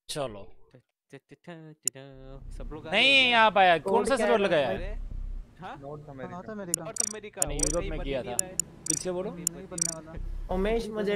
चलो सब लोग नहीं आ पाया। कौन सा सर्वर लगाया है? North America. नॉर्थ अमेरिका मैंने यूरोप में किया था। पीछे बोलो। नहीं बनने वाला। उमेश मुझे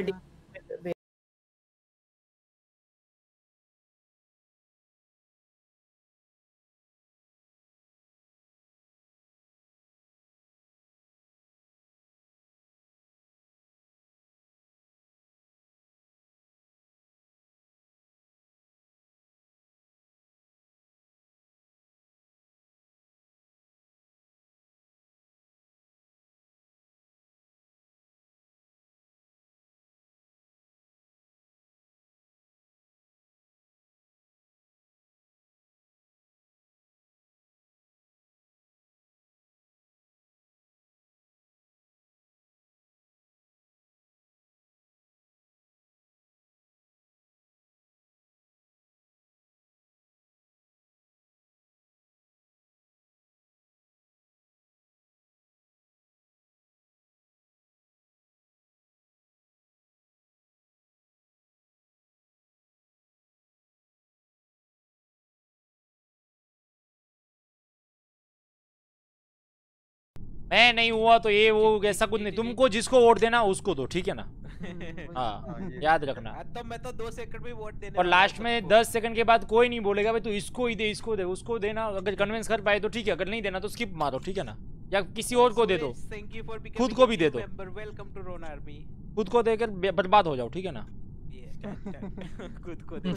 मैं नहीं हुआ तो ये वो ऐसा कुछ नहीं। तुमको जिसको वोट देना उसको दो, ठीक है ना? हाँ याद रखना। तो मैं तो 2 सेकंड में वोट देने और लास्ट में 10 सेकंड के बाद कोई नहीं बोलेगा भाई तू इसको ही दे, इसको दे, उसको देना। अगर कन्विंस कर पाए तो ठीक है, अगर नहीं देना तो स्किप मारो, ठीक है ना? या किसी और को दे दो, खुद को भी दे दो। Welcome to Ron army. खुद को देकर बर्बाद हो जाओ, ठीक है ना? खुद को दे।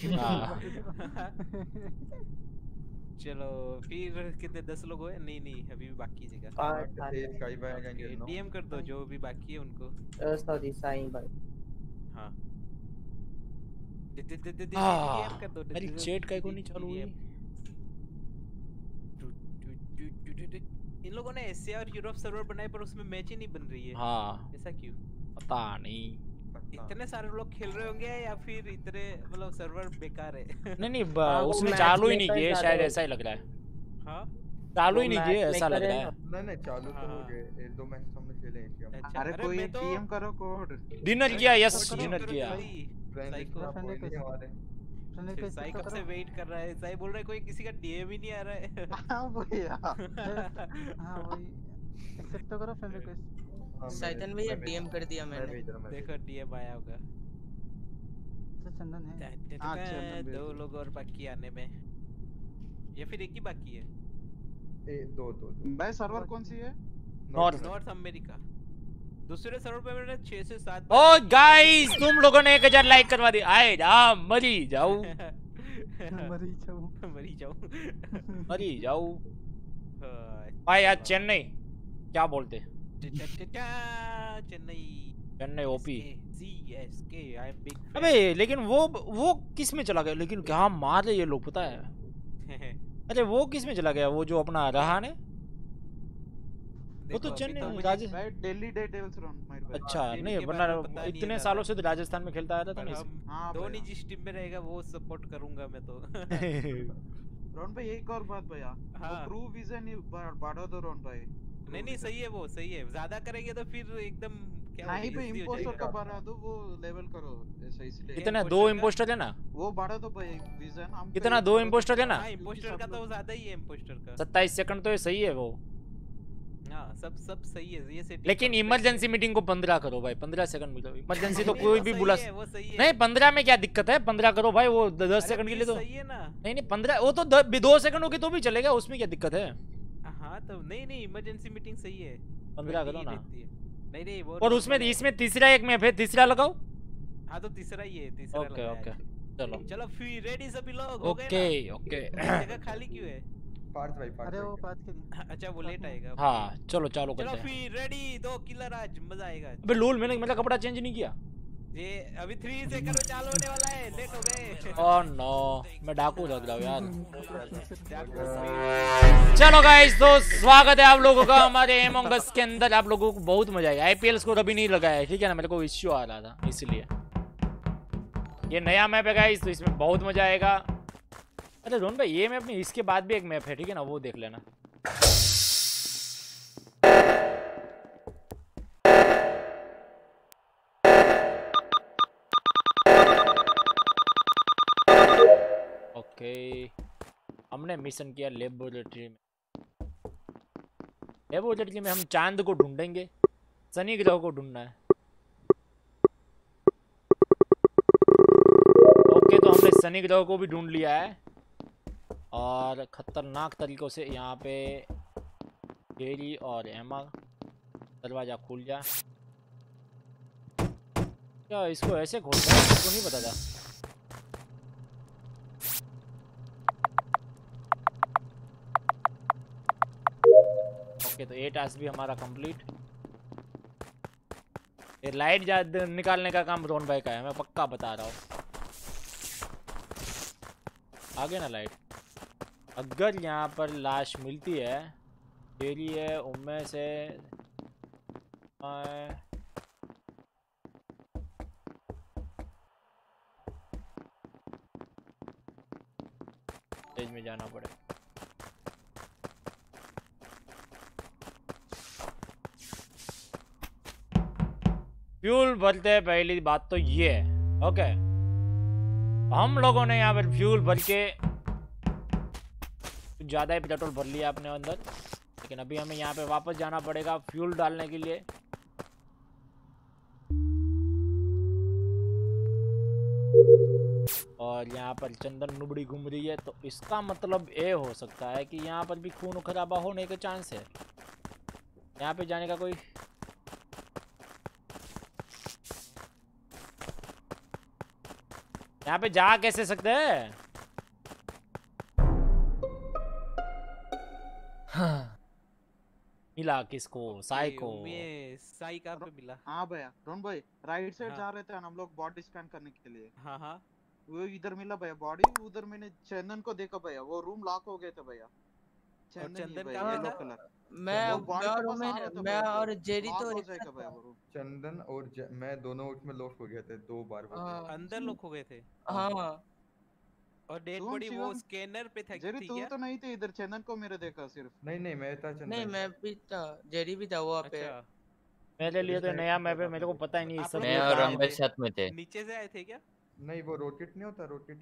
चलो फिर कितने 10 लोग हुए? नहीं अभी भी बाकी जगह। डीएम कर दो जो भी बाकी है उनको। सॉरी साईं भाई। हाँ डीएम कर दो। मेरी चैट का को नहीं चालू हुई। इन लोगों ने एशिया और यूरोप सर्वर बनाए पर उसमें मैच ही नहीं बन रही है। हाँ ऐसा क्यों पता नहीं। इतने सारे लोग खेल रहे होंगे या फिर इतने मतलब सर्वर बेकार है? नहीं उसमें चालू ही नहीं किए शायद, ऐसा ही लग रहा है। हाँ चालू ही नहीं किए ऐसा लग रहा है। नहीं चालू तो हो गए, 1-2 मैच हमने खेले हैं। अच्छा, अरे कोई डीएम करो कोड। डिनर किया, यस डिनर किया। साई कब से वेट कर रहा है। साई बोल रहा है कोई किसी का डीएम ही नहीं आ रहा है। हां भैया। हां वही एक्सेप्ट तो करो फ्रेंड रिक्वेस्ट। सैतन भैया डीएम कर दिया मैंने। देखो डीएम आया होगा। चंदन है। हां चंदन 2 लोग और बाकी आने में, या फिर एक ही बाकी है? दो भाई सर्वर कौन सी है? North America. दूसरे सर्वर पे मैंने 6 से 7। ओ गाइस तुम लोगों ने 1000 लाइक करवा दी। आए राम मरी जाओ मरी जाओ भाई। आज चेन्नई क्या बोलते? चेन्नई ओपी। अबे लेकिन वो किस में चला गया? लेकिन क्या मार रहे ये लोग पता है? अरे वो किस में चला गया? वो जो अपना रहा ने वो तो चेन्नई राजस्थान दिल्ली डेविल्स रन। अच्छा नहीं वरना इतने सालों से तो राजस्थान में खेलता आया था ना। हां धोनी जिस टीम में रहेगा वो सपोर्ट करूंगा मैं तो। रोन भाई एक और बात भैया, वो क्रू विजन बढ़ा दो रोन भाई। नहीं सही है, वो सही है। ज्यादा करेंगे तो फिर एकदम क्या नहीं पे इंपोस्टर का बढ़ा दो, वो लेवल करो ऐसा। इसलिए कितना 2 इंपोस्टर है ना? वो बढ़ा दो भाई विजन। हम कितना 2 इंपोस्टर है ना? हां इंपोस्टर का तो ज्यादा ही है। इंपोस्टर का 27 सेकंड तो ये सही है वो। हाँ सब सही है ये सेटिंग। लेकिन इमरजेंसी मीटिंग को 15 करो भाई। 15 सेकंड मिलो। इमरजेंसी तो कोई भी बुला नहीं। 15 में क्या दिक्कत है? 15 करो भाई। वो 10 सेकंड के लिए तो सही है ना। नहीं 15 वो तो 2 सेकंड हो गए तो भी चलेगा, उसमें क्या दिक्कत है? हाँ तो नहीं इमरजेंसी मीटिंग सही है। 15 करो ना। नहीं वो और उसमें इसमें तीसरा एक मैप है, तीसरा लगाओ। हाँ तो तीसरा ही है। तीसरा ओके चलो फिर रेडी सभी लोग? ओके जगह खाली क्यों है? अरे वो पार्थ के लिए। अच्छा वो लेट आएगा। हाँ चलो चालू करते हैं। चलो फिर रेडी 2 किलर आज मजा आएगा। अबे लोल मैंने मेरा कपड़ा चेंज नहीं किया। ये अभी 3 सेकंड में चालू होने वाला है। लेट हो गए। ओह नो मैं डाकू लग रहा हूँ यार। चलो गाइस तो स्वागत है आप लोगों का हमारे अमंग अस के अंदर। आप लोगों को बहुत मजा आएगा। आईपीएल को कभी नहीं लगाया है, ठीक है ना? मेरे को इश्यू आ रहा था इसलिए। ये नया मैप है गाइस तो इसमें बहुत मजा आएगा। अरे रोन भाई ये मैप नहीं, इसके बाद भी एक मैप है, ठीक है ना? वो देख लेना। हमने मिशन किया लेबोरेटरी में। लेबोरेटरी में हम चांद को ढूंढेंगे, शनि ग्रह को ढूंढना है। ओके, तो हमने शनि ग्रह को भी ढूंढ लिया है और खतरनाक तरीकों से यहाँ पे जेरी और एमा, दरवाजा खुल जा। क्या इसको ऐसे खोलना है? इसको नहीं पता था। ओके, तो ये टास्क भी हमारा कंप्लीट। ये लाइट निकालने का काम रोन भाई का है, मैं पक्का बता रहा हूँ। आगे ना लाइट। अगर यहाँ पर लाश मिलती है, जेरी है, उनमें से स्टेज में जाना पड़े। फ्यूल भरते हैं, पहली बात तो ये है। ओके, हम लोगों ने यहाँ पर फ्यूल भर के ज़्यादा ही पेट्रोल भर लिया अपने अंदर, लेकिन अभी हमें यहाँ पे वापस जाना पड़ेगा फ्यूल डालने के लिए। और यहाँ पर चंदन नुबड़ी घूम रही है, तो इसका मतलब ये हो सकता है कि यहाँ पर भी खून खराबा होने के चांस है। यहाँ पे जाने का कोई यहाँ पे जा कैसे सकते हैं? हाँ। मिला किसको? साई को। साई कहाँ पे मिला? हाँ भैया, रोन भाई राइट साइड हाँ। जा रहे थे हम लोग बॉडी स्कैन करने के लिए। हाँ हाँ, वो इधर मिला भैया बॉडी, उधर मैंने चंदन को देखा भैया, वो रूम लॉक हो गए थे भैया। चंदन भैया कहाँ येलो था? कलर। मैं और जेरी तो हो जाएगा भैया वो रूम। चंदन और मैं दोनों उसमें लॉक हो गए थे 2 बार। अंदर लोग हो गए थे। हाँ, और डेड तुम बॉडी वो शिवम- स्कैनर पे था जेरी थी तू क्या? तो नहीं थे इधर, चंदन को मेरे देखा सिर्फ। नहीं मैं था चंदन। नहीं मैं भी था, जेरी भी था वहाँ पे। अच्छा, मेरे लिए तो नया मैप है, मेरे को पता ही नहीं आप सब। लोग मैं और रंबे साथ में थे। नीचे से आए थे क्या? नहीं वो रॉकेट नहीं होता, रॉकेट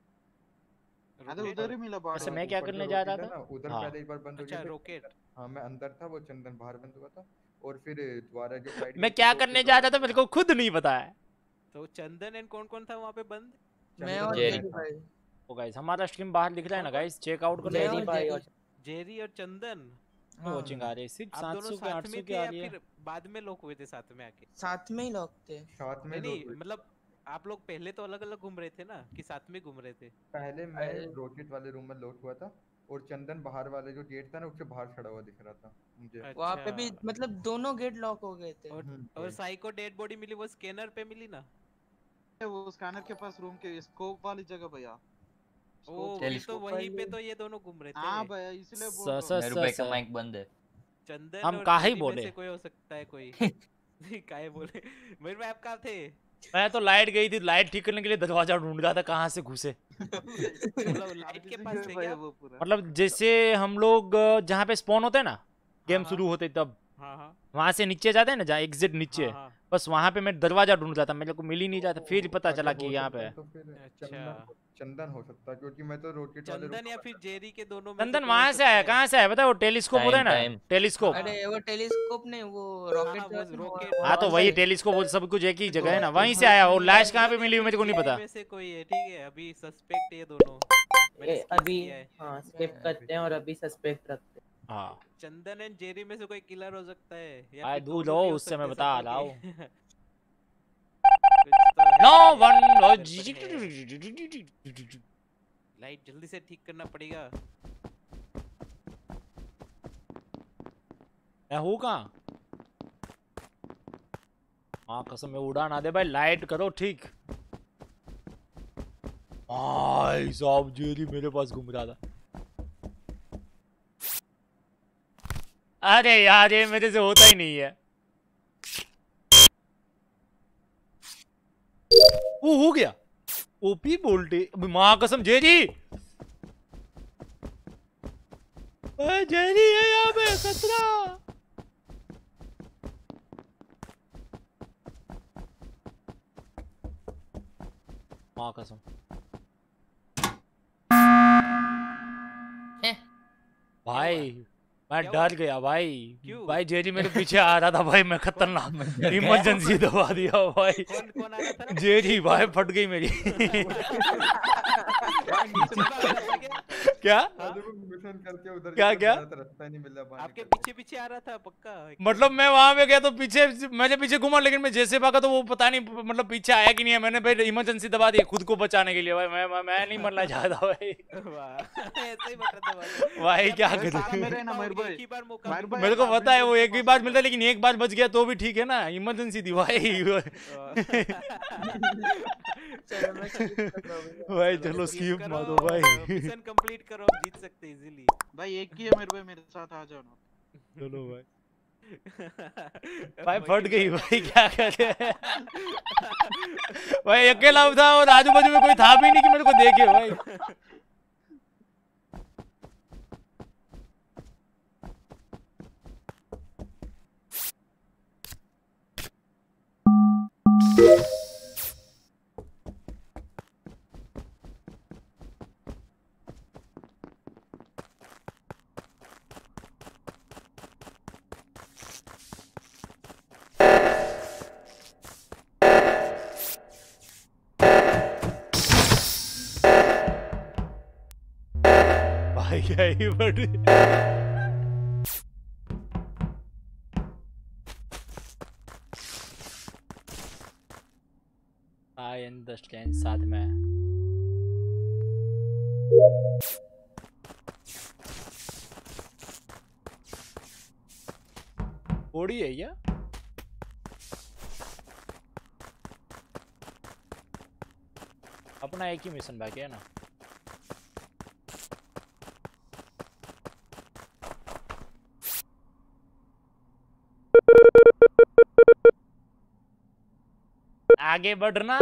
अरे उधर ही मिला बॉडी। वैसे मैं क्या करने जा रहा था? उधर हाँ। पहले एक बार बंद हो अच्छा, गया था। रॉकेट। हाँ मैं अंदर था, वो चंदन बाहर बंद हुआ था। और फिर दोबारा जो साइड मैं क्या करने जा रहा था मेरे को खुद नहीं पता है। तो चंदन एंड कौन कौन था वहाँ पे बंद? मैं और जेरी। जेरी भाई। तो गाइस हमारा स्ट्रीम बाहर दिख रहा है ना गाइस, चेक आउट कर जेरी लो। भाई और जेरी और चंदन वॉचिंग आ रही है, सिर्फ आप दोनों 700 के साथ 800 में की थे आ या रही है। फिर बाद में लोग हुए थे साथ में आके? साथ में ही लोग थे। साथ में नहीं लोग- मतलब आप लोग पहले तो अलग अलग घूम रहे थे ना, कि साथ में घूम रहे थे? पहले मैं रॉकेट वाले रूम में लॉक हुआ था और चंदन बाहर वाले जो गेट था ना उससे बाहर खड़ा हुआ दिख रहा था मुझे। वहाँ पे भी अच्छा। मतलब दोनों गेट लॉक हो गए थे। और साई को डेड बॉडी मिली वो स्कैनर पे मिली ना? वो स्कैनर के पास रूम के स्कोप वाली जगह भैया। ओ फिर तो वहीं पे तो ये दोनों घूम रहे थे। हाँ भैया इसलिए बोल रहा हूँ। मेरे भाई का माइक बंद है। चंदन हम और काहे जेरी में बोले? से कोई हो सकता है कोई। काहे बोले? मेरे में आप कहाँ थे? मैं तो लाइट गई थी, लाइट ठीक करने के लिए दरवाजा ढूंढ रहा था कहाँ से घुसे। मतलब लाइट के पास थे क्या? वो पूरा। मतलब जैसे हम लोग जहाँ पे स्पॉन होते हैं ना, गेम हाँ, शुरू होते तब हाँ हाँ वहां से नीचे जाते हैं ना, जहाँ एग्जिट नीचे, हाँ, हाँ। बस वहां पे मैं दरवाजा ढूंढ रहा था, मेरे को मिल ही नहीं रहा था, फिर पता चला कि हो यहाँ सकता पे है है। तो फिर अच्छा। चंदन हो सकता है क्योंकि मैं तो रॉकेट वाले चंदन या फिर जेरी के दोनों में से चंदन कोई वहां हो से आया, सकता है। कहाँ से आया पता है? वो टेलीस्कोप होता है ना, टाइम। टेलीस्कोप। अरे वो टेलीस्कोप नहीं, वो रॉकेट वो rocket। हाँ तो वही टेलीस्कोप, वो सब कुछ एक ही जगह है ना, वहीं से आया। वो लाश कहाँ पे मिली मेरे को नहीं जेरी पता। में से कोई है, ठीक है? अभी सस्पेक्ट ये दोनों मैंने skip अभी किया है। हाँ स्किप करते हैं और अभी सस्पेक्ट रखते हैं। हाँ चंदन एंड जेरी में से कोई किलर हो सकता है या आए फिर दूर दोनों रहो, भी हो उससे मैं सकते बता हैं, रहा हूँ। सबके। कुछ तो है नो ही, वन गड़बड़ है। लाइट जल्दी से ठीक करना पड़ेगा। मैं हूँ कहाँ? हाँ कसम में उड़ा ना दे भाई, लाइट करो ठीक। भाई साहब जेरी मेरे पास घूम रहा था। अरे यार ये मेरे से होता ही नहीं है। वो हो गया ओपी बोल्टे, माँ कसम जेरी। जेरी है यहाँ पे खतरा। माँ कसम भाई मैं डर गया भाई। क्यों? भाई जेरी मेरे पीछे आ रहा था भाई, मैं खतरनाक इमरजेंसी दबा दिया भाई। कौन आ रहा था? जेरी भाई फट गई मेरी। क्या मिशन करके उधर क्या रास्ता नहीं मिल रहा आपके पीछे आ रहा था पक्का? मतलब मैं वहां पे गया तो पीछे मेरे पीछे घुमा, लेकिन मैं जैसे भागा तो वो पता नहीं मतलब पीछे आया कि नहीं है। मैंने भाई इमरजेंसी दबा दी खुद को बचाने के लिए भाई। मैं नहीं मरना चाहता भाई। ऐसा ही बता था भाई क्या करूं। मेरे को पता है वो एक ही बार मिलता है, लेकिन एक बार बच गया तो भी ठीक है ना, इमरजेंसी थी भाई। भाई चलो स्किप मारो भाई। मिशन कंप्लीट करो, जीत सकते इजीली। भाई एक ही है मेरे भाई, मेरे साथ आ जाओ ना। चलो भाई। भाई फट गई भाई, क्या करे। भाई अकेला था और आजू बाजू में कोई था भी नहीं कि मेरे को देखे भाई। भाई क्या ही बड़ी। आई अंडरस्टैंड साथ में ओडी है क्या? अपना एक ही मिशन बाकी है ना। आगे बढ़ना।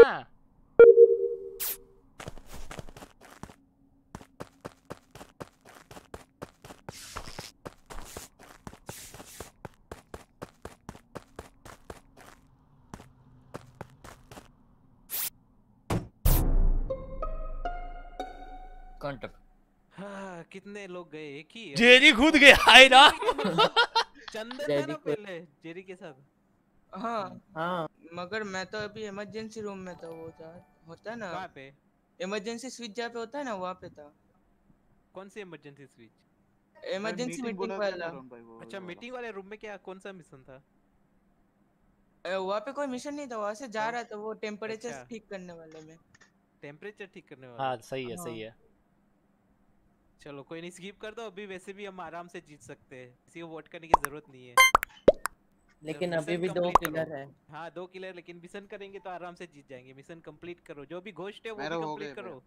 हाँ, कितने लोग गए? एक ही जेरी खुद गया है ना। चंदन था ना पहले जेरी के साथ। हाँ मगर मैं तो अभी इमरजेंसी रूम में था। वो होता है ना कहाँ पे? इमरजेंसी स्विच जहाँ पे होता है ना वहाँ पे था। कौन सी इमरजेंसी स्विच? इमरजेंसी मीटिंग वाला। अच्छा मीटिंग वाले रूम में क्या कौन सा मिशन था? वहाँ पे कोई मिशन नहीं था, वहाँ से जा रहा था वो टेम्परेचर ठीक करने वाले में। टेम्परेचर ठीक करने वाला? हाँ सही है सही है। चलो कोई नहीं, स्किप कर दो। अभी वैसे भी हम आराम से जीत सकते हैं, किसी को वोट करने की जरूरत नहीं है। लेकिन अभी भी 2 किलर है। हाँ 2 किलर, लेकिन मिशन करेंगे तो आराम से जीत जाएंगे। मिशन कंप्लीट करो, जो भी घोस्ट है वो भी कंप्लीट करो।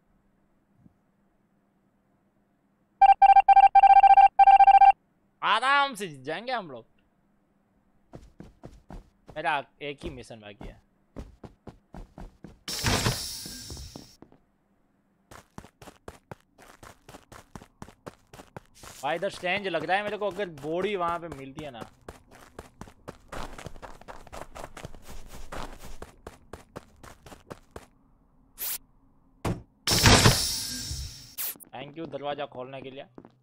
आराम से जीत जाएंगे हम लोग। मेरा एक ही मिशन बाकी है। भाई इधर स्ट्रेंज लग रहा है मेरे को, अगर बॉडी वहां पे मिलती है ना। थैंक यू दरवाजा खोलने के लिए।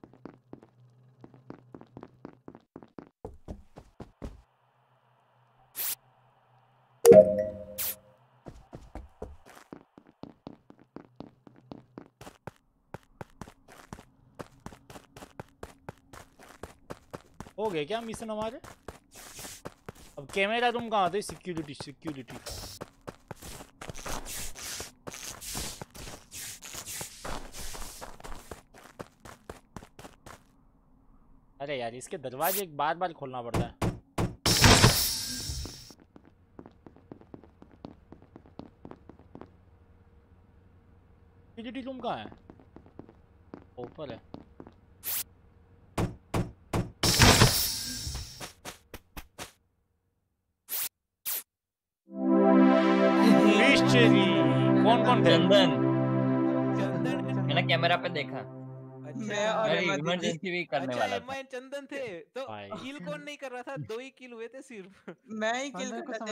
हो गए क्या मिशन हमारे? अब कैमरा रूम कहाँ थे? सिक्योरिटी। अरे यार इसके दरवाजे बार बार खोलना पड़ता है। सिक्योरिटी रूम कहाँ है? ऊपर है। कौन थे? चंदन मैंने कैमरा पे देखा। मैं और इमरजेंसी भी करने वाला था। चंदन थे तो किल कौन नहीं कर रहा था? 2 ही किल हुए थे सिर्फ। मैं ही किल कर रहा था।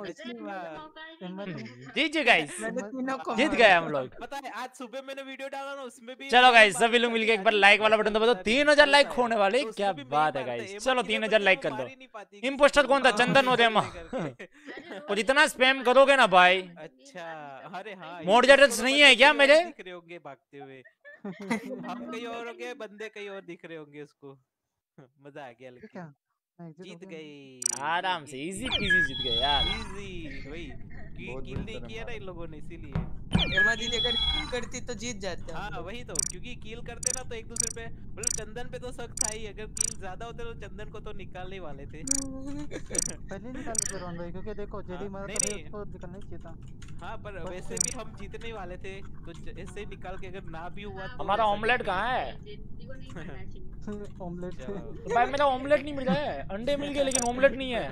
जीत गाइस, मैंने तीनों को जीत गए हम लोग। पता है आज सुबह मैंने वीडियो डाला ना, उसमें भी चलो गाइस सभी लोग मिलके एक बार लाइक वाला बटन दबा दो। 3000 लाइक होने वाले, क्या बात है गाइस। चलो 3000 लाइक कर दो। इंपोस्टर कौन था? चंदन और रेमा। और इतना स्पैम करोगे ना भाई। अच्छा अरे हाँ, मॉडरेटर्स नहीं है क्या मेरे? दिख रहे होंगे भागते हुए। हम कहीं और होंगे, बंदे कहीं और दिख रहे होंगे उसको। मजा आ गया लेकिन जीत गए आराम से, इजी पीजी जीत गए यार। इजी वही किल नहीं किया ना इन लोगों ने, इसीलिए। एमा दीदी अगर किल करती तो जीत जाते। हाँ वही तो, क्योंकि किल करते ना तो एक दूसरे पे, मतलब चंदन पे तो शक था ही। अगर किल ज्यादा होते तो चंदन को तो निकालने वाले थे। पहले निकाल देते रोन भाई, क्योंकि देखो जेडी मारा था उसको निकालना ही चाहिए था। हाँ पर वैसे भी हम जीतने वाले थे, तो ऐसे ही निकाल के अगर ना भी हुआ तो। हमारा ऑमलेट कहाँ है? ऑमलेट भाई मेरा ऑमलेट नहीं मिल रहा है। अंडे मिल गए लेकिन ऑमलेट नहीं है।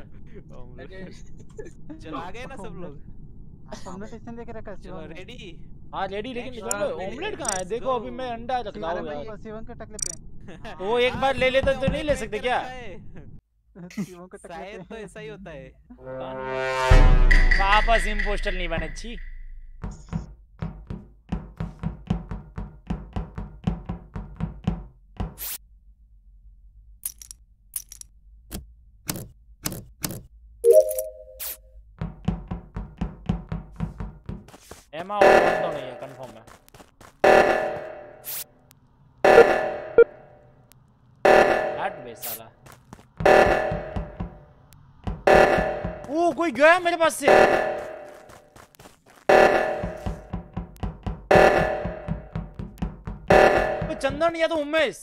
चलो आ गए ना सब लोग। ऑमलेट स्टेशन लेके रखा है। चलो रेडी? हाँ रेडी, लेकिन ऑमलेट कहाँ है? देखो अभी मैं अंडा रख रहा हूँ यार। शिवम के टकले पे वो एक बार ले लेते तो नहीं ले सकते क्या? शिवम के टकले शायद तो ऐसा ही होता है। वापस इंपोस्टर नहीं बने। छी एमा और तो नहीं है, कंफर्म है। हट बे साला। ओ कोई गया मेरे पास से। चंदन या तो उमेश।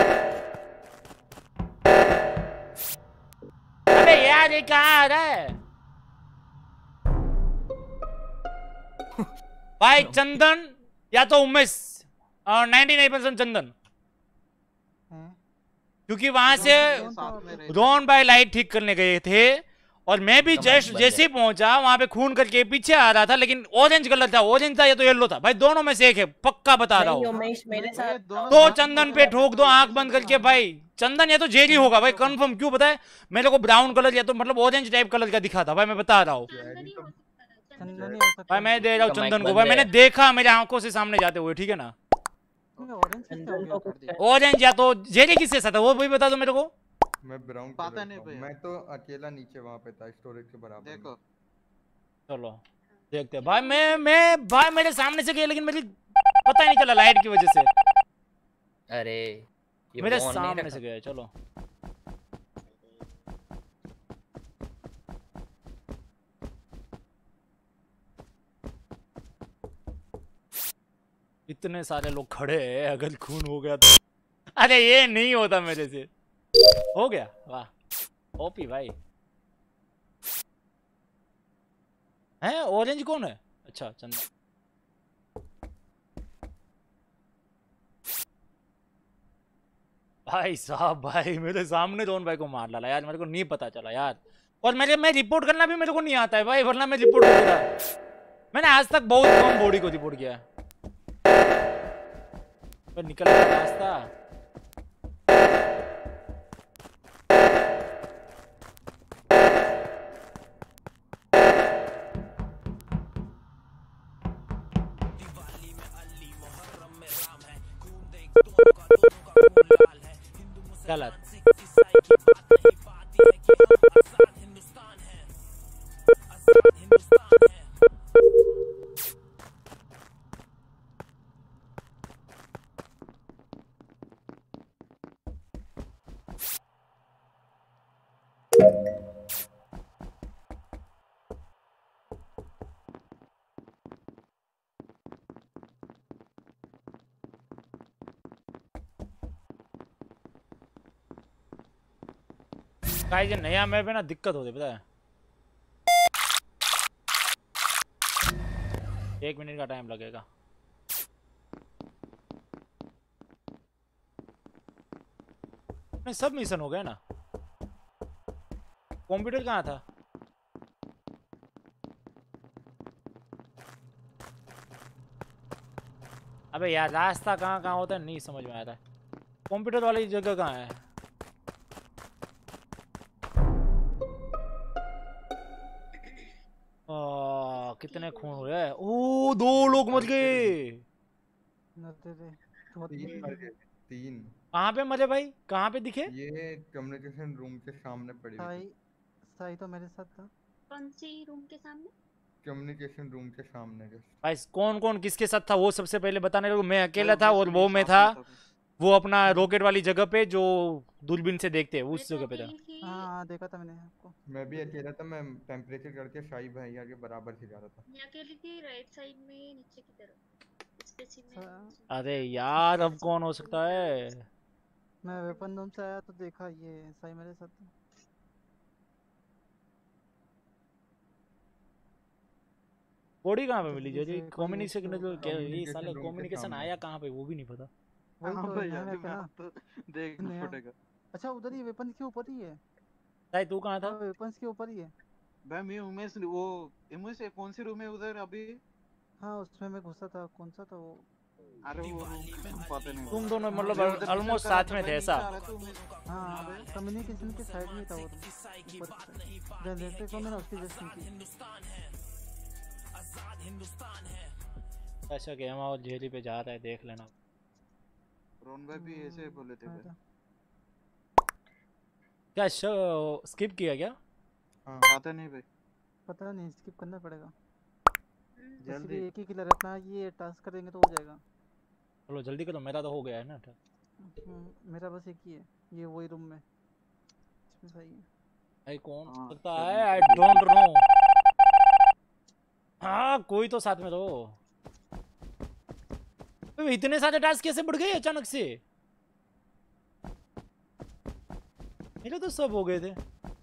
अबे यार ये कहाँ आ रहा है भाई? चंदन या तो उमेश, 99% चंदन, क्योंकि वहां से रोन भाई लाइट ठीक करने गए थे और मैं भी जैसे ही पहुंचा वहां पे खून करके पीछे आ रहा था, लेकिन ऑरेंज कलर था। ऑरेंज था या तो येलो था भाई, दोनों में से एक है, पक्का बता रहा हूँ। तो चंदन पे ठोक दो आंख बंद करके भाई। चंदन या तो जेरी होगा भाई, कंफर्म। क्यों पता है? मेरे को ब्राउन कलर या तो मतलब ऑरेंज टाइप कलर का दिखा था भाई, मैं बता रहा हूँ भाई। मैं दे रहा हूँ चंदन को भाई, मैंने देखा मेरे आंखों से सामने जाते हुए, ठीक है ना? ऑरेंज या तो जेरी किसके साथ है वो भी बता दो मेरे को। मैं ब्राउन पता नहीं भाई, मैं तो अकेला नीचे वहां पे था स्टोरेज के बराबर। देखो चलो देखते हैं भाई। मैं भाई मेरे सामने से गया लेकिन मेरी पता ही नहीं चला लाइट की वजह से। अरे मेरे सामने से गया। चलो इतने सारे लोग खड़े हैं, अगर खून हो गया तो। अरे ये नहीं होता मेरे से। हो गया, वाह ओपी भाई। हैं ऑरेंज कौन है? अच्छा चंदन। भाई साहब भाई मेरे सामने रोन भाई को मार डाला यार, मेरे को नहीं पता चला यार। और मैं रिपोर्ट करना भी मेरे को नहीं आता है भाई, वरना मैं रिपोर्ट कर देता। मैंने आज तक बहुत कम बॉडी को रिपोर्ट किया है। निकल गया रास्ता। गलत। गाइस ये नया मैप है ना, दिक्कत होती है पता है। 1 मिनट का टाइम लगेगा। सब मिशन हो गए ना। कंप्यूटर कहाँ था? अबे यार रास्ता कहाँ कहाँ होता है नहीं समझ में आ रहा है। कंप्यूटर वाली जगह कहाँ है? कितने खून हुए हैं? ओ 2 लोग मर गए। 3 कहाँ पे मरे भाई? कहाँ पे दिखे? ये कम्युनिकेशन रूम के सामने पड़ी हुई थी। साई तो मेरे साथ था। कौन सी रूम के सामने? कम्युनिकेशन रूम के सामने। भाई कौन कौन किसके साथ था वो सबसे पहले बताने को। मैं अकेला था और वो मैं था वो अपना रॉकेट वाली जगह पे जो दूरबीन से देखते हैं उस जगह पे था। हाँ देखा था मैंने आपको। मैं भी अकेला था। मैं टेम्परेचर करके शाही भैया के बराबर से जा रहा था। मैं अकेली थी राइट साइड में नीचे की तरफ। अरे यार अब कौन हो सकता है? मैं वेपन रूम से आया तो देखा ये साई मेरे साथ था। बॉडी कहाँ पे मिली? जी कम्युनिकेशन आया कहाँ पे वो भी नहीं पता। देखना पड़ेगा। अच्छा उधर ही वेपन के ऊपर ही है। साई तू कहाँ था? वेपन्स के ऊपर ही है। मैं उमेश वो उमेश कौन सी रूम है उधर अभी? हाँ उसमें मैं घुसा था। कौन सा था वो? अरे वो पता नहीं। तुम दोनों मतलब ऑलमोस्ट साथ में थे ऐसा? हाँ कम्युनिकेशन के साइड में था वो। जनरेटर को मैंने उसकी जस्ट की। ऐसा गेम और जेली पे जा रहा है देख लेना। रोन भाई भी ऐसे बोले थे। क्या स्किप किया क्या? हाँ पता नहीं भाई। पता नहीं स्किप करना पड़ेगा जल्दी। एक ही किलर अपना ये टास्क करेंगे तो हो जाएगा। चलो जल्दी करो मेरा तो हो गया है ना। मेरा बस एक ही है ये वही रूम में इसमें सही है। भाई कौन सकता है? I don't know. हाँ कोई तो साथ में रहो। इतने सारे टास्क कैसे बढ़ गए अचानक से? मेरे तो सब हो गए थे।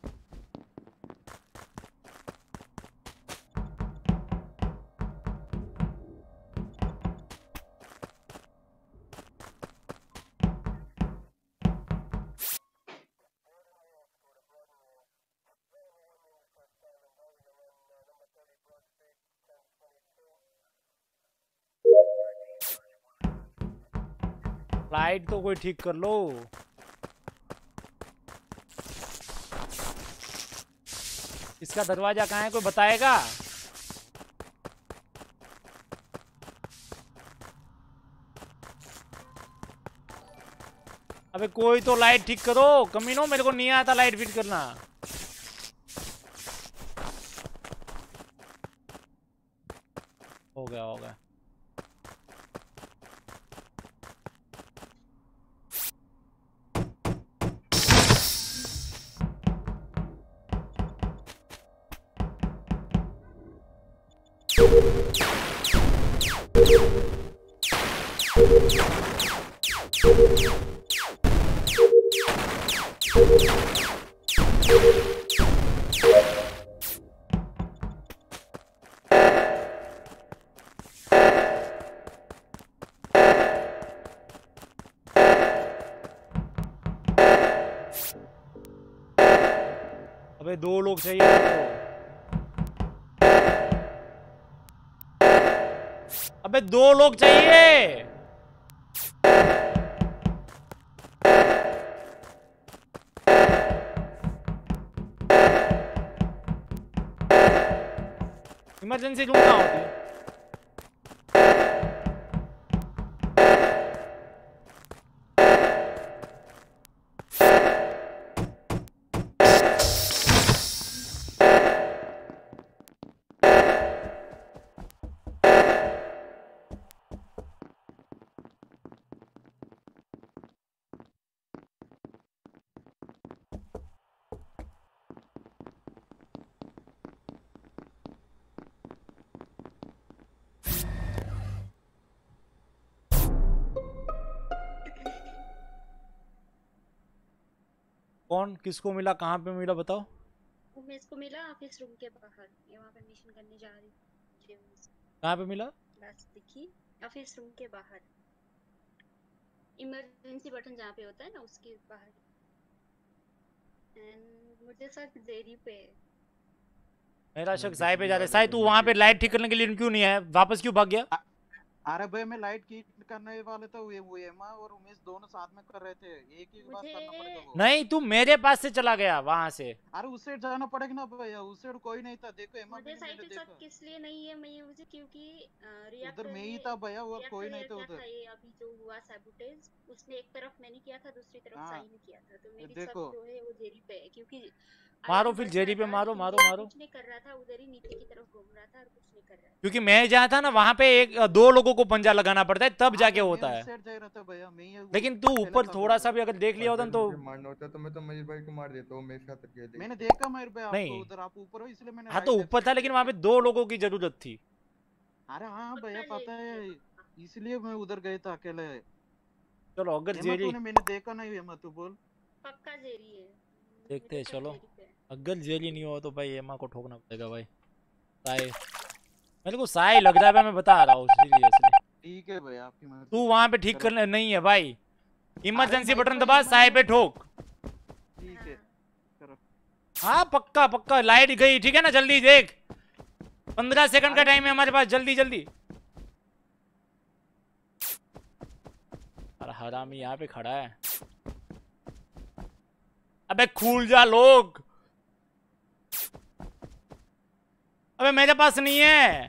लाइट तो कोई ठीक कर लो। इसका दरवाजा कहाँ है कोई बताएगा? अबे कोई तो लाइट ठीक करो कमीनो। मेरे को नहीं आता लाइट फिट करना। हो गया हो गया। अबे 2 लोग चाहिए अबे 2 लोग चाहिए। इमरजेंसी रूम कहाँ होती है? कौन किसको मिला? कहाँ पे मिला बताओ? उमेश को मिला ऑफिस रूम के बाहर। ये वहाँ पे मिशन करने जा रही थी। कहाँ पे मिला? बस दिखी ऑफिस रूम के बाहर। इमरजेंसी बटन जहाँ पे होता है ना उसके बाहर। एंड मुझे शक जेरी पे है। मेरा शक साई पे जा रहा है। साई तू वहाँ पे लाइट ठीक करने के लिए क्यों नहीं आया? वापस क्यों भाग गया? अरे भाई मैं लाइट की करने वाले तो वो एमा और उमेश दोनों साथ में कर रहे थे, एक ही बात करना पड़ेगा वो। नहीं तू मेरे पास से चला गया वहां से। अरे उस साइड जाना पड़ेगा ना भैया, उस साइड कोई नहीं था। देखो एमा मुझे साइड पे सब किस लिए नहीं है, मैं मुझे क्योंकि उधर मैं ही था भैया और कोई नहीं था उधर। ये अभी जो हुआ सैबोटेज उसमें एक तरफ मैंने किया था, दूसरी तरफ साई ने किया था, तो मेरी देखो सब जो है वो जेरी पे है, क्योंकि मारो फिर जेरी पे मारो मारो मारो। कुछ नहीं कर रहा था, उधर ही नीचे की तरफ घूम रहा था और कुछ नहीं कर रहा। क्योंकि मैं जहाँ था ना वहाँ पे एक दो लोगों को पंजा लगाना पड़ता है तब जाके होता है। लेकिन तू ऊपर थोड़ा सा भी अगर देख लिया होता तो मारना होता तो मैं तो मयूर भाई को मार देता हूँ। मेरे साथ अकेले मैंने देखा मयूर भाई आपको उधर, आप ऊपर हो इसलिए मैंने। हाँ तो ऊपर था लेकिन वहाँ पे 2 लोगों की जरूरत थी। अरे हाँ भैया पता है, इसलिए मैं उधर गया था अकेले। चलो अगर जेरी मैंने देखा नहीं है, मत बोल। पक्का जेरी है, देखते हैं। चलो अगर जेरी नहीं हो तो भाई एमा को ठोकना पड़ेगा भाई। साई मेरे को साई लग रहा है, मैं बता रहा हूँ सीरियसली। ठीक है भाई आपकी मर्जी। तू वहाँ पे ठीक करने नहीं है भाई, इमरजेंसी बटन दबा, साई पे ठोक। ठीक है करो। हाँ पक्का पक्का। लाइट गई ठीक है ना, जल्दी देख, 15 सेकंड का टाइम है हमारे पास, जल्दी जल्दी। अरे हरामी यहाँ पे खड़ा है। अबे खुल जा लोग। अबे मेरे पास नहीं है।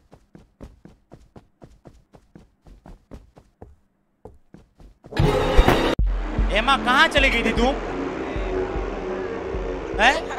एमा कहाँ चली गई थी तू? हैं?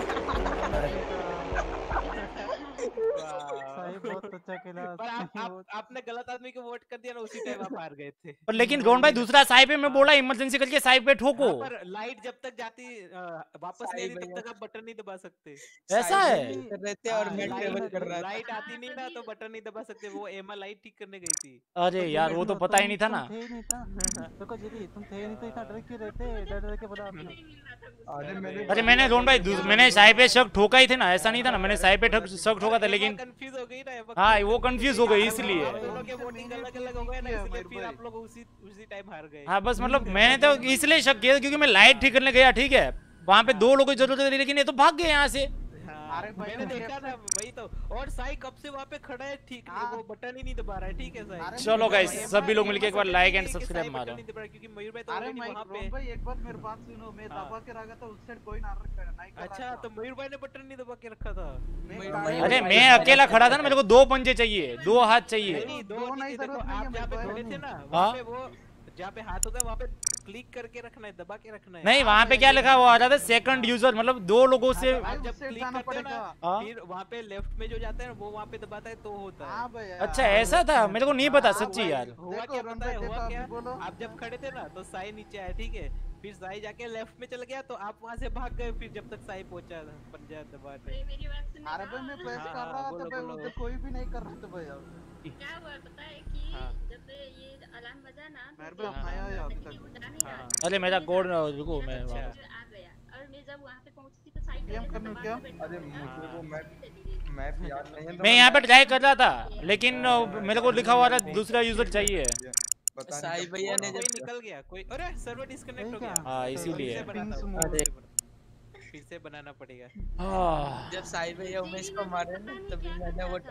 बहुत अच्छा खेला। पर आपने गलत आदमी को वोट कर दिया ना, उसी टाइम आप हार गए थे। पर लेकिन रोन भाई दूसरा साइड पे मैं बोला इमरजेंसी करके साइड पे ठोको। पर लाइट जब तक जाती वापस नहीं आती तब तक आप बटन नहीं दबा सकते। ऐसा है रहते और मैं ट्रेवल कर रहा था। लाइट आती नहीं ना तो बटन नहीं दबा सकते। वो एमा लाइट ठीक करने गई थी। अरे यार वो तो पता ही नहीं था ना। थे ही नहीं था। देखो जी तुम थे नहीं तो इतना डर क्यों रहते? डर के बोला आपने। अरे मैंने रोन भाई मैंने साइड पे शक ठोका ही थे ना, ऐसा नहीं था ना, मैंने साइड पे शक ठोका था लेकिन कंफ्यूज हो गई ना। हाँ वो कंफ्यूज हो गई इसलिए। दोनों के वोटिंग अलग-अलग हो गए ना, इसलिए फिर आप लोग उसी टाइम हार गए। हाँ बस मतलब मैंने तो इसलिए शक किया क्योंकि मैं लाइट ठीक करने गया ठीक है, वहाँ पे 2 लोगों की जरूरत थी लेकिन ये तो भाग गए यहाँ से। अरे मैंने देखा ना वही तो। और साई कब से वहाँ पे खड़ा है, ठीक है वो बटन ही नहीं दबा रहा है। ठीक है साई। चलो गाइस सभी लोग मिलके एक बार लाइक एंड सब्सक्राइब मारो। क्योंकि मयूर भाई तो ऑलरेडी वहाँ पे। भाई एक बार मेरी बात सुनो, मैं दबा के रखा था, उस साइड कोई ना रखा। अच्छा तो मयूर भाई ने बटन नहीं दबा के रखा था। अरे मैं अकेला खड़ा था ना, मेरे को 2 पंजे चाहिए, 2 हाथ चाहिए। नहीं 2 नहीं, देखो आप जहाँ पे खड़े थे ना वहाँ पे वो जहाँ पे हाथ होता है वहाँ पे क्लिक करके रखना है, दबा के रखना है। नहीं वहाँ पे क्या लिखा हुआ आ रहा था सेकंड यूजर, मतलब 2 लोगों से जब क्लिक करते हैं ना फिर वहाँ पे लेफ्ट में जो जाता है ना वो वहाँ पे दबाता है तो होता है। अच्छा ऐसा था, मेरे को नहीं पता सच्ची यार। हुआ क्या पता है, हुआ क्या आप जब खड़े थे ना तो साई नीचे आया ठीक है, फिर साई जाके लेफ्ट में चल गया तो आप वहाँ से भाग गए, फिर जब तक साई पहुँचा पंजा दबाने। अरे भाई मैं प्रेस कर रहा था भाई, उधर कोई भी नहीं कर रहा था भैया। क्या हुआ पता है कि जब ये अलार्म बजा ना मेरे पे आया है अभी तक। अरे मेरा कोड रुको मैं आ गया और मैं जब वहाँ पे पहुँची तो साइड गेम करने क्या? अरे मुझे वो मैप याद नहीं है। मैं यहाँ पे ट्राई कर रहा था लेकिन मेरे को लिखा हुआ था दूसरा यूजर चाहिए। साई भैया ने जब निकल गया कोई, अरे सर्वर डिस्कनेक्ट हो गया। हाँ इसीलिए फिर से बनाना पड़ेगा। जब साई भैया उमेश को मारे ना तभी मैंने वो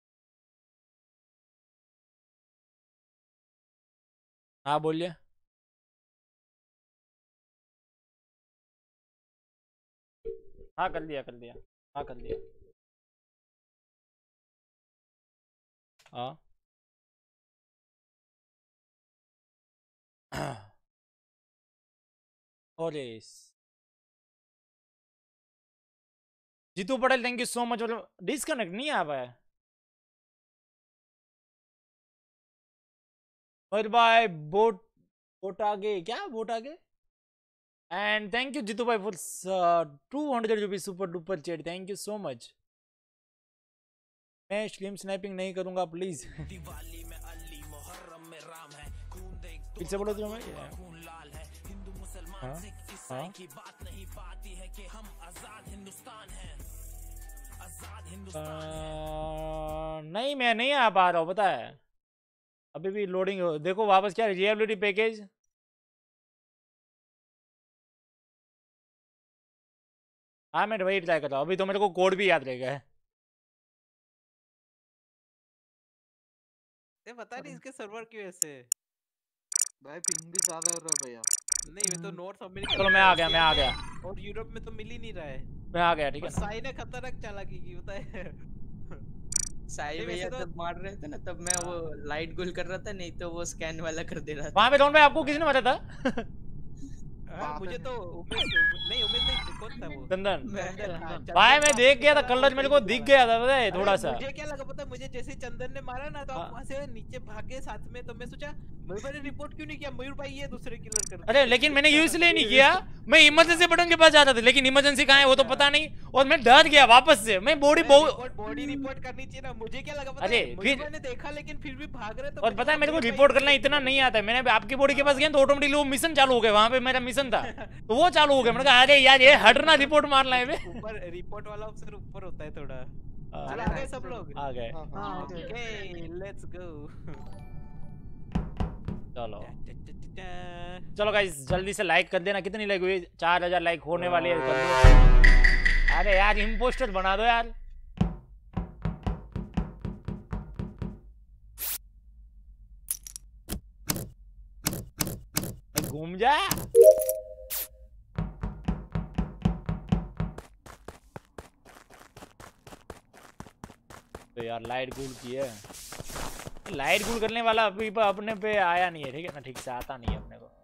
हाँ बोलिए। हाँ कर दिया हाँ कर दिया। हाँ और Jeetu Patel thank you so much. मतलब डिस्कनेक्ट नहीं आ पाया और भाई बोट आगे क्या बोट आगे। एंड थैंक यू जीतू भाई for 200 rupees super duper chat, thank you so much. मैं स्ट्रीम स्नैपिंग नहीं करूंगा प्लीज। फिर से बोलो तो मैं नहीं मैं नहीं आ पा रहा हूँ पता है, अभी भी लोडिंग हो। देखो वापस क्या रिएबिलिटी पैकेज। हाँ मैं वही ट्राई कर रहा हूँ, अभी तो मेरे को कोड भी याद रहेगा है। ये पता नहीं इसके सर्वर क्यों ऐसे भाई पिंग भी ज्यादा हो रहा है भैया। नहीं ये तो नॉर्थ अमेरिका। चलो मैं आ गया और यूरोप में तो मिल ही नहीं रहा है। मैं आ गया, ठीक है। साई ने खतरनाक चालाकी की पता है। साई भैया तब मार रहे थे ना, तब मैं वो लाइट गोल कर रहा था, नहीं तो वो स्कैन वाला कर दे रहा था। वहां पे रॉन भाई आपको किसने मारा था? मुझे तो उमेश नहीं, कौन था वो? चंदन। भाई मैं देख गया था, कलर मेरे को दिख गया था पता है थोड़ा सा। मुझे क्या लगा पता है, मुझे जैसे चंदन ने मारा ना तो आप वहां से नीचे भागे साथ में, तो मैं सोचा मयूर ने रिपोर्ट क्यों नहीं किया, मयूर भाई ये दूसरे किलर कर। अरे लेकिन मैंने ये इसलिए नहीं किया, मैं इमरजेंसी बटन के पास जा रहा था, लेकिन इमरजेंसी कहाँ है वो तो पता नहीं, और मैं डर गया वापस से। मैं बॉडी रिपोर्ट करनी चाहिए ना, मुझे क्या लगा पता है, फिर मैंने देखा लेकिन फिर भी भाग रहे। तो और पता है मेरे को रिपोर्ट करना इतना नहीं आता है। मैंने आपकी बॉडी के पास गया तो ऑटोमेटिकली वो मिशन चालू हो गया, वहां पे मेरा मिशन था तो वो चालू हो गया। मैंने कहा अरे यार ये हटना, रिपोर्ट मारना है। ऊपर रिपोर्ट वाला ऑप्शन ऊपर होता है थोड़ा। चलो आ गए सब लोग, आ गए। Okay let's go. चलो गाइस जल्दी से लाइक कर देना। कितनी लाइक हुई? 4000 लाइक होने वाली है, कर दो। अरे यार इम्पोस्टर बना दो यार। घूम जा। तो यार लाइट कूल की है, लाइट कूल करने वाला अभी अपने पे आया नहीं है, ठीक है ना, ठीक से आता नहीं है अपने को।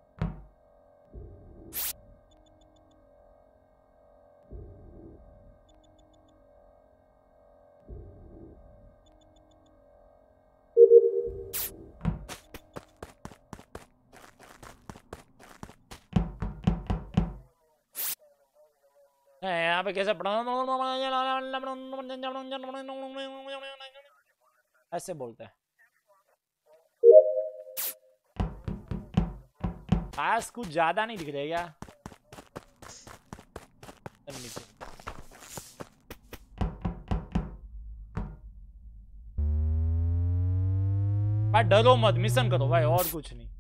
यहाँ पे कैसे पढ़ा ऐसे बोलते हैं। पास कुछ ज्यादा नहीं दिख रहा क्या? भाई डरो मत, मिशन करो भाई, और कुछ नहीं।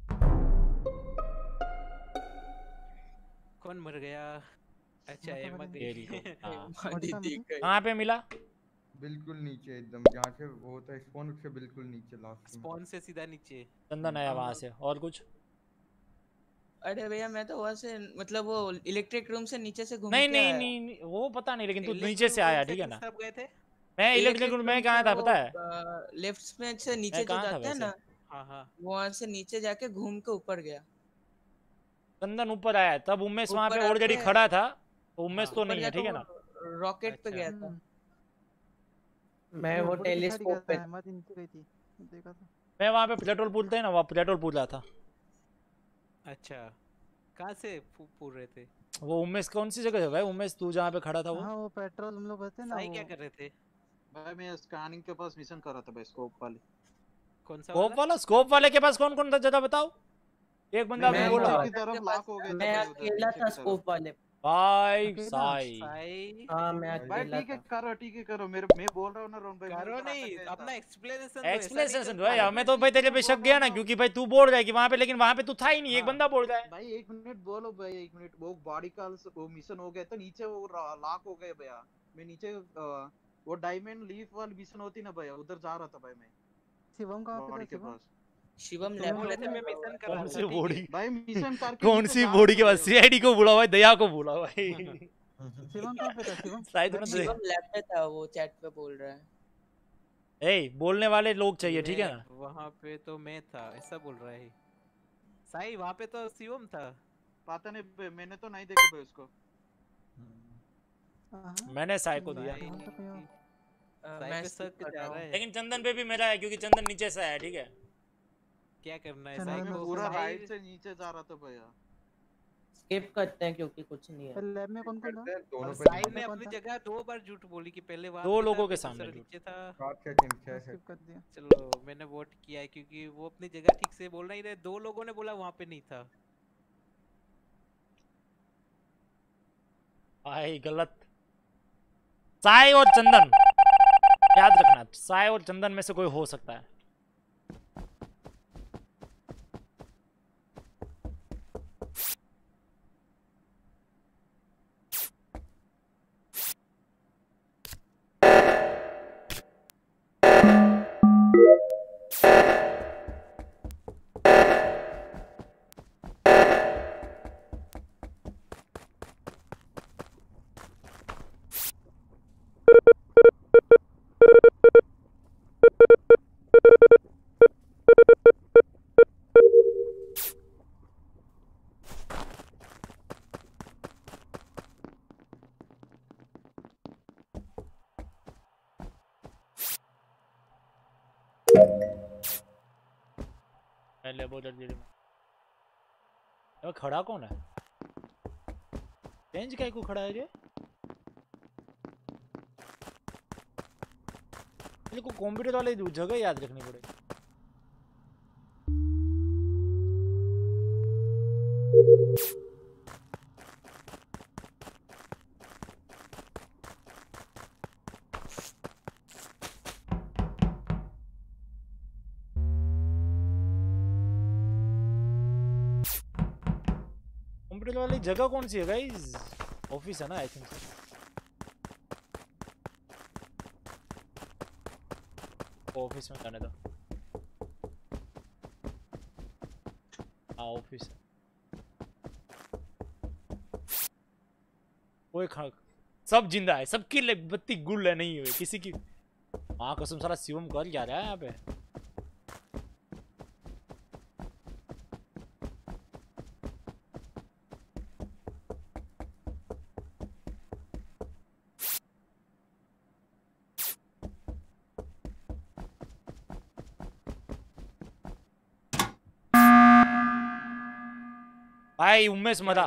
कौन मर गया? अच्छा ये मत कहाँ पे मिला? बिल्कुल नीचे एकदम, जहाँ से वो होता है स्पॉन, उससे बिल्कुल नीचे, लास्ट स्पॉन से सीधा नीचे। चंदन आया वहाँ से। और कुछ? अरे भैया मैं तो वहाँ से मतलब वो इलेक्ट्रिक रूम से नीचे से घूम नहीं नहीं नहीं वो पता नहीं, लेकिन तू नीचे से आया, ठीक है ना? सब गए थे। मैं इलेक्ट्रिक रूम में कहाँ था पता है? लेफ्ट में से नीचे जो जाता है ना, हाँ वहाँ से नीचे जाके घूम के ऊपर गया। चंदन ऊपर आया, तब उमेश वहाँ पे ऑलरेडी खड़ा था, तो उमेश तो नहीं है, ठीक है ना? रॉकेट पे गया था मैं, वो टेलीस्कोप पे देखा था। मैं वहाँ पे पेट्रोल पूलते हैं ना, वहाँ पेट्रोल पूल रहा था। अच्छा कहाँ से पूल रहे थे? वो उमेश कौन सी जगह है भाई? उमेश तू जहाँ पे खड़ा था वो? हाँ वो पेट्रोल हम लोग थे ना। साई क्या कर रहे थे? भाई मैं स्कैनिंग के पास मिशन कर रहा था भाई, स्कोप वाले। कौन सा स्कोप वाला? स्कोप वाले के पास कौन कौन था जरा बताओ। एक बंदा मैं बोला की तरफ लॉक हो गया। मैं अकेला था स्कोप वाले। भाई साई हाँ मैं भाई अकेला ठीक है था। करो मैं बोल रहा हूँ ना रोन भाई, करो नहीं अपना एक्सप्लेनेशन भाई। हमें तो भाई तेरे पे शक गया ना, क्योंकि भाई तू बोल रहा है कि वहाँ पे, लेकिन वहाँ पे तू था ही नहीं। एक बंदा बोल रहा है भाई 1 मिनट बोलो भाई, 1 मिनट। वो बॉडी का वो मिशन हो गया तो नीचे वो लॉक हो गए भैया। मैं नीचे वो डायमंड लीफ वाली मिशन होती ना भैया, उधर जा रहा था भाई मैं। शिवम कहाँ पे था? शिवम शिवम लैब में था। मैं मिशन कर रहा कौन था सी बॉडी? भाई मिशन करके कौन सी बॉडी के बाद? सीआईडी को बुलाओ भाई, दया को बुलाओ भाई। शिवम कहाँ पे था? शिवम शायद ना शिवम लैब पे था, वो चैट पे बोल रहा है। ए बोलने वाले लोग चाहिए, ठीक है ना? वहाँ पे तो मैं था ऐसा बोल रहा है साई। वहाँ पे तो शिवम था। पता नहीं मैंने तो नहीं देखा भाई उसको। मैंने साई को दिया, साई पे शक जा रहा है। लेकिन चंदन पे भी मेरा है, क्योंकि चंदन नीचे से आया, ठीक है? क्या करना है साई को? पूरा राइट से नीचे जा रहा था भैया। स्किप करते हैं क्योंकि कुछ नहीं है। लैब में कौन कौन था? दोनों साई ने अपनी जगह 2 बार झूठ बोली कि पहले वहाँ 2 लोगों के सामने नीचे था। स्किप कर दिया। चलो मैंने वोट किया है क्योंकि वो अपनी जगह ठीक से बोल नहीं रहे। 2 लोगों ने बोला वहाँ पे नहीं था। भाई गलत। साई और चंदन याद रखना, साई और चंदन में से कोई हो सकता है। मैंने लेबोरेटरी में। अब खड़ा कौन है? रेंज काय को खड़ा है ये? मेरे को कंप्यूटर वाले जगह याद रखनी पड़ेगी। कंप्यूटर वाली जगह कौन सी है गाइस? ऑफिस है ना आई थिंक। ऑफिस में जाने दो। हाँ ऑफिस है। कोई सब जिंदा है, सबकी बत्ती गुल है, नहीं हुई किसी की। हाँ कसम सारा शिवम कर जा रहा है यहाँ पे। भाई उमेश मरा।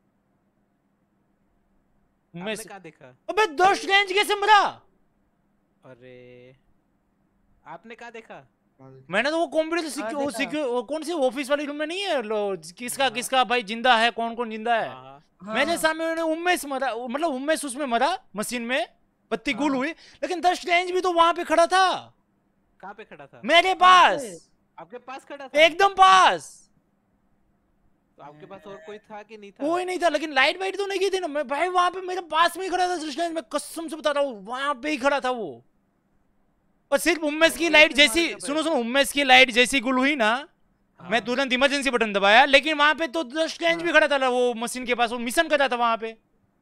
उमेश कहाँ देखा? अबे 10 रेंज कैसे मरा? अरे आपने कहाँ देखा? मैंने तो वो कंप्यूटर वो कौन सी ऑफिस वाली रूम में नहीं है किसका किसका भाई जिंदा है, कौन कौन जिंदा है। मेरे सामने उमेश मरा, मतलब उमेश उसमें मरा मशीन में, बत्ती गुल हुई, लेकिन 10 रेंज भी तो वहां पे खड़ा था। कहाँ पे खड़ा था? मेरे पास। आपके पास खड़ा था? एकदम पास। तो आपके पास और कोई था कि नहीं था? कोई नहीं था, लेकिन लाइट वाइट तो नहीं की थी ना। मैं भाई वहां पे मेरे पास में ही खड़ा था, मैं कसम से बता रहा हूँ वहां पे ही खड़ा था वो। और सिर्फ उमेश की लाइट जैसी, सुनो उमेश की लाइट जैसी गुल हुई ना, मैं तुरंत इमरजेंसी बटन दबाया, लेकिन वहां पे तो 10 रेंज भी खड़ा था वो मशीन के पास, वो मिशन कर रहा था वहां पे।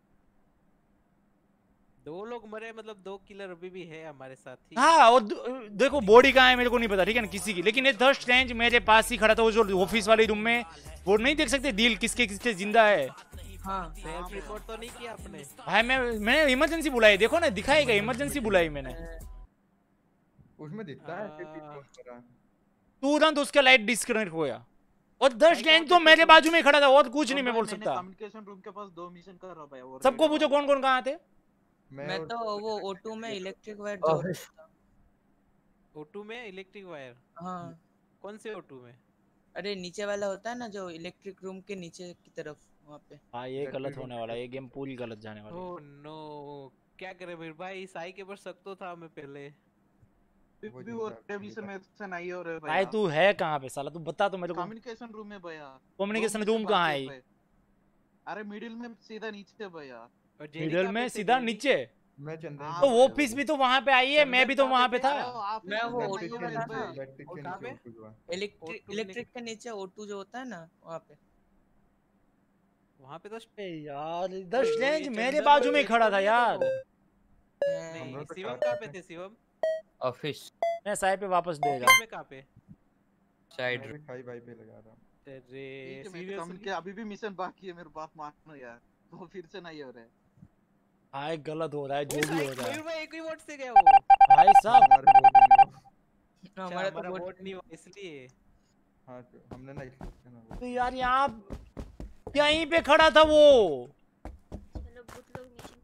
2 लोग मरे, मतलब 2 किलर अभी भी है हमारे साथ ही। हाँ और देखो बॉडी कहाँ है मेरे को नहीं पता, ठीक है ना, किसी की, लेकिन ये 10 रेंज मेरे पास ही खड़ा था। वो जो ऑफिस वाली रूम में वो नहीं देख सकते डील किसके किसके जिंदा है। हाँ सेल्फ रिपोर्ट तो नहीं किया आपने? भाई मैंने इमरजेंसी बुलाई, देखो ना दिखाएगा, इमरजेंसी बुलाई मैंने। उसमें दिखता है तुरंत उसका लाइट डिस्कनेक्ट हो गया। और 10 रेंज तो मेरे बाजू में खड़ा था, और कुछ नहीं मैं बोल सकता। कम्युनिकेशन रूम के पास 2 मिशन कर रहा भाई। सबको पूछो कौन कौन कहाँ थे। मैं तो वो O2 में इलेक्ट्रिक वायर जोड़ रहा था। O2 में इलेक्ट्रिक वायर? हाँ। कौन से O2 में? अरे नीचे वाला होता है ना जो इलेक्ट्रिक रूम के नीचे की तरफ, वहाँ पे। हाँ ये गलत होने वाला है, ये गेम पूरी गलत जाने वाली है। ओह नो, क्या करे मेरे भाई, साई के पर शक तो था मैं पहले। भी वो मिशन में से नहीं हो रहे भाई तू है कहाँ पे साला, तू बता तो मेरे को। कम्युनिकेशन रूम में भैया। कम्युनिकेशन रूम कहाँ है? अरे मिडिल में सीधा नीचे भैया। मिडिल में सीधा नीचे? मैं चंदन तो ऑफिस भी तो वहाँ पे आई है, मैं भी तो वहाँ पे था। मैं वो O2 में था। इलेक्ट्रिक के नीचे O2 जो होता है ना, वहाँ पे। वहाँ पे तो यार 10 रेंज मेरे बाजू में खड़ा था यार। शिवम कहाँ पे थे? शिवम ऑफिस मैं साइड पे वापस दे रहा। ऑफिस में कहाँ पे? साइड हाई बाई पे लगा रहा हूं। अरे सीरियसली अभी भी मिशन बाकी है, मेरे बात मानो यार, वो फिर से नहीं हो रहा है। भाई गलत हो रहा है जो भी हो रहा है। भाई एक ही वोट से गया वो भाई साहब। हमारा तो वोट नहीं हुआ इसलिए। हां तो हमने ना इसलिए। तो यार यहाँ यहीं पे खड़ा था वो। चलो बहुत लोग मिशन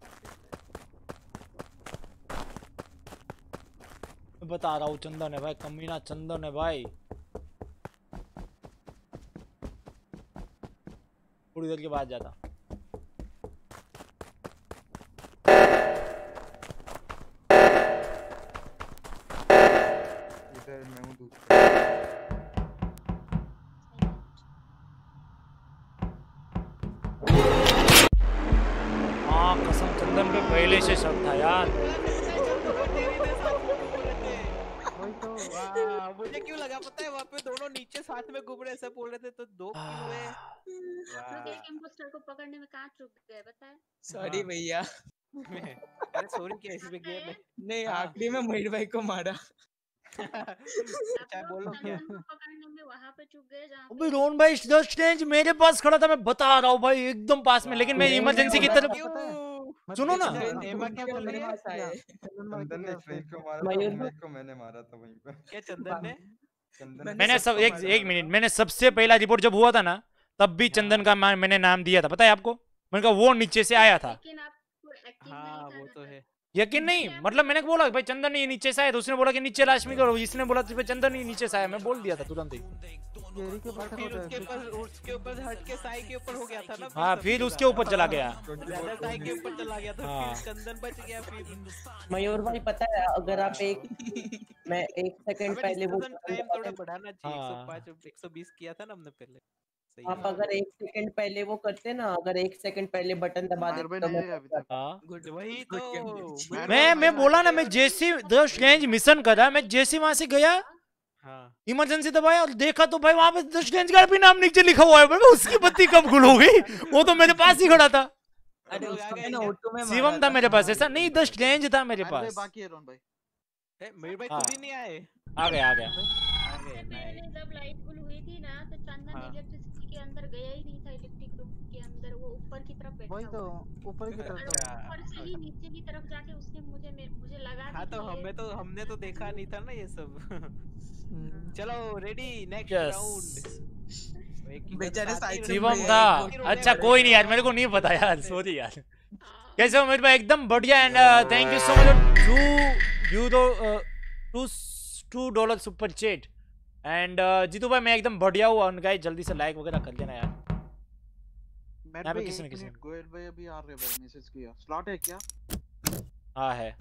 बता रहा हूँ चंदन है भाई, कमीना चंदन है भाई। थोड़ी देर के बाद जाता। इधर मैं हूँ दूसरा। हाँ कसम चंदन पे पहले से शक था यार। मुझे क्यों लगा पता है, वहाँ पे दोनों नीचे साथ में घूम रहे, सब बोल रहे थे तो 2 किल हुए। आप लोग एक इम्पोस्टर को पकड़ने में कहाँ चूक गए बताएं? सॉरी भैया। अरे सॉरी क्या, इसमें गेम है। नहीं आखिरी में मयूर भाई को मारा। अच्छा बोलो क्या? पकड़ने में वहाँ पे चूक गए जहाँ अबे रोन भाई 10 रेंज मेरे पास खड़ा था, मैं बता रहा हूँ भाई एकदम पास में, लेकिन मैं इमरजेंसी की तरफ। सुनो ना नेमा क्या बोल रही है? चंदन ने स्ट्रेंज को मारा था, मयूर को मैंने मारा था वहीं पे। क्या चंदन ने? मैंने सब एक मिनट, मैंने सबसे पहला रिपोर्ट जब हुआ था ना तब भी चंदन का मैंने नाम दिया था, पता है आपको? मैंने कहा वो नीचे से आया था। हाँ वो तो है। यकीन नहीं, मतलब मैंने बोला भाई चंदन ये नीचे से आया, तो उसने बोला कि नीचे लास्ट में करो, इसने बोला तो चंदन ही नीचे से आया, मैं बोल दिया था तुरंत ही। उसके ऊपर हट के साई के ऊपर हो गया था ना। हाँ फिर उसके ऊपर चला गया। साई के ऊपर चला गया था, फिर चंदन बच गया। फिर मयूर भाई पता है, अगर आप मैं 1 सेकंड पहले वो टाइम थोड़ा बढ़ाना चाहिए। 105 120 किया था ना हमने पहले। आप अगर 1 सेकंड पहले वो करते ना, अगर 1 सेकंड पहले बटन दबा देते तो वही तो मैं बोला ना, मैं जैसे द स्ट्रेंज मिशन करा, मैं जैसे वहां से गया इमरजेंसी दबाया और देखा तो भाई वहां पे द स्ट्रेंज का भी नाम नीचे लिखा हुआ है। उसकी बत्ती कब गुल हो गई? वो तो मेरे पास ही खड़ा था। अरे उसको ना ऑटो में शिवम था मेरे पास, ऐसा नहीं द स्ट्रेंज था मेरे पास। बाकी है रोन भाई। मेरे भाई खुद ही नहीं आए। आ गया पहले जब लाइट गुल हुई थी ना तो चंदन इलेक्ट्रिसिटी के अंदर गया ही नहीं था, इलेक्ट्रिक रूम के अंदर, वो ऊपर की तरफ बैठा वही तो ऊपर की तरफ था। ऊपर से ही नीचे की तरफ जाके उसने मुझे लगा। हाँ तो हमने तो देखा नहीं था ना ये सब। चलो रेडी, नेक्स्ट राउंड। बेचारे शिवम था। अच्छा कोई नहीं यार, मेरे को नहीं पता यार, सॉरी यार। कैसे हो मेरे भाई? एकदम बढ़िया। And thank you so much $2 super chat. And Jeetu भाई मैं एकदम बढ़िया हूँ। और गाइस जल्दी से लाइक वगैरह कर लेना यार। मैं भी किसी ने गोयल भाई अभी आ रहे भाई, मैसेज किया। स्लॉट है क्या? हाँ है।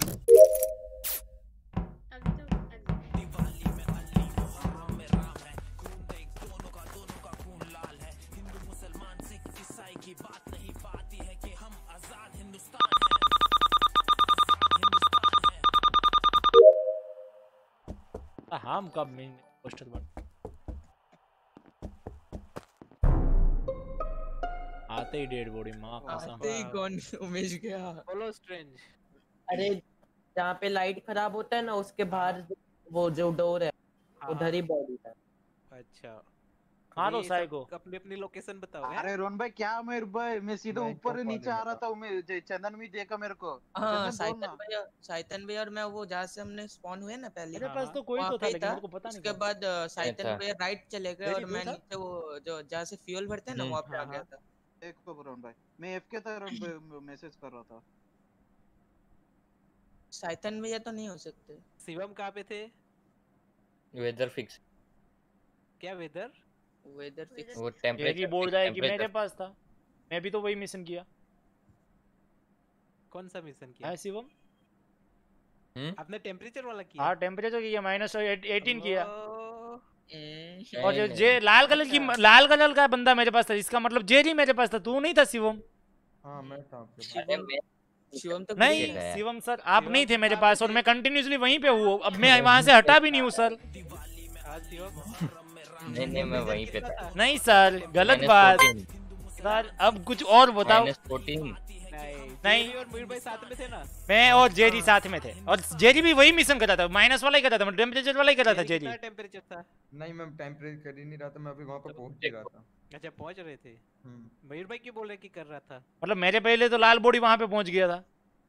हम कब में पोस्टर बन आते ही डेड बॉडी मां कसम। आते ही कौन उमेश गया। Follow strange. अरे जहाँ पे लाइट खराब होता है ना उसके बाहर वो जो डोर है उधर ही बॉडी था। अच्छा मारो साइको। अपनी लोकेशन बताओ। अरे रोन भाई क्या मेरे भाई, मैं सीधे ऊपर नीचे आ रहा था। मैं चंदन भी देखा मेरे को। हाँ साइतन भैया और मैं वो जहाँ से हमने स्पॉन हुए ना पहले, मेरे पास तो कोई तो था लेकिन मेरे को पता नहीं। उसके बाद साइतन भैया राइट चले गए और मैं नीचे वो जो जहाँ से फ्यूल भरते हैं ना वहाँ पे आ गया था। एक तो रोन भाई मैं एफके था, रोन भाई मैसेज कर रहा था। साइतन भैया तो नहीं हो सकते। शिवम कहाँ पे थे? Weather fix. क्या वेदर फिक्स? वो टेंपरेचर बोल रहा है कि मेरे पास था, मैं भी तो वही मिशन किया। कौन सा मिशन किया? है शिवम? आपने टेम्परेचर वाला किया? हाँ टेम्परेचर किया, -18 किया। और जो लाल कलर का बंदा मेरे पास था, इसका मतलब जेरी मेरे पास था, तू नहीं था शिवम? हाँ मैं था। शिवम तो नहीं शिवम सर आप नहीं थे मेरे पास, और मैं कंटिन्यूअसली वहीं पे हूँ। अब मैं वहाँ से हटा भी नहीं हूँ सर। नहीं मैं वहीं पे था। नहीं सर गलत बात सर। अब कुछ और बताओ। नहीं और मयूर भाई साथ में थे ना? मैं और जेरी साथ में थे, और जेरी भी वही मिशन करता था, माइनस वाला ही करता था, मैं टेम्परेचर वाला ही करता था। जेरी टेम्परेचर था? नहीं मैं टेम्परेचर कर ही नहीं रहा था, मैं अभी वहां पर पहुंच ही रहा था। अच्छा पहुंच रहे थे। मयूर भाई क्यों बोल रहे कि कर रहा था? मतलब मेरे पहले तो लाल बॉडी वहां पे पहुंच गया था।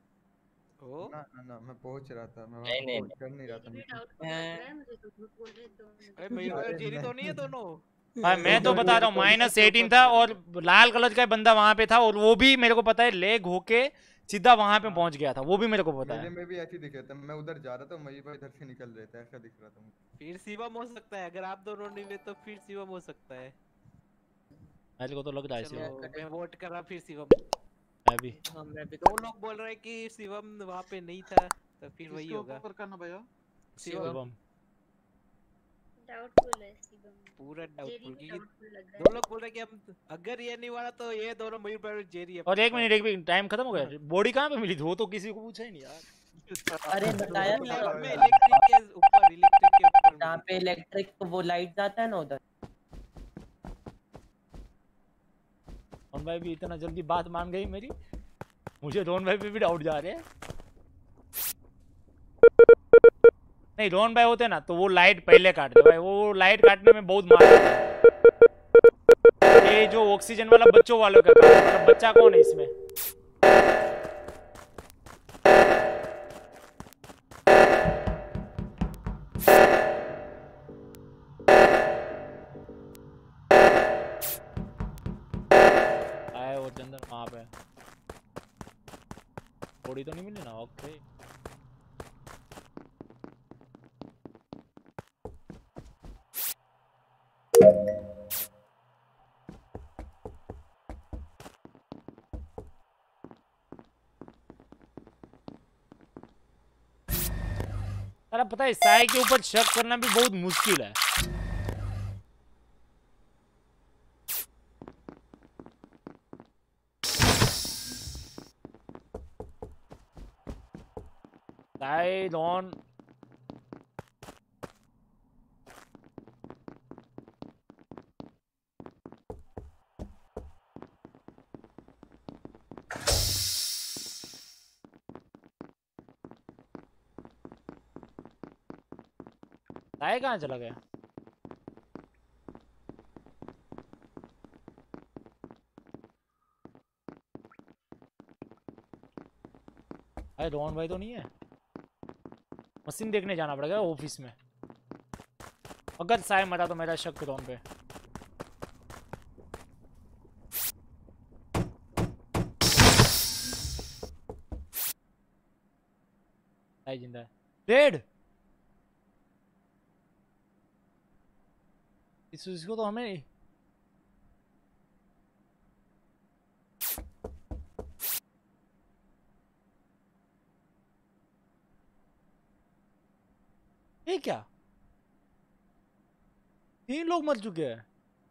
ना मैं पहुंच रहा था, मैं नहीं कर नहीं रहा था। अरे मयूर भाई जेरी तो नहीं है दोनों? हाँ मैं तो बता रहा हूँ -18 था, और लाल कलर का बंदा वहां पे था, और वो भी मेरे को पता है लेग होके सीधा वहां पे पहुंच गया था, वो भी मेरे को पता है। मैं भी ऐसे दिख रहा था, मैं उधर जा रहा था, मयूर भाई इधर से निकल रहे थे, ऐसा दिख रहा था मुझे। फिर शिवम हो सकता है, अगर आप दोनों नहीं हुए तो फिर शिवम हो सकता है। मेरे को तो लग रहा है शिवम। मैं वोट कर रहा फिर शिवम। अभी दो लोग बोल रहे हैं कि शिवम वहां पे नहीं था, तो फिर वही होगा। ऊपर करना भैया शिवम डाउटफुल है शिवम, पूरा डाउटफुल। दो लोग बोल रहे हैं कि हम अगर ये नहीं हुआ तो ये दोनों मयूर भाई जेरी है। और एक मिनट टाइम खत्म हो गया। बॉडी कहाँ पे मिली थी वो तो किसी को पूछा ही नहीं यार। अरे बताया इलेक्ट्रिक के ऊपर जहाँ पे इलेक्ट्रिक वो लाइट जाता है ना उधर। रोन भाई भी इतना जल्दी बात मान गई मेरी, मुझे रोन भाई पे भी डाउट जा रहे हैं। नहीं रोन भाई होते ना तो वो लाइट पहले काट दे भाई, वो लाइट काटने में बहुत मार है। ये जो ऑक्सीजन वाला बच्चों वालों का काम, मतलब बच्चा कौन है इसमें? बॉडी तो नहीं मिली ना। ओके अरे पता है साई के ऊपर शक करना भी बहुत मुश्किल है। साई डॉन साई कहाँ चला गया? अरे रोहन भाई तो नहीं है। मशीन देखने जाना पड़ेगा ऑफिस में। अगर साई मरा तो मेरा शक रोहन पे। साई जिंदा है। डेड इसको तो हमें ये क्या 3 लोग मर चुके हैं।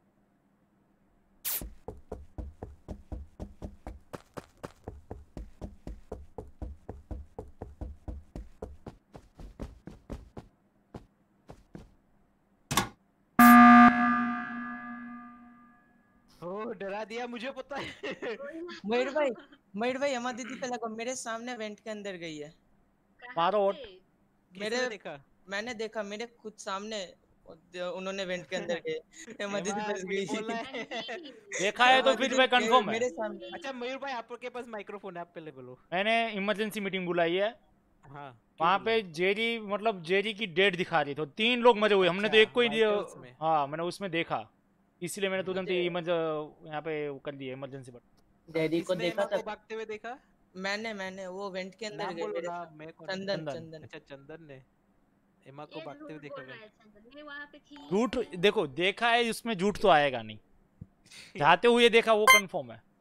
डरा दिया मुझे पता है। मयूर भाई अमा दीदी पे लगा मेरे सामने वेंट के अंदर गई है। मारो मेरे देखा मैंने देखा मेरे खुद सामने उन्होंने वेंट के अंदर गए। अमा दीदी फंस गई। देखा है तो फिर मैं कंफर्म है। मेरे सामने। अच्छा मयूर भाई आपके पास माइक्रोफोन है, आप पहले बोलो। मैंने इमरजेंसी मीटिंग बुलाई है। हाँ वहाँ पे जेरी मतलब जेरी की डेट दिखा रही थी। 3 लोग मरे हुए। हमने तो एक को ही हाँ मैंने उसमें देखा, इसलिए मैंने तुरंत यहाँ पे कर दिया इमरजेंसी बटन। जेरी को देखा था भागते हुए देखा मैंने वो वेंट के अंदर गए। चंदन। अच्छा चंदन ने एमा को भागते हुए देखा। झूठ देखो देखा है उसमें झूठ तो आएगा नहीं। जाते हुए देखा वो कंफर्म है।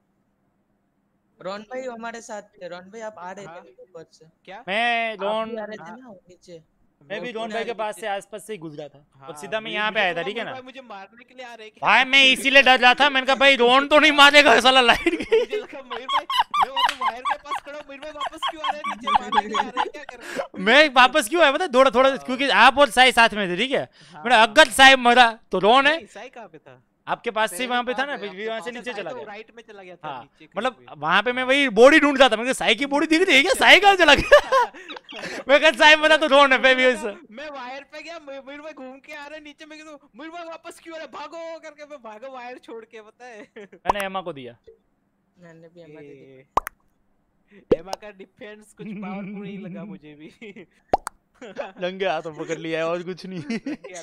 रोहन भाई हमारे साथ थे। रोहन भाई आप आ रहे थे ऊपर से क्या? मैं रोहन आ रहे थे ना नीचे। मैं भी रोहन भाई के पास से आसपास से ही गुजरा था। और सीधा मैं यहाँ पे आया था। ठीक है ना मुझे मारने के लिए आ रहे भाई मैं इसीलिए डर रहा था। मैंने कहा भाई रोहन तो नहीं मारेगा साला लाइट के। मुझे लगा मयूर भाई मैं वहां पे वायर के पास खड़ा हूं, मयूर भाई वापस क्यों आ रहे हैं नीचे? मारने के लिए आ रहे हैं क्या कर रहे हैं? मैं वापस क्यों आया पता थोड़ा थोड़ा क्योंकि आप और साई साथ में थे। ठीक है मैंने अगर साई मरा तो रोहन है। साई कहां पे था? आपके पास से वहाँ पे था ना, फिर वहाँ से नीचे चला गया। राइट में चला गया था। हाँ मतलब वहाँ पे मैं वही बॉडी ढूंढ रहा था। मैं साई की बॉडी दिख रही है क्या? साई कहाँ चला गया? मैं कहा साई मरा तो रोन है। मैं वायर पे गया, मयूर भाई घूम के आ रहे नीचे। मैं कहता हूँ मयूर भाई वापस क्यों आ रहे? भागो करके मैं भागा वायर छोड़ के। पता है मैंने एमा को दिया। मैंने भी एमा दिया। एमा का डिफेंस कुछ पावरफुल नहीं लगा मुझे भी। नंगे हाथों पकड़ लिया है और कुछ नहीं।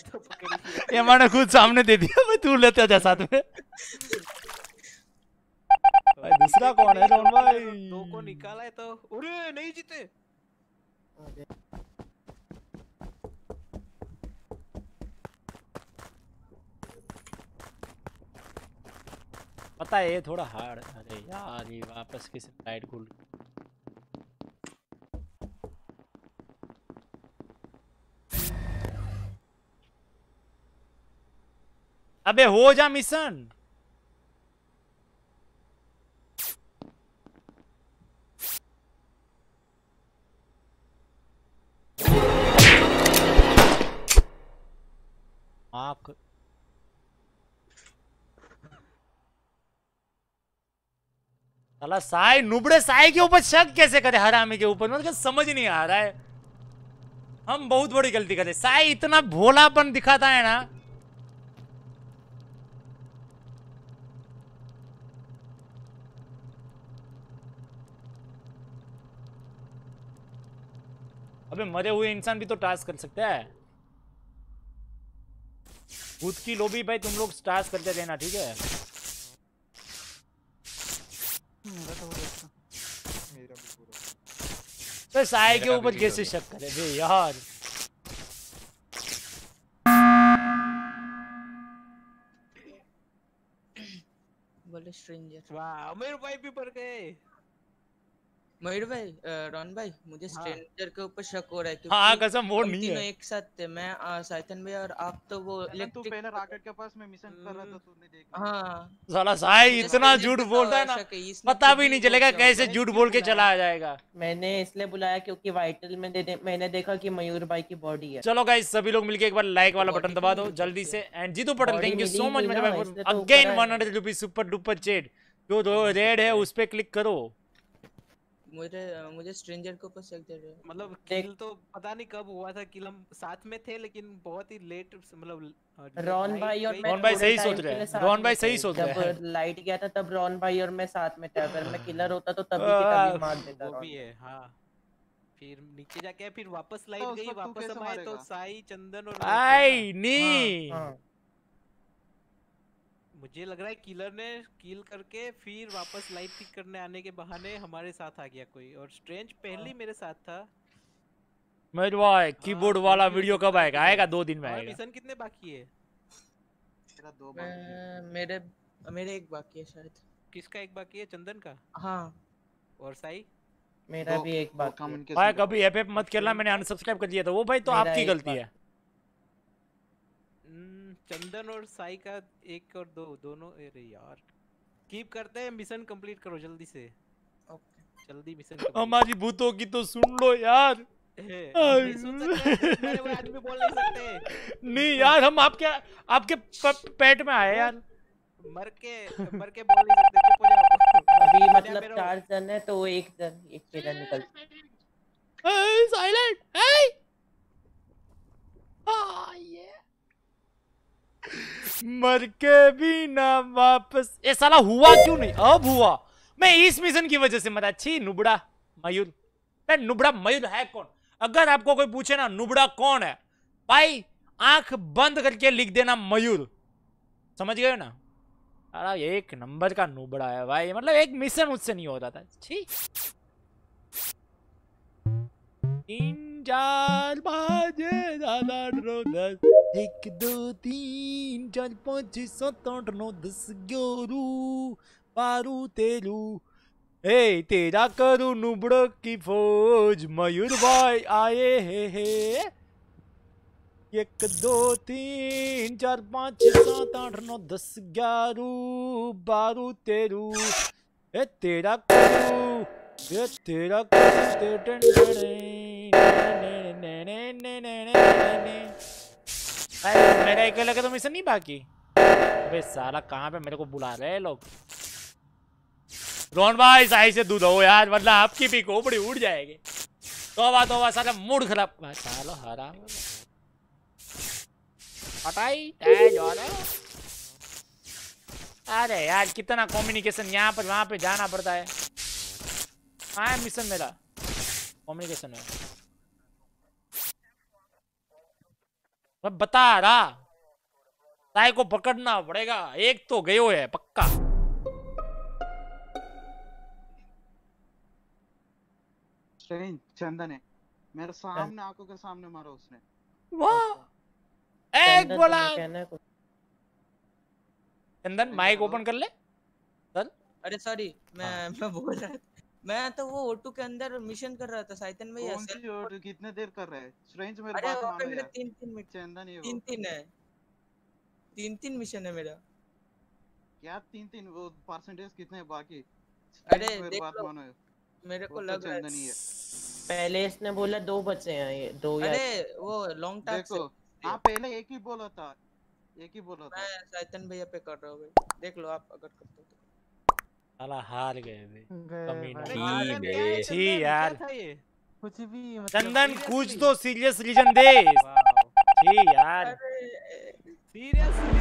एमा ने खुद सामने दे दिया। मैं तू लेते जा साथ में। भाई दूसरा कौन है रोहन भाई? 2 को निकाला है तो अरे नहीं जीते। पता है ये थोड़ा हार्ड। अरे यार ये वापस किसी लाइट खुल। अबे हो जा मिशन। आँख साला साई नुबड़े साई के ऊपर शक कैसे करे? हरामी के ऊपर मतलब समझ नहीं आ रहा है। हम बहुत बड़ी गलती करे। साई इतना भोलापन दिखाता है ना। अबे मरे हुए इंसान भी तो टास्क कर सकता है। खुद की लॉबी भाई तुम लोग टास्क करते रहना ठीक है। मेरा तो वो देखा। मेरा भी पूरा तो साय के ऊपर कैसे शक करे बे यार। बोले स्ट्रेंजर। वाह मयूर भाई भी पड़ गए। मयूर भाई रॉन भाई मुझे स्ट्रेंजर के ऊपर शक हो रहा है हाँ कसम वो नहीं तीनों है। एक साथ थे, मैं साइथन भाई और आप तो वो तू पहले रॉकेट के पास में मिशन कर रहा था, तूने देखा। हाँ साला साई इतना झूठ बोलता है ना, पता भी नहीं चलेगा कैसे झूठ बोल के चला आ जाएगा। मैंने इसलिए बुलाया क्योंकि वाइटल में मैंने देखा कि मयूर भाई की बॉडी है। चलो गाइस सभी लोग मिलके एक बार लाइक वाला बटन दबा दो जल्दी से। And Jeetu Patel thank you so much मेरे भाई again 100 rupees super duper chat. जो रेड है उस पे क्लिक करो। मुझे स्ट्रेंजर के ऊपर शक दे रहे हैं। मतलब किल तो पता नहीं कब हुआ था, किल हम साथ में थे लेकिन बहुत ही लेट, मतलब रॉन भाई और रॉन भाई सही सोच रहे हैं, रॉन भाई सही सोच रहे हैं। जब लाइट गया था तब रॉन भाई और मैं साथ में थे, अगर मैं किलर होता तो तभी के तभी मार देता। वो भी है हाँ। फिर नीचे जाके फिर वापस लाइट गई, वापस हम आए तो साई चंदन और आई नहीं मुझे लग रहा है किलर ने किल करके फिर वापस लाइट पिक करने आने के बहाने हमारे साथ आ गया कोई, और स्ट्रेंज पहले मेरे साथ था। मेरे भाई कीबोर्ड वाला वीडियो कब आएगा? आएगा 2 दिन में आएगा। मिशन कितने बाकी है? मेरा 2 बाकी है। मेरे एक बाकी है शायद। किसका एक बाकी है? चंदन का? हाँ। और साई? मेरा भी एक बाकी है। भाई कभी एफ मत खेलना, मैंने अनसब्सक्राइब कर दिया था वो भाई, तो आपकी गलती है। चंदन और साई का 1 और 2 दोनों। अरे यार कीप करते हैं, मिशन कंप्लीट करो जल्दी से। ओके जल्दी मिशन। हमारी भूतों की तो सुन लो यार। नहीं सुन सकते, वो आदमी बोल नहीं सकते। नहीं यार हम आपके पेट में आए यार। मर के बोल नहीं सकते, चुप हो जाओ। अभी मतलब 4 जन है तो एक किलर निकल। साइलेंट मर के भी ना वापस। ये साला हुआ क्यों नहीं? अब हुआ। मैं इस मिशन की वजह से मरा। छी नुबड़ा मयूर। नुबड़ा मयूर है कौन? अगर आपको कोई पूछे ना नुबड़ा कौन है, भाई आंख बंद करके लिख देना मयूर। समझ गए ना? अरे 1 नंबर का नुबड़ा है भाई, मतलब एक मिशन मुझसे नहीं होता था। छी 3 4 5 7 8 9 10 1 2 3 4 5 6 7 8 9 10 11 12 13। ए तेरा करूं नुबड़ों की फौज, मयूर भाई आए हे 1 2 3 4 5 6 7 8 9 10 11 12 13। ए तेरा करूं, ये तेरा मेरा एक लगा तो मिशन नहीं बाकी। अबे साला कहाँ पे मेरे को बुला रहे हैं लोग। रॉन भाई सही से दूध हो यार, वरना आपकी भी खोपड़ी उड़ जाएगी। तोबा साला मूड खराब। सालो हराम हटाई तेज वाला। अरे यार कितना कम्युनिकेशन यहाँ पर वहां पे जाना पड़ता है। हाँ मिशन मेरा कम्युनिकेशन है। मैं बता रहा साई को पकड़ना पड़ेगा, एक तो गयो है पक्का। चंदन है मेरे सामने, आंखों के सामने मारा उसने। वाह एक बोला। चंदन माइक ओपन कर ले सर। अरे सॉरी मैं बोल रहा था, मैं तो वो O2 के अंदर मिशन कर रहा था साइतन में। कौन सी O2? कितने देर कर रहे हैं? स्ट्रेंज मेरे बात मानो यार। 3 मिनट। चंदन ये 3 है, 3 मिशन है मेरा। क्या 3 वो परसेंटेज कितने हैं बाकी? अरे मेरी बात मानो, मेरे को लग रहा है पहले इसने बोला 2 बचे हैं, ये 2 या। अरे वो लॉन्ग टास्क। देखो हाँ पहले एक ही बोला था। मैं साइतन भैया पे कर रहा हूँ भाई, देख लो आप अगर करते हो तो। साला हार गए बे। छी यार कुछ भी चंदन कुछ तो सीरियस रीजन दे। छी यार सीरियसली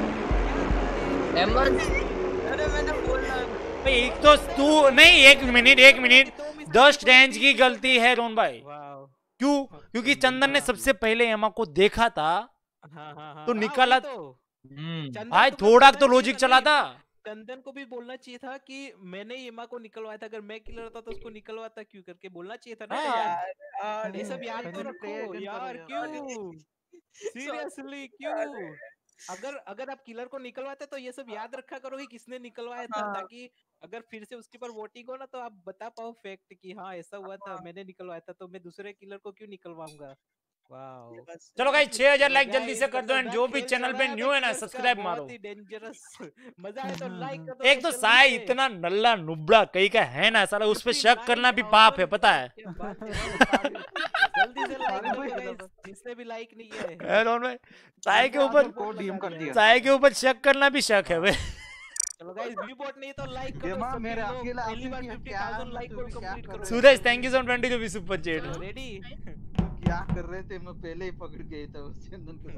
अरे मैंने बोला एक तो तू नहीं। 1 मिनट 10 रेंज की गलती है रोन भाई। क्यों? क्योंकि चंदन ने सबसे पहले एमा को देखा था तो निकाला। भाई थोड़ा तो लॉजिक चला था। स्कंदन को भी बोलना चाहिए था कि मैंने एमा को निकलवाया था, अगर मैं किलर होता तो उसको निकलवाता क्यों करके बोलना चाहिए था ना यार। ये सब याद तो रखो यार, क्यों सीरियसली क्यों? अगर आप किलर को निकलवाते तो ये सब याद रखा करो कि किसने निकलवाया था, ताकि अगर फिर से उसके ऊपर वोटिंग हो ना तो आप बता पाओ फैक्ट कि हाँ ऐसा हुआ था, मैंने निकलवाया था, तो मैं दूसरे किलर को क्यों निकलवाऊंगा। वाओ चलो गाइस 6000 लाइक जल्दी से कर दो, एंड जो भी चैनल पे न्यू है ना सब्सक्राइब मारो। डेंजरस मजा आए तो लाइक कर दो। एक तो साई इतना नल्ला नुबड़ा कहीं का है ना साला, उस पे शक करना भी पाप है, पता है। जल्दी से लाइक करो जिसने भी लाइक नहीं किया है। रोहन भाई साई के ऊपर डीएम कर दिया, साई के ऊपर शक करना भी शक है भाई। चलो गाइस व्यू बोट नहीं तो लाइक करो, मेरे अकेला पहली बार 50,000 लाइक को कंप्लीट करो। Suraj thank you so 20 rupees super chat. Ready क्या कर रहे थे, मैं पहले ही पकड़ गया था उस चंदन को।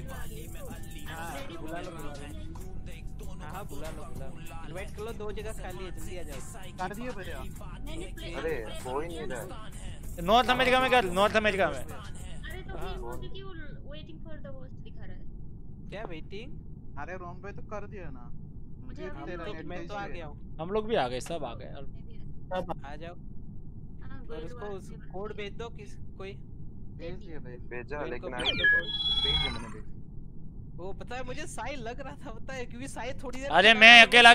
बुला लो हाँ बुला लो इनवाइट कर लो, 2 जगह खाली है, जल्दी आ जाओ। कर दिए भैया। अरे कोई नहीं रहा। नॉर्थ अमेरिका में कर, नॉर्थ अमेरिका में। अरे तो फिर मुझे क्यों वेटिंग फॉर द होस्ट दिखा रहा है? क्या वेटिंग? अरे रोम भाई तो कर दिया ना, मुझे तेरा नेट मैं तो आ गया हूं। हम लोग भी आ गए, सब आ गए, सब आ जाओ। और उसको कोड भेज दो किस कोई भेज दिया भाई, भेजा लेकिन आज भेज दिया मैंने भेज। वो पता है मुझे साई लग रहा था, पता है क्योंकि साई थोड़ी देर। अरे मैं अकेला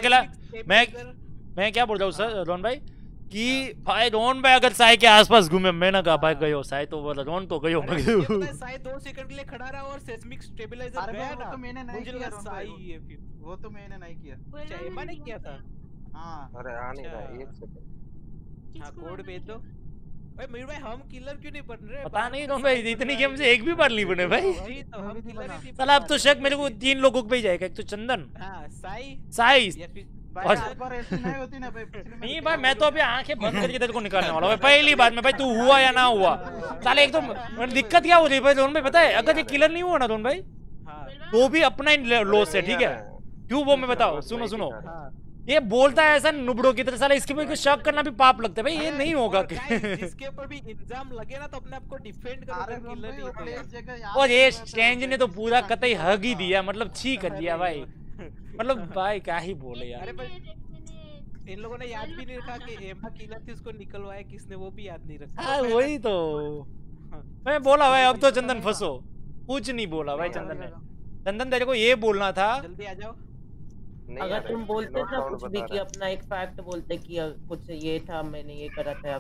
मैं क्या बोल रहा हूँ सर रोहन भाई कि भाई रोहन भाई अगर साई के आसपास घूमे, मैं ना कहा भाई गए हो साई तो बोला रोहन तो गए हो। साई 2 सेकंड के लिए खड़ा रहा और सेस्मिक स्टेबलाइजर गया ना, तो मैंने नहीं किया साई है फिर वो तो मैंने नहीं किया। अच्छा एमा ने किया था। हां अरे आ नहीं रहा, 1 सेकंड। हां कोड भेज दो। भाई मयूर भाई हम किलर क्यों नहीं बन रहे? पता नहीं रोहन भाई इतनी गेम से एक भी बार नहीं बने भाई। वही तो हम किलर ही साला अब तो शक मेरे को 3 लोगों पे ही जाएगा, एक तो चंदन, हां साई या फिर भाई हर बार ऐसी नहीं होती ना भाई। नहीं भाई मैं तो अभी आंखें बंद करके तेरे को निकालने वाला हूं पहली बार में भाई, तू हुआ या ना हुआ। साले एक तो दिक्कत क्या हो रही है भाई रोहन भाई पता है, अगर ये किलर नहीं हुआ ना रोहन भाई तो भी अपना ही लॉस है, ठीक है क्यों वो मैं बताओ। सुनो सुनो ये बोलता है ऐसा नुबड़ों की तरह, साला इसके ऊपर शक करना भी पाप लगता है भाई, ये नहीं होगा। जिसके ऊपर भी इल्जाम लगे ना तो अपने आप को डिफेंड करो, किलर नहीं है। और ये स्ट्रेंज ने तो पूरा कतई हग ही दिया, मतलब छी कर दिया भाई, मतलब भाई क्या ही बोले यार। इन लोगों ने याद भी नहीं रखा कि एमा किलर थी, उसको निकलवाया किसने वो भी याद नहीं रखा। हाँ वही तो मैं बोला भाई, अब तो चंदन फंसो, कुछ नहीं बोला भाई चंदन ने। चंदन तेरे को ये बोलना था, जल्दी आ जाओ। अगर तुम बोलते ना कुछ भी कि अपना एक फैक्ट बोलते कि कुछ ये था मैंने ये करा था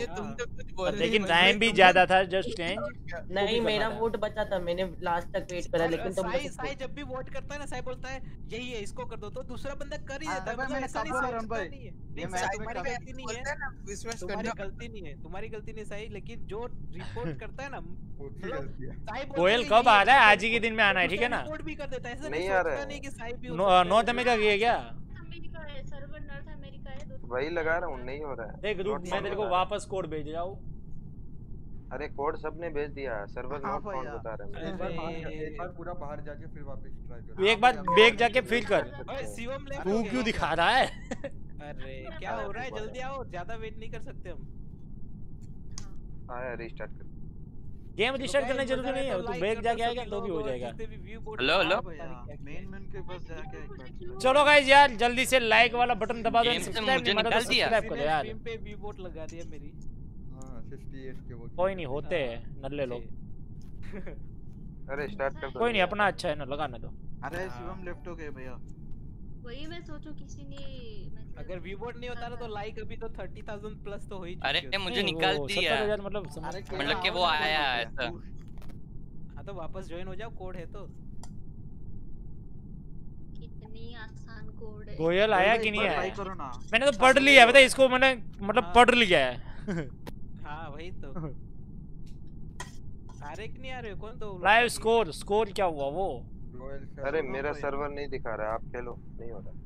लेकिन टाइम भी ज्यादा था जस्ट चेंज। नहीं मेरा वोट बचा था, मैंने लास्ट तक वेट करा, लेकिन तुम साई जब भी वोट करता है ना, साई बोलता है यही है इसको कर दो, तो दूसरा बंदा कर ही देता है। मैंने सब बोला रन भाई, ये तुम्हारी गलती नहीं है, तुम्हारी गलती नहीं है, तुम्हारी गलती नहीं साई, लेकिन जो रिपोर्ट करता है ना कोयल कब आ रहा है, आज ही के दिन में आना है ठीक है ना। रिपोर्ट भी कर देता है, ऐसा नहीं आ रहा है कि साई भी नॉर्थ अमेरिका की है क्या? अमेरिका है, सर्वर नॉर्थ अमेरिका है। वही लगा रहा हूं, नहीं हो रहा है। देख रुक मैं तेरे को वापस कोड भेज रहा हूं। अरे कोड सबने भेज दिया, सर्वर नॉट फाउंड बता रहा है। एक बार पूरा बाहर जाके फिर वापस ट्राई कर, एक बार बैग जाके फिर कर। शिवम ले तू क्यों दिखा रहा है? अरे क्या हो रहा है, जल्दी आओ, ज्यादा वेट नहीं कर सकते हम। आया रीस्टार्ट कर, गेम रिस्टार्ट करने जरूरी नहीं है, तू बैग जाके आएगा तो भी हो जाएगा। हेलो हेलो मेन के पास जाके चलो गाइस यार जल्दी से लाइक वाला बटन दबा दो, सब्सक्राइब सब्सक्राइब करो यार। स्ट्रीम पे वी वोट लगा दिया मेरी। हां 68 के वोट कोई नहीं होते हैं नल्ले लोग। अरे स्टार्ट कर दो, कोई नहीं अपना अच्छा है ना, लगाने दो। अरे शिवम लेफ्ट हो गए भैया, वही मैं सोचूं किसी ने अगर वी वोट नहीं होता ना तो लाइक अभी तो 30,000 प्लस तो हो ही। अरे मुझे निकाल दिया, मतलब कि वो आया ऐसा। हां तो वापस ज्वाइन हो जाओ, कोड है तो। कितनी आसान कोड है। कोयल आया कि नहीं आया? ना मैंने तो पढ़ लिया है, पता है इसको मैंने मतलब पढ़ लिया है। हां वही तो। आ रहे कि नहीं आ रहे कौन तो? लाइव स्कोर क्या हुआ वो? अरे मेरा सर्वर नहीं दिखा रहा है, आप खेलो, नहीं हो रहा।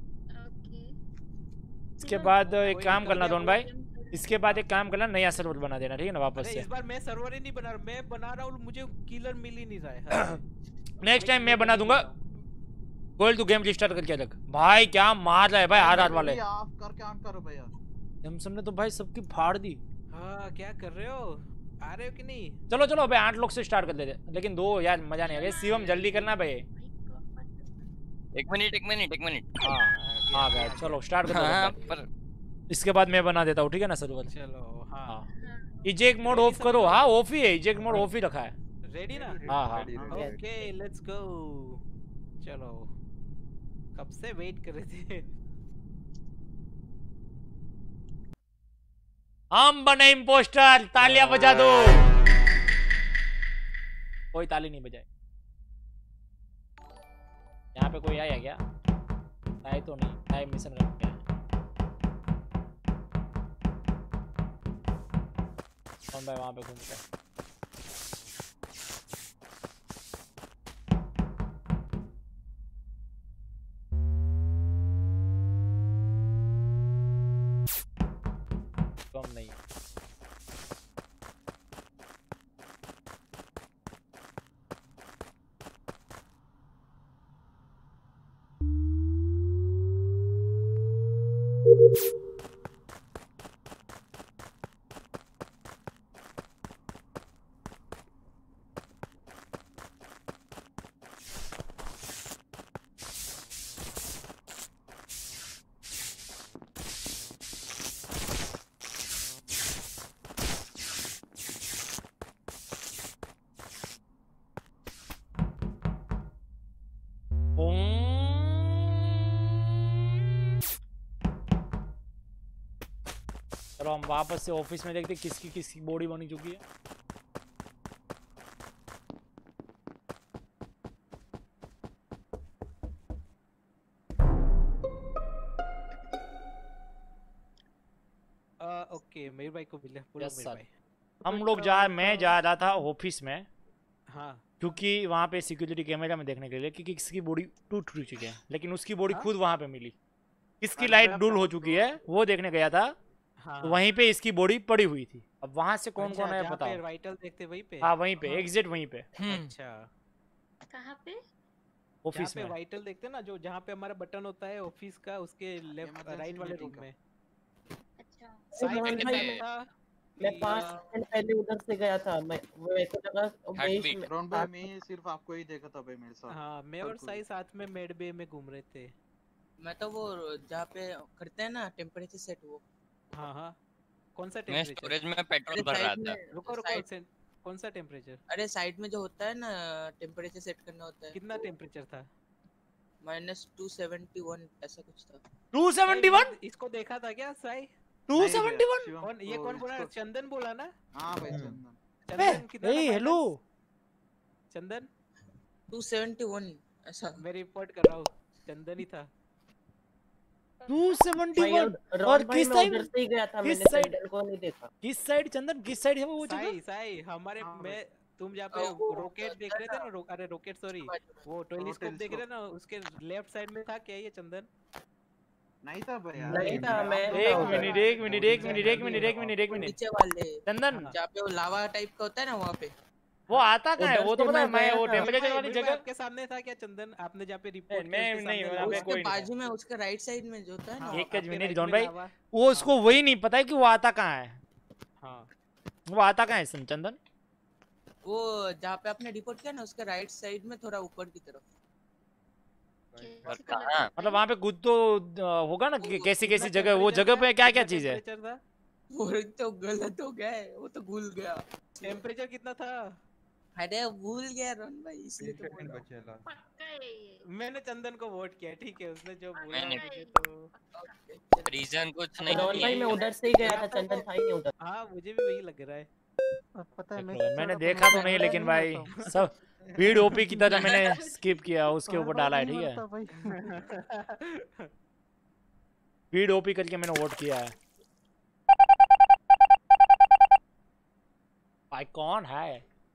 इसके बाद एक काम करना दोन भाई, इसके बाद एक काम करना, नया सर्वर बना देना ठीक है ना वापस से। इस बार मैं सर्वर ही नहीं बना रहा, मैं बना रहा हूं, मुझे किलर मिल ही नहीं रहा है। नेक्स्ट टाइम मैं बना दूंगा। गोल तू गेम रिस्टार्ट करके रख भाई, क्या मार रहा है भाई आरआर वाले। आप करके ऑन करो भैया, हम सबने तो भाई सबकी फाड़ दी। हां क्या कर रहे हो, आ रहे हो कि नहीं? चलो चलो भाई 8 लोग से स्टार्ट कर देते, लेकिन 2 यार मजा नहीं आ गया। शिवम जल्दी करना भाई, एक मिनट। हाँ आ गया, चलो स्टार्ट कर हाँ, दो। पर इसके बाद मैं बना देता हूँ, ठीक है ना सर्वर? चलो हाँ इजेक्ट मोड ऑफ करो। हाँ ऑफ ही है, इजेक्ट मोड ऑफ ही रखा है। रेडी ना? हाँ ओके लेट्स गो। चलो कब से वेट कर रहे थे। हम बने इम्पोस्टर, तालियां बजा दो। कोई ताली नहीं बजाए। यहाँ पे कोई आया क्या? आए तो नहीं, आए मिशन करके आए। कौन भाई वहाँ पे घूमता है? कम नहीं। चलो हम वापस से ऑफिस में देखते किसकी किसकी बॉडी बनी चुकी है। ओके मेरे भाई को मिला। बोलो मेरे भाई। हम लोग मैं जा रहा था ऑफिस में। हाँ क्योंकि वहाँ पे सिक्योरिटी कैमरा में देखने के लिए कि किसकी बॉडी टूट चुकी है, लेकिन उसकी बॉडी खुद वहाँ पे मिली। किसकी लाइट डुल हो चुकी है वो देखने गया था। तो वहीं पे इसकी बॉडी पड़ी हुई थी। अब वहाँ से कौन कौन है बताओ? वाइटल देखते वहीं पे। हाँ वहीं पे, एग्जैक्ट वहीं पे। अच्छा कहाँ पे? ऑफिस में वाइटल देखते ना, जो जहाँ पे हमारा बटन होता है ऑफिस का, उसके लेफ्ट राइट वाले रूम में। अच्छा मैं 5 सेकंड पहले उधर से गया था। मैं वैसे लगा रॉन भाई मैं सिर्फ आपको ही देखा था भाई मेरे साथ। हाँ मैं और साई साथ में मेड बे में घूम रहे थे। मैं तो वो जहाँ पे करते हैं ना टेम्परेचर सेट वो। हाँ हाँ कौन सा मैं टेम्परेचर? स्टोरेज में पेट्रोल भर रहा था। रुको कौन सा टेम्परेचर? अरे साइड में जो होता है ना टेम्परेचर सेट करना होता है। कितना टेम्परेचर था? -271 ऐसा कुछ था। 271? इसको देखा था क्या साई? 271? कौन ये कौन बोला? चंदन बोला ना? हाँ भाई चंदन। चंदन कितना? हेलो चंदन 271 ऐसा मैं रिपोर्ट कर रहा हूँ। चंदन ही था। 271 और किस साइड? उधर से ही गया था। किस मैंने साइड चंदन को नहीं देखा। किस साइड चंदन? किस साइड है वो जगह? साई हमारे मैं तुम जहाँ पे रॉकेट देख रहे थे ना, अरे रॉकेट सॉरी वो टेलीस्कोप देख रहे ना, उसके लेफ्ट साइड में था क्या ये चंदन? नहीं था भैया। नहीं था। मैं एक मिनट नीचे वाले चंदन जहाँ पे वो लावा टाइप का होता है ना वहाँ पे वो आता कहाँ है? वो तो पता है मैं वो टेम्परेचर वाली जगह आपके सामने था क्या चंदन? आपने जहाँ पे रिपोर्ट नहीं उसके बाजू में उसके राइट साइड में जो होता है ना। एक मिनट जॉन भाई वो उसको वही नहीं पता है कि वो आता कहाँ है। हाँ वो आता कहाँ है चंदन? वो जहाँ पे आपने रिपोर्ट किया ना उसके राइट साइड में थोड़ा ऊपर की तरफ। मतलब वहाँ पे खुद तो होगा ना कि कैसी कैसी जगह, वो जगह पे क्या क्या चीज है? वो तो गलत हो गया है, वो तो भूल गया। टेम्परेचर कितना था? अरे भूल गया रन भाई इसलिए तो बोल रहा हूं। मैंने चंदन को वोट किया, ठीक है उसने जो बोला मुझे तो रीजन कुछ नहीं रॉन भाई मैं उधर से ही गया था। चंदन था ही नहीं उधर। हाँ मुझे भी वही लग रहा है। पता है मैंने देखा तो नहीं, लेकिन भाई सब भीड़ ओपी की तरह मैंने स्किप किया, उसके ऊपर डाला है, ठीक है? भीड़ ओपी करके मैंने वोट किया है। भाई कौन है?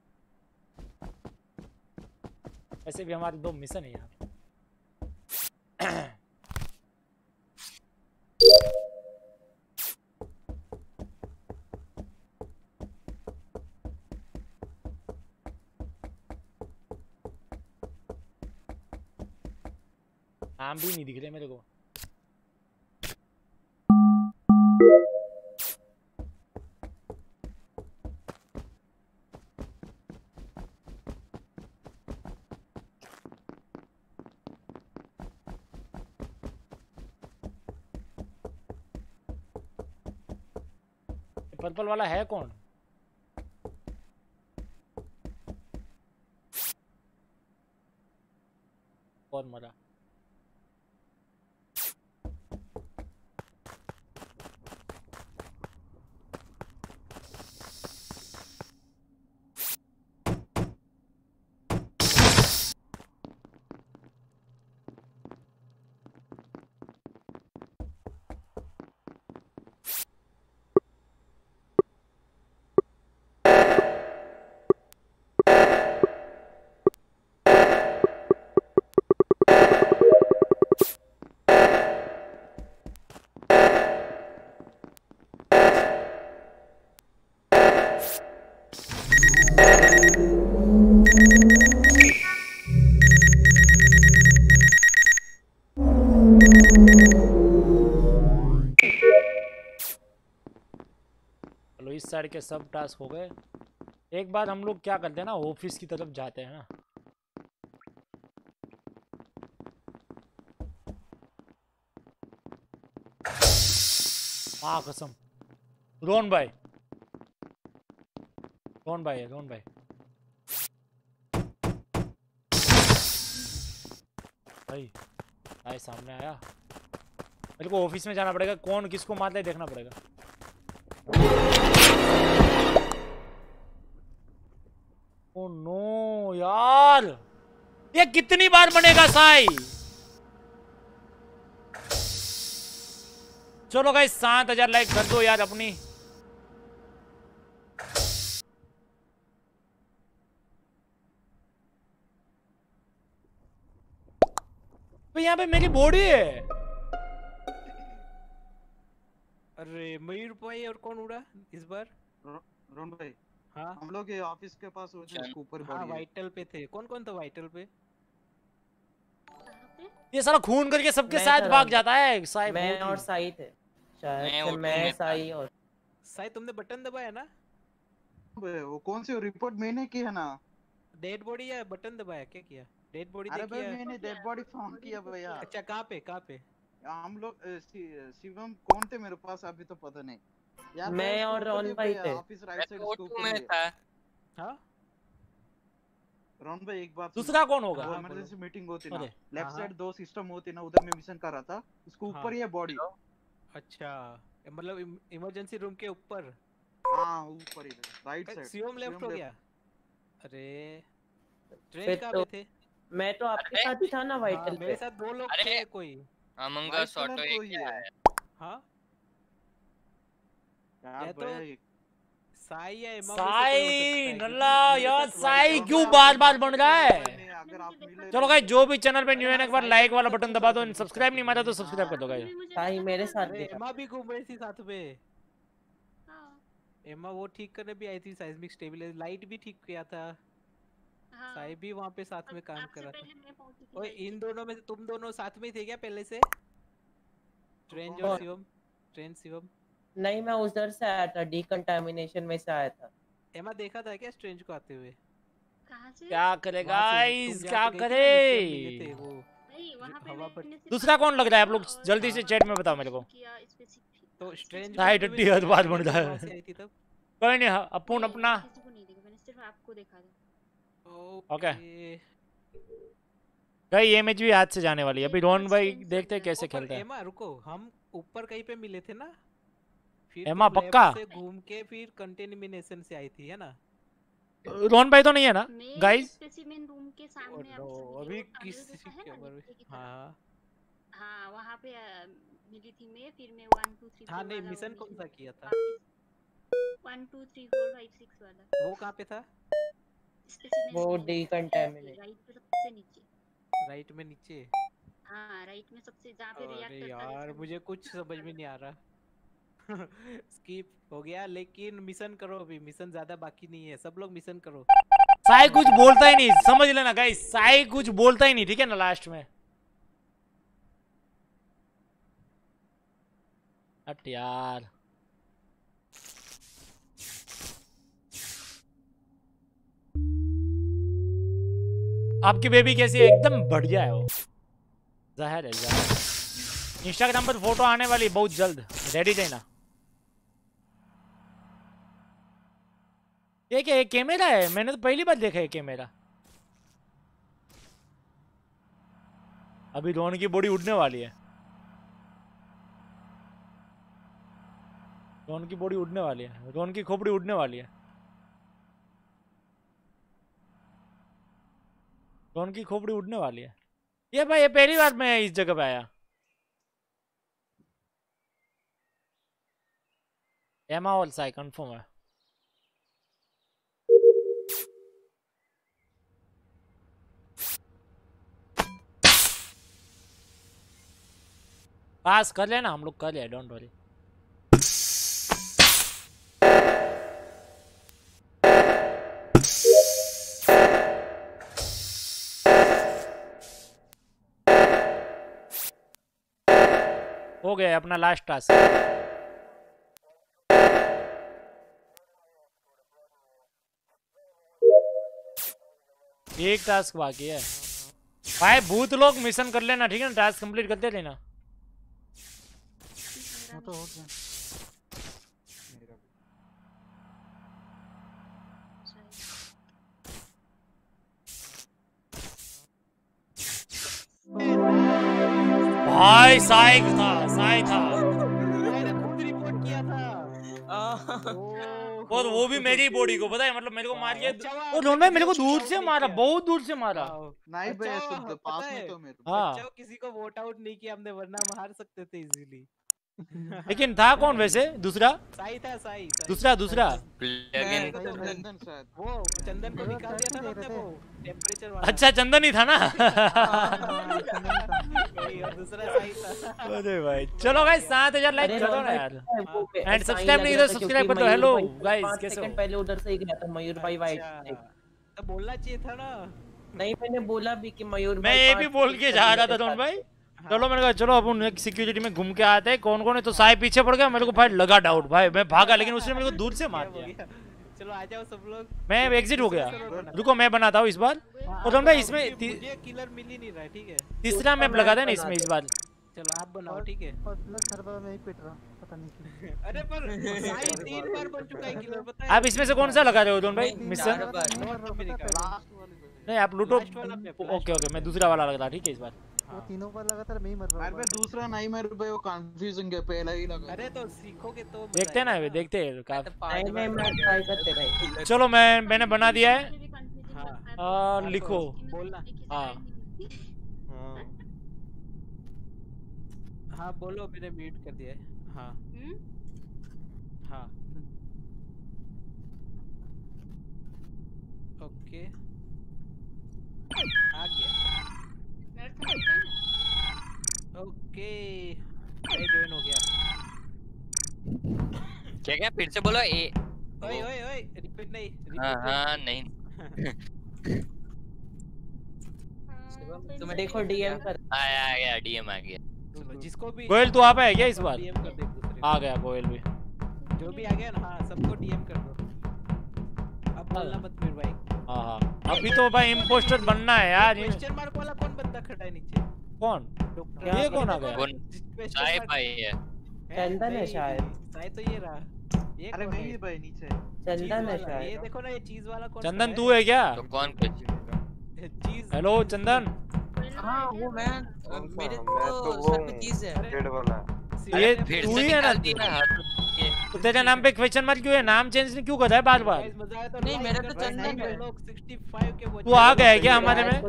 ऐसे भी हमारे 2 मिशन है यार। नाम भी नहीं दिख रहे मेरे को। पर्पल वाला है कौन? कौन मरा? साइड के सब टास्क हो गए। एक बार हम लोग क्या करते हैं ना, ऑफिस की तरफ जाते हैं ना। हाँ कसम। रोहन भाई है, रोहन भाई। भाई सामने आया। मेरे को ऑफिस में जाना पड़ेगा, कौन किसको मारता है देखना पड़ेगा। ओ नो यार, ये कितनी बार बनेगा साई? चलो गाइस 7000 लाइक कर दो यार अपनी। तो यहाँ पे मेरी बॉडी है। अरे मयूर भाई और कौन उड़ा इस बार? रोहन भाई। हाँ हम लोग ये ऑफिस के पास हो जो ऊपर हाँ वाइटल पे थे। कौन कौन था वाइटल पे? ये सारा खून करके सबके साथ भाग जाता है। साई मैं और साई थे शायद। मैं साई और साई। तुमने बटन दबाया ना? वो कौन सी रिपोर्ट मैंने की है ना। डेड बॉडी या बटन दबाया? क्या किया? डेड बॉडी अरे देखी भाई है? मैंने डेड बॉडी फाउंड किया भैया। अच्छा कहाँ पे? हम लोग शिवम कौन थे मेरे पास अभी तो पता नहीं यार। मैं और रोहन भाई थे। ऑफिस राइट साइड O2 में था। हाँ रोहन भाई एक बात। दूसरा कौन होगा? इमरजेंसी मीटिंग होती ना, लेफ्ट हाँ। साइड 2 सिस्टम होती ना, उधर में मिशन कर रहा था। उसको ऊपर ही है बॉडी। अच्छा मतलब इमरजेंसी रूम के ऊपर। हाँ ऊपर ही राइट साइड। शिवम लेफ्ट हो गया। अरे ट्रेन कहाँ पे थे? मैं तो आपके साथ ही था ना वाइटल पे। मेरे साथ 2 लोग थे। कोई अमंग अस ऑटो एक क्या है? हाँ यार तो साई या एमा। साई नल्ला यार, साई क्यों बार-बार बन रहा है? चलो गाइस जो भी चैनल पे न्यू है ना, एक बार लाइक वाला बटन दबा दो। सब्सक्राइब नहीं मारा तो सब्सक्राइब कर दो गाइस। साई मेरे साथ भी एमा भी घूम रही थी साथ में। एमा वो ठीक करने भी आई थी, साइज्मिक स्टेबिलाइजर लाइट भी ठीक किया था। साई भी वहाँ पे साथ में काम कर रहा था। ओए इन दोनों में से तुम दोनों साथ में थे क्या पहले से? ट्रेन और शिवम? ट्रेन शिवम नहीं, मैं उधर से आया था, डिकंटामिनेशन में से आया था। एमा देखा था क्या स्ट्रेंज को आते हुए? कहां से? क्या करे गाइस, क्या करे? दूसरा कौन लग रहा है आप लोग जल्दी से चैट में बताओ मेरे को। तो स्ट्रेंज साई टट्टी हद बात बन रहा है। कोई नहीं, अपन अपना सिर्फ आपको देखा था। ओके भाई, ये मैच भी हाथ से जाने वाली है। अभी रोहन भाई देखते हैं कैसे खेलता है। एमा रुको, हम ऊपर कहीं पे मिले थे ना? फिर एमा पक्का से घूम के फिर कंटेमिनेशन से आई थी है ना? रोहन भाई तो नहीं है ना गाइस? स्पेसिमेन रूम के सामने अभी किसी के हाँ हाँ वहाँ पे मिली थी मैं। फिर मैं 1 2 3 हाँ नहीं मिशन कौन सा किया था? 1 2 3 4 5 6 वाला। वो कहाँ पे था? वो डिकंटामिनेट राइट पे सबसे नीचे। राइट में नीचे? हाँ राइट में सबसे जहाँ पे रिएक्टर था। यार मुझे कुछ समझ में नहीं आ रहा। स्किप हो गया। लेकिन मिशन करो, अभी मिशन ज्यादा बाकी नहीं है। सब लोग मिशन करो। साई कुछ बोलता ही नहीं, समझ लेना गाइस। साई कुछ बोलता ही नहीं, ठीक है ना? लास्ट में हट यार। आपकी बेबी कैसी है? एकदम बढ़िया है वो। जहर है जहर। इंस्टाग्राम पर फोटो आने वाली बहुत जल्द, रेडी रहना। ये क्या कैमरा है? मैंने तो पहली बार देखा है कैमरा। अभी रोन की बॉडी उड़ने वाली है। रोन की बॉडी उड़ने वाली है। रोन की खोपड़ी उड़ने वाली है। रोन की खोपड़ी उड़ने वाली है। ये भाई ये पहली बार मैं इस जगह पे आया। एमा ऑल्सो आई कंफर्म है। पास कर लेना, हम लोग कर ले, डोंट वरी। हो गया अपना लास्ट टास्क। एक टास्क बाकी है भाई। भूत लोग मिशन कर लेना, ठीक है ना? टास्क कंप्लीट करते लेना। वो तो हो गया। भाई साइक था, साइक था। मैंने खुद रिपोर्ट किया था। और वो भी मेरी बॉडी को, पता है? मतलब मेरे को मार के और रोन भाई मेरे को दूर से मारा, बहुत दूर से मारा। नहीं भैया शुद्ध पास में तो मेरे को। हाँ बच्चों किसी को वोट आउट नहीं किया हमने, वरना मार सकते थे इजीली। लेकिन था कौन वैसे? दूसरा साई था, साई। दूसरा दूसरा चंदन शायद। वो चंदन को निकाल दिया था ना अपने वो टेम्परेचर वाला। अच्छा चंदन ही था ना। और दूसरा साई था। अरे भाई चलो गाइस 7000 लाइक कर दो ना यार। एंड सब्सक्राइब नहीं तो सब्सक्राइब कर दो। हेलो गाइस कैसे हो? पहले उधर से ही गया था मयूर भाई वाइट से। तो बोलना चाहिए था ना। नहीं मैंने बोला भी कि मयूर मैं ये भी बोल के जा रहा था रोन भाई। चलो मैंने कहा चलो अपन एक सिक्योरिटी में घूम के आते हैं कौन कौन है। तो साई पीछे पड़ गया, मेरे को भाई लगा डाउट भाई, मैं भागा लेकिन उसने मेरे को दूर से मार दिया। चलो आ जाओ सब लोग। मैं एग्जिट हो गया। रुको मैं बनाता हूँ इस बार। और रोन भाई इसमें मुझे किलर मिल ही नहीं रहा है, ठीक है? तीसरा मैप लगाते हैं ना इसमें इस बार। चलो आप बनाओ, ठीक है? और प्लस हर बार मैं ही पिट रहा हूं, पता नहीं क्यों। अरे पर साई 3 बार बन चुका है किलर, पता है? आप इसमें से कौन सा लगा रहे हो रोन भाई मिशन? नहीं आप लूटो। ओके ओके मैं दूसरा वाला लग रहा, ठीक है इस बार। वो तीनों बार लगातार मैं ही मर रहा हूं। मैं दूसरा नहीं मेरे पे वो कंफ्यूजिंग है, पहला ही लगा। अरे तो सीखोगे तो देखते हैं ना, देखते हैं काफी। नहीं मैं ट्राई करते रहे। चलो मैंने बना दिया है। लिखो बोलना। हाँ बोलो, मैंने म्यूट कर दिया है। हाँ हाँ ओके आ गया। ओके मैं ज्वाइन हो गया। क्या क्या फिर से बोलो? ए ओए ओए ओए रिपीट नहीं। हाँ नहीं। तुम देखो डीएम कर। आ गया डीएम आ गया। चलो जिसको भी गोयल तू आ पाया क्या इस बार? डीएम कर दे एक दूसरे आ गया गोयल भी। जो भी आ गया ना, हाँ सबको डीएम कर दो। अब बोलना मत मेरे भाई। हाँ हाँ अभी तो भाई इम्पोस्टर बनना है यार। क्वेश्चन मार्क वाला कौन बंदा खड़ा है नीचे? कौन? ये कौन आ गया? कौन? साई भाई है। चंदन है शायद। साई तो ये रहा। ये अरे नहीं भाई नीचे चंदन है शायद। ये देखो ना, ये चीज वाला कौन? चंदन तू है क्या? तो कौन कुछ? चीज। हेलो चंदन। हाँ वो मैं मेरे तो सर पे चीज है। रेड वाला ये तू ही है ना? तो तेरे नाम पे क्वेश्चन मार्क क्यों है? नाम चेंज क्यों कर रहा है बार बार? नहीं मेरा तो चंदन है। लोग 65 के वो तू आ गया है क्या हमारे में?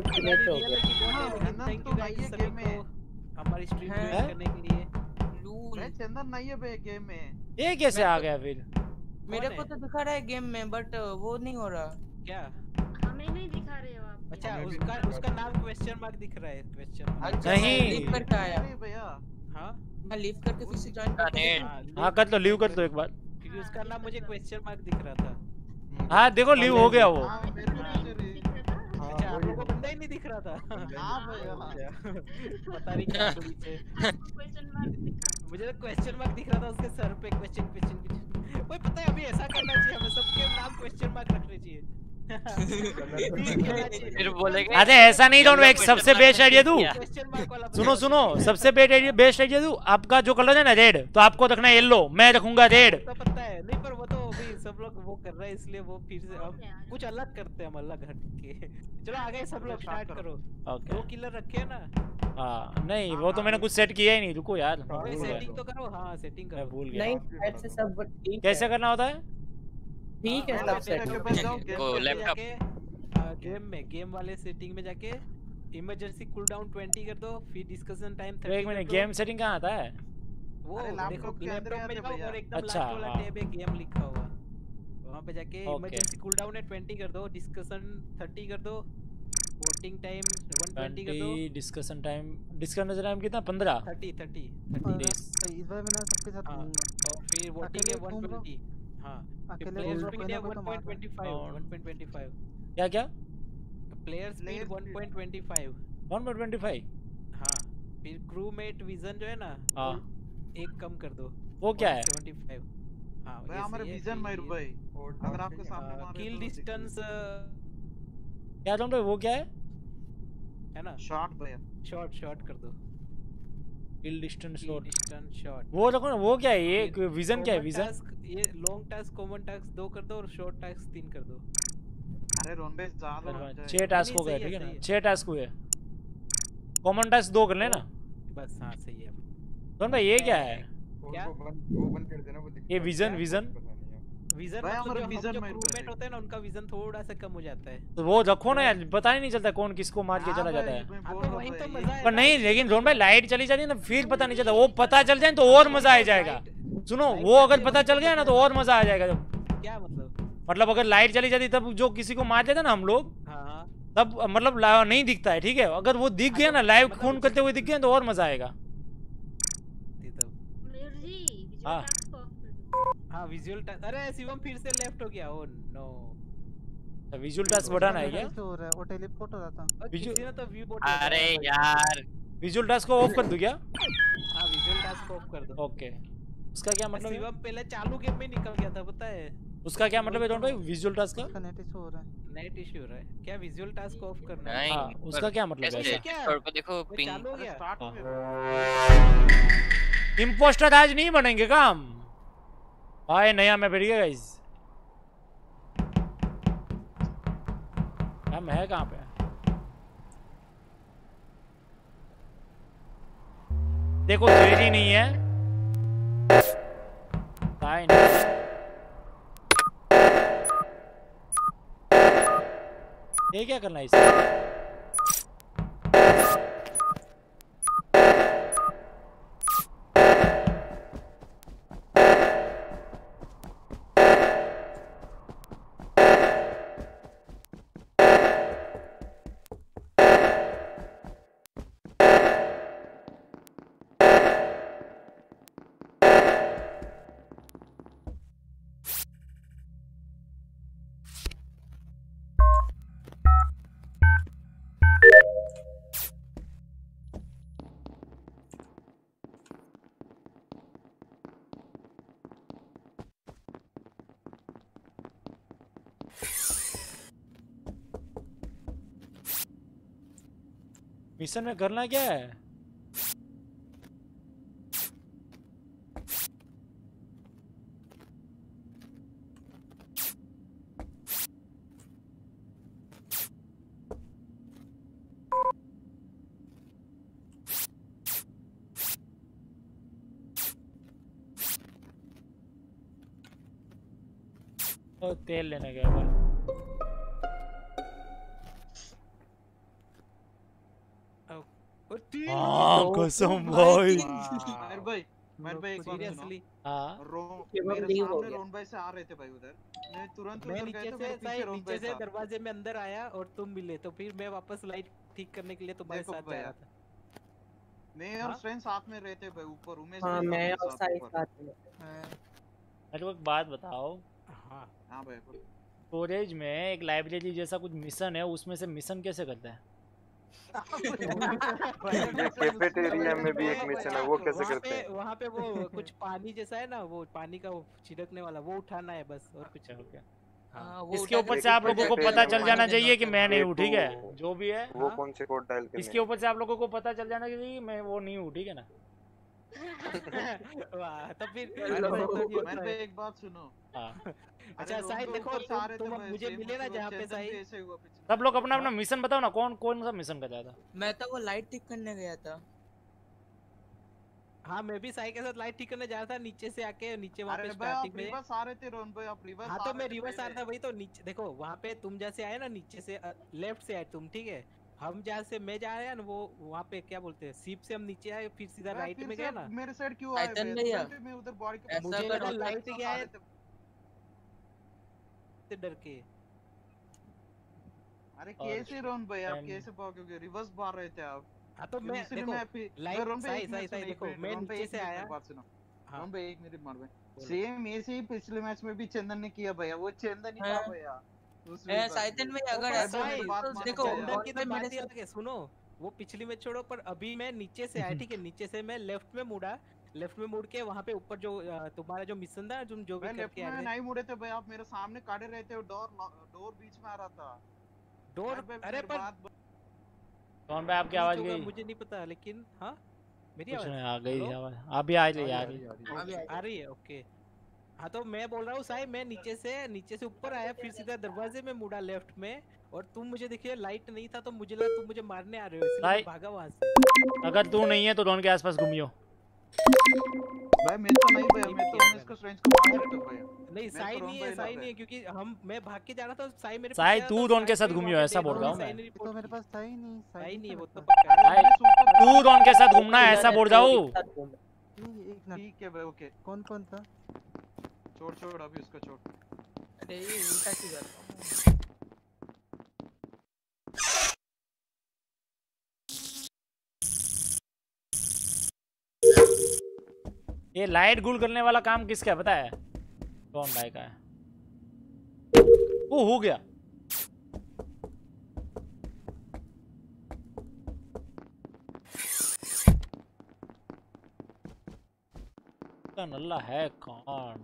हमारी स्ट्रीम करने के लिए। चंदन नहीं है बे गेम में। ये कैसे आ गया फिर? मेरे को तो दिखा रहा है गेम में, बट वो नहीं हो रहा। क्या हमें नहीं दिखा रहे हो आप? अच्छा उसका नाम क्वेश्चन मार्क दिख रहा है। क्वेश्चन मार्क नहीं लीव करके आया भैया। हाँ मैं लीव करके फिर से ज्वाइन कर। हाँ कर लो, लीव कर दो एक बार। क्योंकि उसका नाम मुझे क्वेश्चन मार्क दिख रहा था। हाँ देखो लीव हो गया वो। अच्छा आप लोगों को बंदा ही नहीं दिख रहा था? पता नहीं क्या पीछे मुझे तो क्वेश्चन मार्क दिख रहा था उसके सर पे। क्वेश्चन ओए पता है अभी ऐसा करना चाहिए, हमें सबके नाम क्वेश्चन मार्क रखने चाहिए। फिर बोलेगा अरे ऐसा नहीं दोनों, एक सबसे बेस्ट आइडिया दूं। सुनो सुनो, सबसे बेस्ट आइडिया दूं। आपका जो कलर है ना रेड, तो आपको रखना है येलो, मैं रखूंगा रेड। तो पता है नहीं, पर वो तो अभी सब लोग वो कर रहे हैं, इसलिए वो फिर से अब कुछ अलग करते हैं, हम अलग हट के। चलो आगे सब लोग स्टार्ट करो। ओके, 2 किलर रखे ना। हाँ नहीं वो तो मैंने कुछ सेट किया ही नहीं, रुको यार सेटिंग तो करो। हाँ सेटिंग करो, मैं भूल गया। नहीं शायद से सब ठीक है। कैसे करना होता है? ठीक है सब सेट। वो लैपटॉप गेम वाले सेटिंग में जाके इमरजेंसी कूल डाउन 20 कर दो, फिर डिस्कशन टाइम 30 एक मिनट, गेम सेटिंग कहाँ आता है? वो लैपटॉप में जाओ और एकदम अच्छा, लास्ट वाला टैब है गेम लिखा हुआ, वहां पे जाके ओके। इमरजेंसी कूल डाउन है 20 कर दो, डिस्कशन 30 कर दो, वोटिंग टाइम 120 कर दो, डिस्कशन टाइम कितना? 15 30 इस बार मैं सबके साथ घूमूंगा। और फिर वोटिंग है 120। हां प्लेयर स्पीड है 1.25 क्या क्या? Player speed 1.25 1.25। हाँ फिर क्रूमेट विजन जो है ना, हाँ एक कम कर दो, वो क्या है? 75। हाँ भाई हमारे विजन मयूर भाई, अगर आपके सामने मार किल डिस्टेंस क्या तुम भाई, वो क्या है ना? शॉट भैया, शॉट कर दो, किल डिस्टेंस शॉट वो रखो ना। वो क्या है ये विजन? क्या है विजन? ये लॉन्ग टास्क कॉमन टास्क 2 कर दो और शॉर्ट टास्क 3 कर दो। अरे रोनबे ज्यादा 6 टास्क हो गए, ठीक है ना? 6 टास्क हुए, कॉमन टास्क 2 कर लेना बस। हाँ सही है। रोन भाई ये क्या है? क्या वो बंद कर देना, वो ये विजन भाई हमारे विजन में क्रूमेट होते हैं ना, उनका विजन थोड़ा सा कम हो जाता है। तो वो रखो ना यार, पता ही नहीं चलता कौन किसको मार के चला जाता है। वही तो मजा है। पर नहीं, लेकिन रोन भाई लाइट चली जाती है ना, फिर पता नहीं चलता। वो पता चल जाए तो और मजा आ जाएगा। सुनो, वो अगर पता चल गया ना तो और मजा आ जाएगा। क्या मतलब अगर लाइट चली जाती तब जो किसी को मार देता ना हम लोग, तब मतलब नहीं दिखता है, ठीक है? अगर वो दिख गया ना, लाइव खून करते हुए दिख गया तो और मजा आएगा। हाँ हाँ विजुअल टास्क। अरे शिवम फिर से लेफ्ट हो गया। ओह नो, विजुअल टास्क बढ़ाना है क्या? हो रहा है, वो टेलीपोर्ट हो रहा था। किसी ने तो व्यू बोर्ड। अरे यार विजुअल टास्क को ऑफ कर दूं क्या? हाँ विजुअल टास्क को ऑफ कर दो। ओके, उसका क्या मतलब है? शिवम पहले चालू गेम में निकल गया था, पता है? उसका क्या मतलब है रोन भाई विजुअल टास्क का? नेट इशू हो रहा है। नेट इशू हो रहा है क्या? विजुअल टास्क को ऑफ करना है? हाँ, उसका क्या मतलब है? स्टोर को देखो, पिंग चालू हो गया। इंपोस्टर आज नहीं बनेंगे क्या हम? भाई नया मैं बैठ गया गाइस। हम है कहाँ पे? देखो देरी नहीं है, ये क्या करना है इसमें? मिशन में करना क्या है? और तेल लेने गया भाई। हाँ कसम भाई। मेरे भाई एक सीरियसली। हाँ मेरे सामने रोन भाई से आ रहे थे भाई उधर, मैं तुरंत मैं उधर गया तो मेरे पीछे रोन भाई था। दरवाजे में अंदर आया और तुम मिले, तो फिर मैं वापस लाइट ठीक करने के लिए तुम्हारे साथ जा रहा था। मैं और स्ट्रेन साथ में रहते भाई ऊपर। उमेश हां मैं और साथ में। मेरे को एक बात बताओ। हाँ भाई स्टोरेज में एक लाइब्रेरी जैसा कुछ मिशन है, उसमें से मिशन कैसे करता है? कैफेटेरिया में भी एक मिशन है, वो कैसे करते हैं? वहाँ पे वो कुछ पानी जैसा है ना, वो पानी का वो छिड़कने वाला, वो उठाना है बस, और कुछ हो गया। इसके ऊपर से आप लोगों को पता चल जाना चाहिए कि मैं नहीं हूँ, ठीक है? जो भी है वो कौन से कोड डाल के इसके ऊपर से आप लोगों को पता चल जाना चाहिए मैं वो नहीं हूँ, ठीक है ना? वाह, तो फिर मैं एक बात सुनो। अच्छा साई देखो तुम मुझे मिले ना जहाँ पे साई, सब लोग अपना अपना मिशन बताओ ना, कौन कौन सा मिशन कर रहा था? मैं तो वो लाइट ठीक करने गया था। हाँ मैं भी साई के साथ लाइट ठीक करने जा रहा था, नीचे से आके नीचे वहाँ पे स्टार्टिंग में रिवर्स आ रहे थे रोन भाई, आप रिवर्स। हाँ तो मैं रिवर्स आ रहा था, वही तो नीचे देखो वहाँ पे तुम जैसे आए ना नीचे से लेफ्ट से आए तुम, ठीक है? हम जहाँ से मैं जा रहा ना वो वहाँ पे क्या बोलते हैं सीप से हम नीचे आए, फिर सीधा राइट में गए ना। मेरे साइड क्यों आए मैं उधर बॉडी के मुझे लगा लाइट ही आए डर के। अरे कैसे रोन भाई आप कैसे भागोगे? रिवर्स मार रहे थे आप। हाँ तो मैं देखो लाइट साई देखो मैं नीचे से आया। बात सुनो रोन भाई, एक मिनट मार भाई। सेम ऐसे ही पिछले मैच में भी चंदन ने किया भैया, वो चंदन ही था भैया। साइदन में अगर ऐसा देखो चंदन की तो बात ही अलग है, सुनो वो पिछली में छोड़ो, पर अभी मैं नीचे से आया, ठीक है? नीचे से मैं लेफ्ट में मुड़ा, लेफ्ट में मुड़ के वहाँ पे ऊपर जो तुम्हारा जो मिशन था तुम जो भी करके आए थे। नहीं मुड़े थे भाई, आप मेरे सामने खड़े रहते हो, डोर बीच में आ रहा था। डोर अरे पर कौन भाई आपकी आवाज गई? मुझे नहीं पता, लेकिन हाँ मेरी आवाज आ गई आवाज, अभी आ रही है। ओके हाँ तो मैं बोल रहा हूँ साई मैं नीचे से ऊपर आया, फिर सीधा दरवाजे में मुड़ा लेफ्ट में, और तुम मुझे देखिए लाइट नहीं था तो मुझे लगा तुम मुझे मारने आ रहे हो, इसलिए मैं भागा वहाँ से। अगर तू नहीं है तो डॉन के आसपास घूमियो भाई। मैं तो नहीं भैया, मैं तो इसको स्ट्रेंज को मार सकता हूं भैया। नहीं साई नहीं है क्योंकि मैं भाग के जा रहा था, साई मेरे साई तू डॉन के साथ घूमियो, ऐसा बोल रहा हूँ मैं। तो मेरे पास साई नहीं वो तो तू डॉन के साथ घूमना है, ऐसा बोल रहा हूँ। ठीक है भाई ओके। कौन कौन था? छोड़ अभी उसको छोड़। अरे ये उल्टा क्यों कर रहा हूं? ये लाइट गुल करने वाला काम किसका है पता है? कौन भाई का है? वो हो गया। नल्ला है कौन?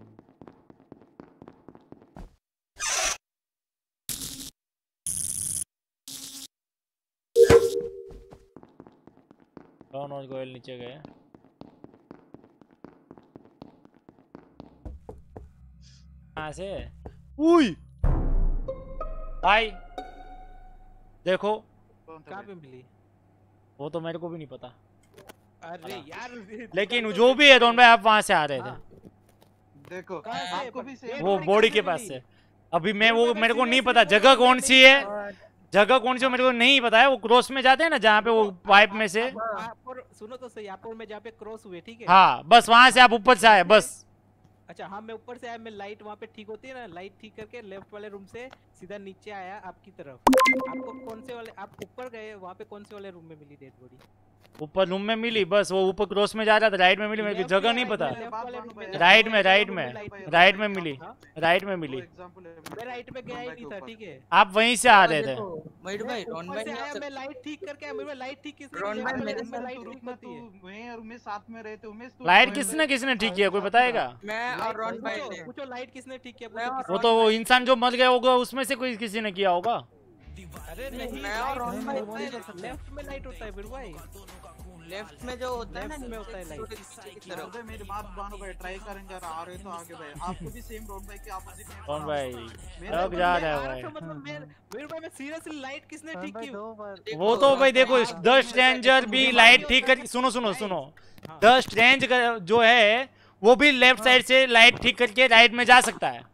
कौन और गोयल नीचे गए? कहाँ से? उई भाई देखो कहाँ पे मिली? वो तो मेरे को भी नहीं पता। अरे यार लेकिन जो भी है दोनों भाई आप वहां से आ रहे थे। देखो आपको भी वो बॉडी के पास से। अभी मैं वो मेरे को नहीं पता जगह कौन सी है, जगह कौन सी है मेरे को नहीं पता है। वो क्रॉस में जाते हैं ना जहाँ पे वो पाइप में से। सुनो तो सही, आप में जहाँ पे क्रॉस हुए, ठीक है? हाँ बस वहां से आप ऊपर से आए बस। अच्छा हाँ मैं ऊपर से आया, मैं लाइट वहाँ पे ठीक होती है ना, लाइट ठीक करके लेफ्ट वाले रूम से सीधा नीचे आया आपकी तरफ। आपको कौन से वाले, आप ऊपर गए वहाँ पे कौन से वाले रूम में मिली डेड बॉडी? ऊपर रूम में मिली, बस वो ऊपर क्रॉस में जा रहा था, राइट में मिली, मेरे को जगह नहीं पता। राइट में मिली, राइट में मिली। मैं राइट में गया ही नहीं था, ठीक है? आप वहीं से आ रहे थे। मयूर भाई रॉन भाई मैं लाइट ठीक करके मैं लाइट ठीक किसने रॉन भाई मेरे में लाइट ठीक करती है। मैं और उमेश साथ में रहे थे। उमेश लाइट किसने ठीक किया कोई बताएगा? मैं और रॉन भाई ने। पूछो लाइट किसने ठीक किया? वो तो वो इंसान जो मर गया होगा उसमें से कोई किसी ने किया होगा। अरे नहीं मैं और रॉन भाई लेफ्ट में लाइट होता है फिर भाई, लेफ्ट में जो होता है ना में होता है लाइट। मेरी बात मानो भाई, ट्राई करेंगे आ रहे तो आगे भाई। आपको भी सेम रोड भाई के ऑपोजिट में। कौन भाई अब जा रहा है भाई? मतलब मेरे भाई मैं सीरियसली लाइट किसने ठीक की? वो तो भाई देखो डस्ट रेंजर भी लाइट ठीक कर। सुनो डस्ट रेंज जो है वो भी लेफ्ट साइड से लाइट ठीक करके राइट में जा सकता है।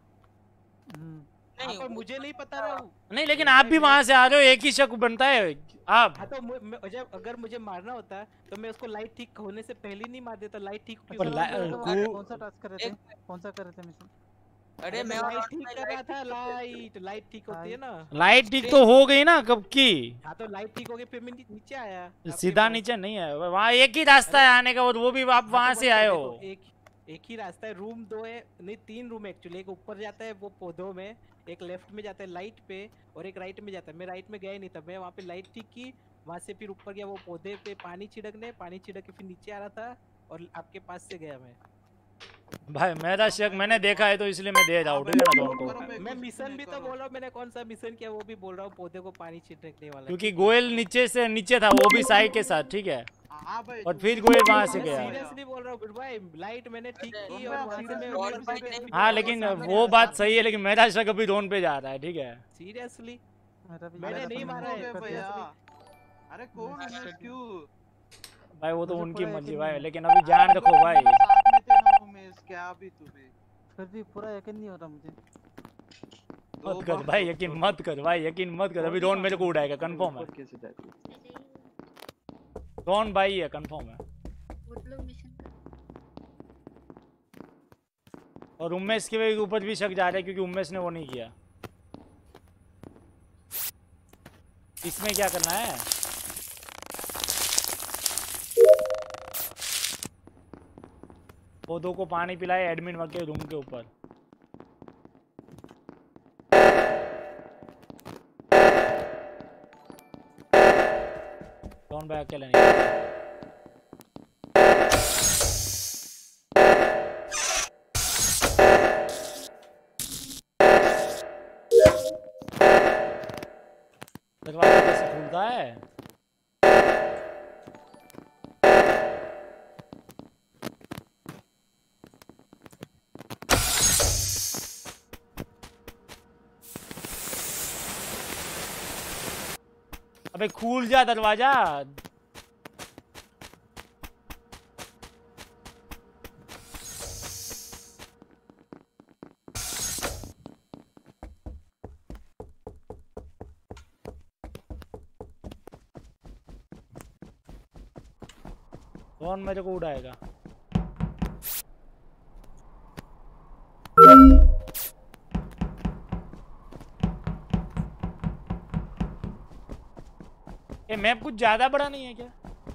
नहीं पर मुझे नहीं पता ना। नहीं लेकिन आप भी वहां से आ रहे हो, एक ही शक बनता है आप। हाँ तो जब अगर मुझे मारना होता तो मैं उसको लाइट ठीक होने से पहले नहीं मार देता। लाइट ठीक कौन सा टास्क कर रहे थे? कौन सा कर रहे थे मिशन? अरे मैं लाइट ठीक कर रहा था। लाइट ठीक होती है ना? लाइट ठीक तो हो गई ना कब की। हाँ तो लाइट ठीक हो गई, फिर मैं नीचे आया। सीधा नीचे नहीं आया, वहाँ एक ही रास्ता है आने का, वो भी आप वहाँ से आए हो। एक ही रास्ता है। रूम 2 है, नहीं 3 रूम है एक्चुअली। एक ऊपर जाता है वो पौधों में, एक लेफ्ट में जाता है लाइट पे, और एक राइट में जाता है। मैं राइट में गया ही नहीं था, मैं वहाँ पे लाइट ठीक की, वहाँ से फिर ऊपर गया वो पौधे पे पानी छिड़क के फिर नीचे आ रहा था और आपके पास से गया मैं। भाई मेरा शक मैंने देखा है तो इसलिए मैं दे रहा हूँ ठीक है ना तुमको। मैं मिशन भी तो बोल रहा हूँ, मैंने कौन सा मिशन किया वो भी बोल रहा हूँ, पौधे को पानी छिड़कने वाला। क्योंकि गोयल नीचे से नीचे था वो भी साई के साथ ठीक है, और फिर गोयल वहां से गया। सीरियसली बोल रहा हूँ गुड भाई, लाइट मैंने ठीक की और वहां से मैं हाँ लेकिन वो बात सही है, लेकिन मेरा शक अभी ड्रोन पे जा रहा है ठीक है। सीरियसली मैंने नहीं मारा है भैया। अरे कौन है क्यों भाई वो तो उनकी मर्जी भाई, लेकिन अभी जान रखो भाई। क्या भी तुम्हें फिर भी पूरा यकीन नहीं हो रहा मुझे। मत कर भाई यकीन मत कर भाई, यकीन मत कर, अभी ड्रोन मेरे को उड़ाएगा कंफर्म है। ड्रोन भाई है कंफर्म है। और उमेश के ऊपर भी शक जा रहा है क्योंकि उमेश ने वो नहीं किया। इसमें क्या करना है? पौधों को पानी पिलाए एडमिन के रूम के ऊपर। कौन भाई अकेले नहीं? दरवाजा कैसे खुलता है? अबे खुल जा दरवाजा। कौन मेरे को उड़ाएगा? ये मैप कुछ ज्यादा बड़ा नहीं है क्या?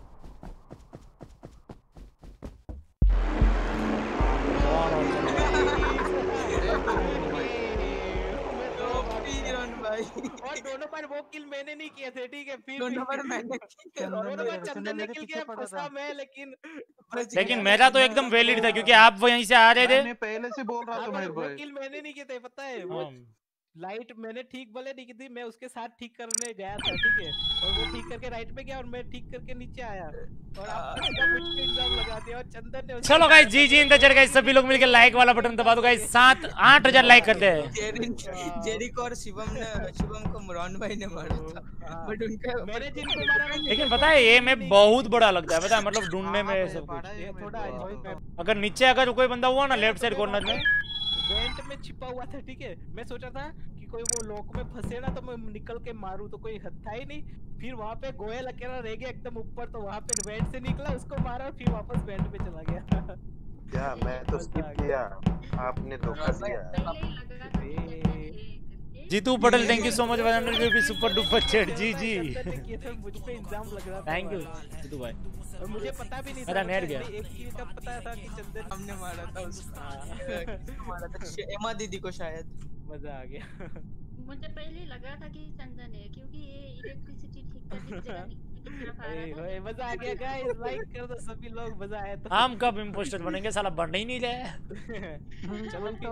और दोनों बार वो किल मैंने नहीं किए थे ठीक है, फिर दोनों बार चंदन ने किल किया, फंसा मैं। लेकिन मेरा तो एकदम वैलिड था क्योंकि आप वहीं से आ रहे थे। मैं पहले से बोल रहा था मेरे भाई, किल मैंने नहीं किए थे पता है। वो लाइट मैंने ठीक भले नहीं की थी, मैं उसके साथ ठीक करने गया था ठीक है, और वो ठीक करके राइट पे गया और मैं ठीक करके नीचे आया और आपने मुझ पे इल्जाम लगा दिया। और चंदन ने चलो guys G in the chat guys, सभी लोग मिलकर लाइक वाला बटन दबा दो गाइस। 7-8 लाइक करते हैं। जेरिक और शिवम को मुरान भाई ने मारा था, बट उनका मैंने जिनको मारा, लेकिन पता है ये मैप बहुत बड़ा लगता है, पता है मतलब ढूंढने में सब कुछ। थोड़ा अगर नीचे अगर कोई बंदा हुआ ना लेफ्ट साइड कॉर्नर में वेंट में छिपा हुआ था ठीक है, मैं सोचा था कि कोई वो लॉक में फंसे ना तो मैं निकल के मारूं, तो कोई था ही नहीं। फिर वहां पे गोयल अकेला रह गया एकदम ऊपर, तो वहां पे वेंट से निकला, उसको मारा और फिर वापस वेंट पे चला गया। क्या मैं तो स्किप किया, आपने धोखा दिया। Jitu Patel thank you so much 100 rupees super duper chat. जी जी मुझ पे इल्जाम लग रहा था। थैंक यू जीतू भाई, और मुझे पता भी नहीं था। मेरा नेट गया। एक चीज का पता था कि चंदन हमने मारा था उसको, मारा था एमा दीदी को शायद। मजा आ गया। मुझे पहले लगा था कि चंदन है क्योंकि ये इलेक्ट्रिसिटी ठीक करने की तरफ आ रहा था। मजा आ गया गाइस, लाइक कर दो सभी लोग, मजा आया। तो हम कब इंपोस्टर बनेंगे साला, बन ही नहीं रहे। चलो तो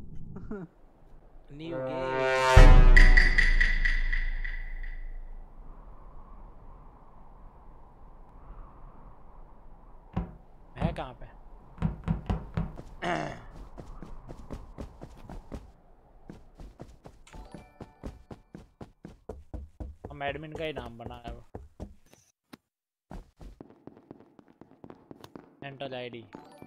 न्यू गेम है कहाँ पे? हम एडमिन का ही नाम बना है वो। एंटर आईडी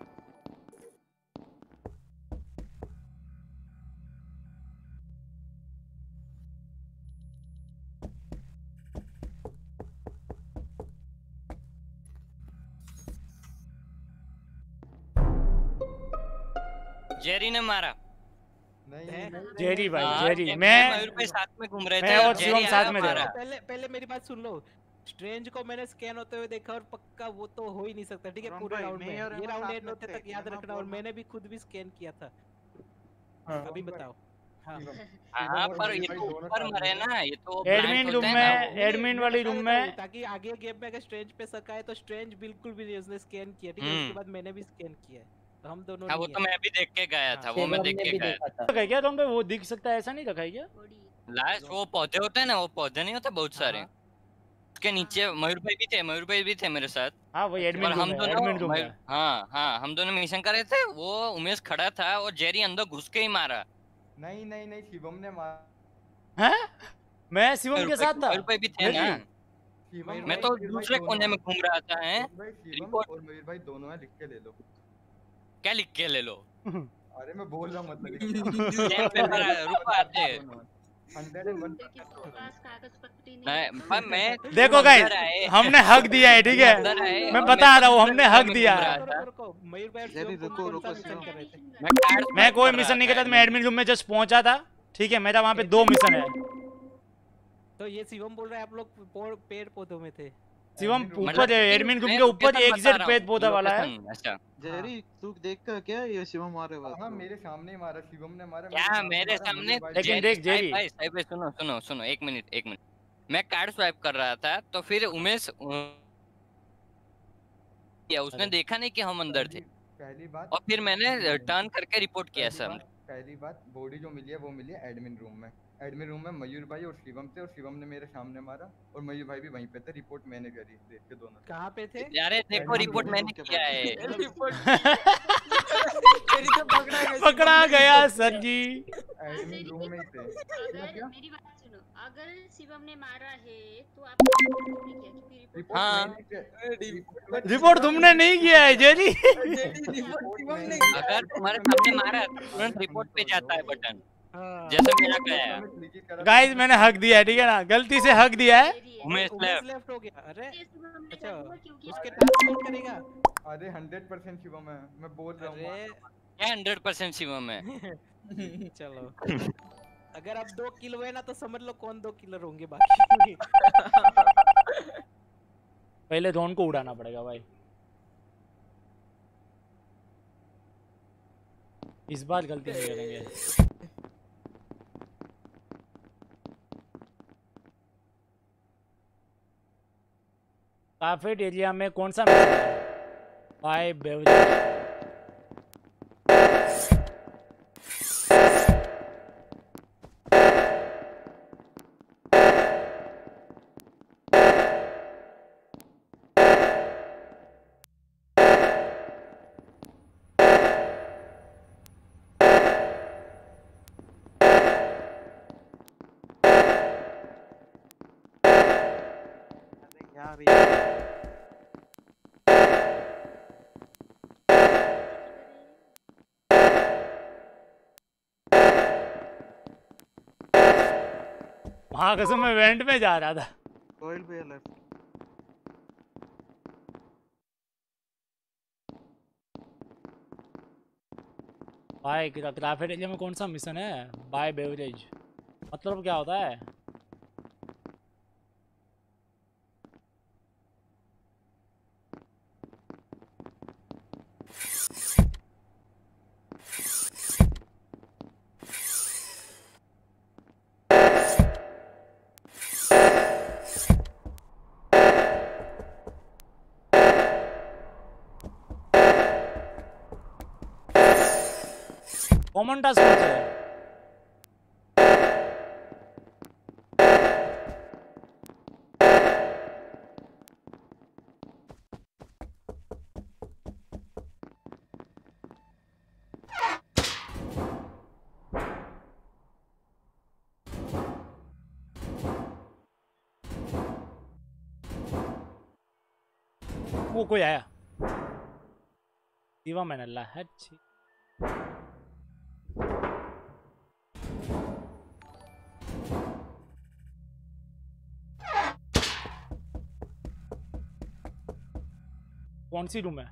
जेरी ने मारा। जेरी भाई जेरी, मैं मयूर भाई साथ में घूम रहे थे, मैं और शिवम साथ में थे। पहले मेरी बात सुन लो, स्ट्रेंज को मैंने स्कैन होते हुए देखा और पक्का वो तो हो ही नहीं सकता ठीक है पूरे राउंड में। ये राउंड एंड होते तक याद रखना, और मैंने भी खुद भी स्कैन किया था। अभी बताओ। हाँ पर ये तो ऊपर मरे ना, ये तो एडमिन रूम में, एडमिन वाली रूम में, ताकि आगे गेम में अगर स्ट्रेंज पे शक आए तो स्ट्रेंज बिल्कुल भी नहीं, उसने स्कैन किया ठीक है, उसके बाद मैंने भी स्कैन किया। हम दोनों हाँ वो तो मैं भी देख के गया था, वो मैं देख के गया था। रखा है क्या तुम पे? वो दिख सकता है, ऐसा नहीं रखा है क्या? लास्ट वो पौधे होते हैं ना, वो पौधे नहीं होते बहुत सारे, उसके नीचे मयूर भाई भी थे मेरे साथ। हाँ वही एडमिन और रूम हम है, दोनों एडमिन रूम है। हाँ हम दोनों मिशन कर रहे थे, वो उमेश खड़ा था और जेरी अंदर घुस के ही मारा। नहीं शिवम ने मारा। हैं? मैं शिवम के साथ था। मयूर भाई भी थे ना, मैं तो दूसरे कोने में घूम रहा था। हैं रिपोर्ट और मयूर भाई दोनों है, लिख के ले लो। क्या लिख के ले लो? अरे मैं बोल रहा हूँ मतलब रुको आते मैं देखो गाइस, हमने हक दिया है, ठीक है, मैं बता रहा हूँ, हमने हक दिया है। मैं कोई मिशन नहीं करता, मैं एडमिन रूम में जस्ट पहुंचा था, ठीक है, मेरा वहाँ पे 2 मिशन है। तो ये शिवम बोल रहा है आप लोग पेड़ पौधों में थे। शिवम ऊपर एडमिन रूम के ऊपर एग्जिट पेड़ पौधा वाला है। अच्छा जेरी तू देख कर क्या ये शिवम मारे बात? हां मेरे सामने ही मारा, शिवम ने मारा। क्या मेरे सामने? लेकिन देख जेरी भाई सुनो एक मिनट। मैं कार्ड स्वाइप कर रहा था तो फिर उमेश क्या उसने देखा नहीं कि हम अंदर थे, पहली बात, और फिर मैंने टर्न करके रिपोर्ट किया सब। पहली बात बॉडी जो मिली है वो मिली है एडमिन रूम में। एडमिन रूम में मयूर भाई और शिवम थे, और शिवम ने मेरे सामने मारा और मयूर भाई भी वहीं पे थे। रिपोर्ट मैंने करी, देख के दोनों। कहाँ पे थे? यार देखो रिपोर्ट मैंने किया है। पकड़ा गया सर जी। एडमिन रूम में ही थे। मेरी बात सुनो, अगर शिवम ने मारा है तो आपने रिपोर्ट तुमने नहीं किया है जेरी। अगर तुम्हारे सामने मारा तुरंत रिपोर्ट पे जाता है बटन, जैसे मेरा गया। गाइस मैंने हक दिया है, ठीक है ना, गलती से हक दिया है। उमेश लेफ्ट हो गया। अरे अच्छा उसके टास्क कौन करेगा? अरे 100% शिवम है, मैं बोल रहा हूँ। क्या 100% शिवम है? चलो अगर अब 2 किल हुए ना तो समझ लो कौन 2 किलर होंगे बाकी। पहले ड्रोन को उड़ाना पड़ेगा भाई, इस बार गलती नहीं करेंगे। काफेट एरिया में कौन सा बाय बेवरेज? हाँ कसम मैं इवेंट में जा रहा था। कोयल पे लेफ्ट। भाई क्राफ्ट एरिया में कौन सा मिशन है? बाय बेवरेज मतलब क्या होता है? कॉमन टास्क कौन सा है? वो कोई आया दीवा मैंने अल्लाह है। कौन सी रूम है?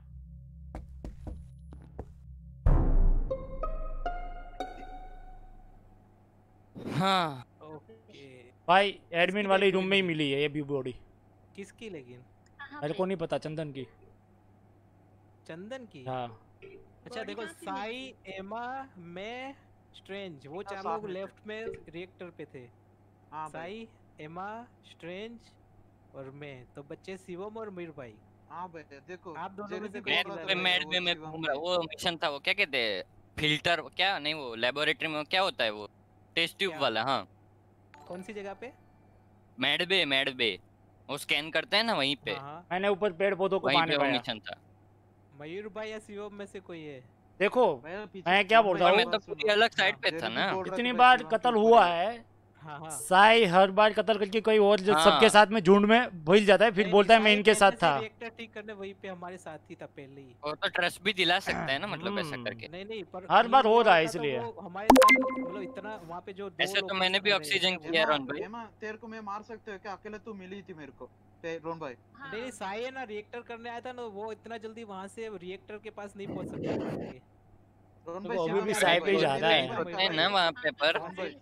हाँ ओके भाई एडमिन वाले रूम में ही मिली है ये भी बॉडी। किसकी? लेकिन मेरे को नहीं पता, चंदन की। चंदन की? हाँ अच्छा देखो साई, एमा, मैं, स्ट्रेंज, वो 4 लोग लेफ्ट में रिएक्टर पे थे। साई, एमा, स्ट्रेंज और मैं, तो बच्चे शिवम और मीर भाई। हाँ भाई देखो आप दोनों में से मैड में मैं घूम रहा, वो मिशन था, वो क्या कहते हैं, फिल्टर क्या नहीं, वो लेबोरेटरी में क्या होता है वो टेस्ट ट्यूब वाला। हाँ कौन सी जगह पे? मैड बे वो स्कैन करते हैं ना वहीं पे। मैंने ऊपर पेड़ पौधों को पानी पाया। मिशन था। मयूर भाई या शिवम में से कोई है? देखो मैं क्या बोल रहा हूँ, मैं तो पूरी अलग साइड पे था ना। इतनी बार कत्ल हुआ है, साई हर बार कत्ल करके कोई और जो सबके साथ में झुंड में भूल जाता है, फिर बोलता है मैं इनके साथ था। रिएक्टर ठीक करने वहीं पे हमारे साथ ही था पहले ही। और तो ट्रस्ट भी दिला सकता है ना, मतलब ऐसा करके। नहीं पर हर बार हो रहा है इसलिए हमारे साथ मतलब इतना वहाँ पे जो ऐसे तो मैंने भी ऑक्सीजन किया रोन भाई। तेरे को मैं मार सकते हो क्या? अकेले तू मिली थी मेरे को रोन भाई। नहीं साई है ना, रिएक्टर करने आया था ना, वो इतना जल्दी वहाँ से रिएक्टर के पास नहीं पहुँच सकता। तो अभी भी साई पे ही जा रहा है ना वहाँ पे, पर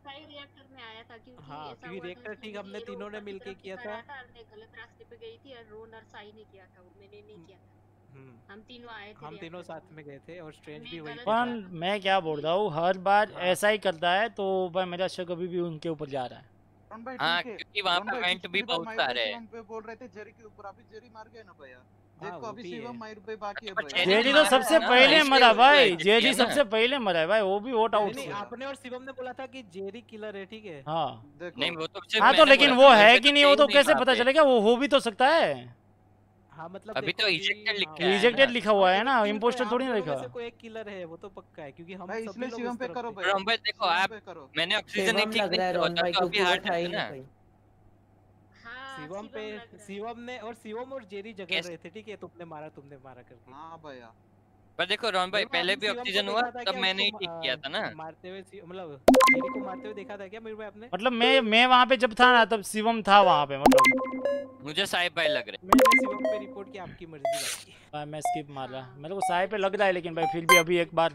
हाँ क्योंकि रिएक्टर ठीक हमने तीनों ने मिलके किया था। गलत रास्ते पे गई थी और रोन और साई ने किया था, वो मैंने नहीं किया था। हम तीनों आए थे, हम तीनों साथ में गए थे और स्ट्रेंज भी वही। पर मैं क्या बोल रहा हूँ, हर बार ऐसा ही करता है, तो भाई मेरा शक अभी भी उनके ऊपर जा रहा है। हाँ क्योंकि वहाँ पे इवेंट भी बहुत सारे हैं। बोल रहे थे जेरी के ऊपर, अभी जेरी मार गए ना भैया। देखो अभी शिवम मयूर भाई बाकी है भाई। जेरी तो सबसे पहले मरा भाई, जेरी सबसे पहले मरा है भाई, वो भी वोट आउट से। आपने और शिवम ने बोला था कि जेरी किलर है, ठीक है। हाँ नहीं वो तो हाँ तो लेकिन वो है कि नहीं, वो तो कैसे पता चलेगा? वो हो भी तो सकता है। हाँ मतलब अभी तो इजेक्टेड लिखा हुआ है ना, इम्पोस्टर थोड़ी ना लिखा। कोई एक किलर है, वो तो पक्का है क्योंकि हम इसलिए शिवम पे करो भाई। रोन भाई देखो आप, मैंने ऑक्सीजन नहीं ठीक नहीं किया, तो अभी हार्ड है ना। शिवम ने और शिवम और जेरी जगह रहे थे, ठीक है, तुमने मारा करके। हाँ भैया पर देखो रोन भाई पहले भी ऑक्सीजन हुआ तब मैंने ही ठीक किया था ना। मारते हुए मतलब जेरी को मारते हुए देखा था क्या मेरे भाई आपने? मतलब मैं वहाँ पे जब था ना, तब शिवम था वहाँ पे। मतलब मुझे साई भाई लग रहे। मैंने शिवम पे रिपोर्ट किया, आपकी मर्जी भाई। मैं स्किप मार रहा, मेरे को साई पे लग रहा है, लेकिन भाई फिर भी अभी एक बार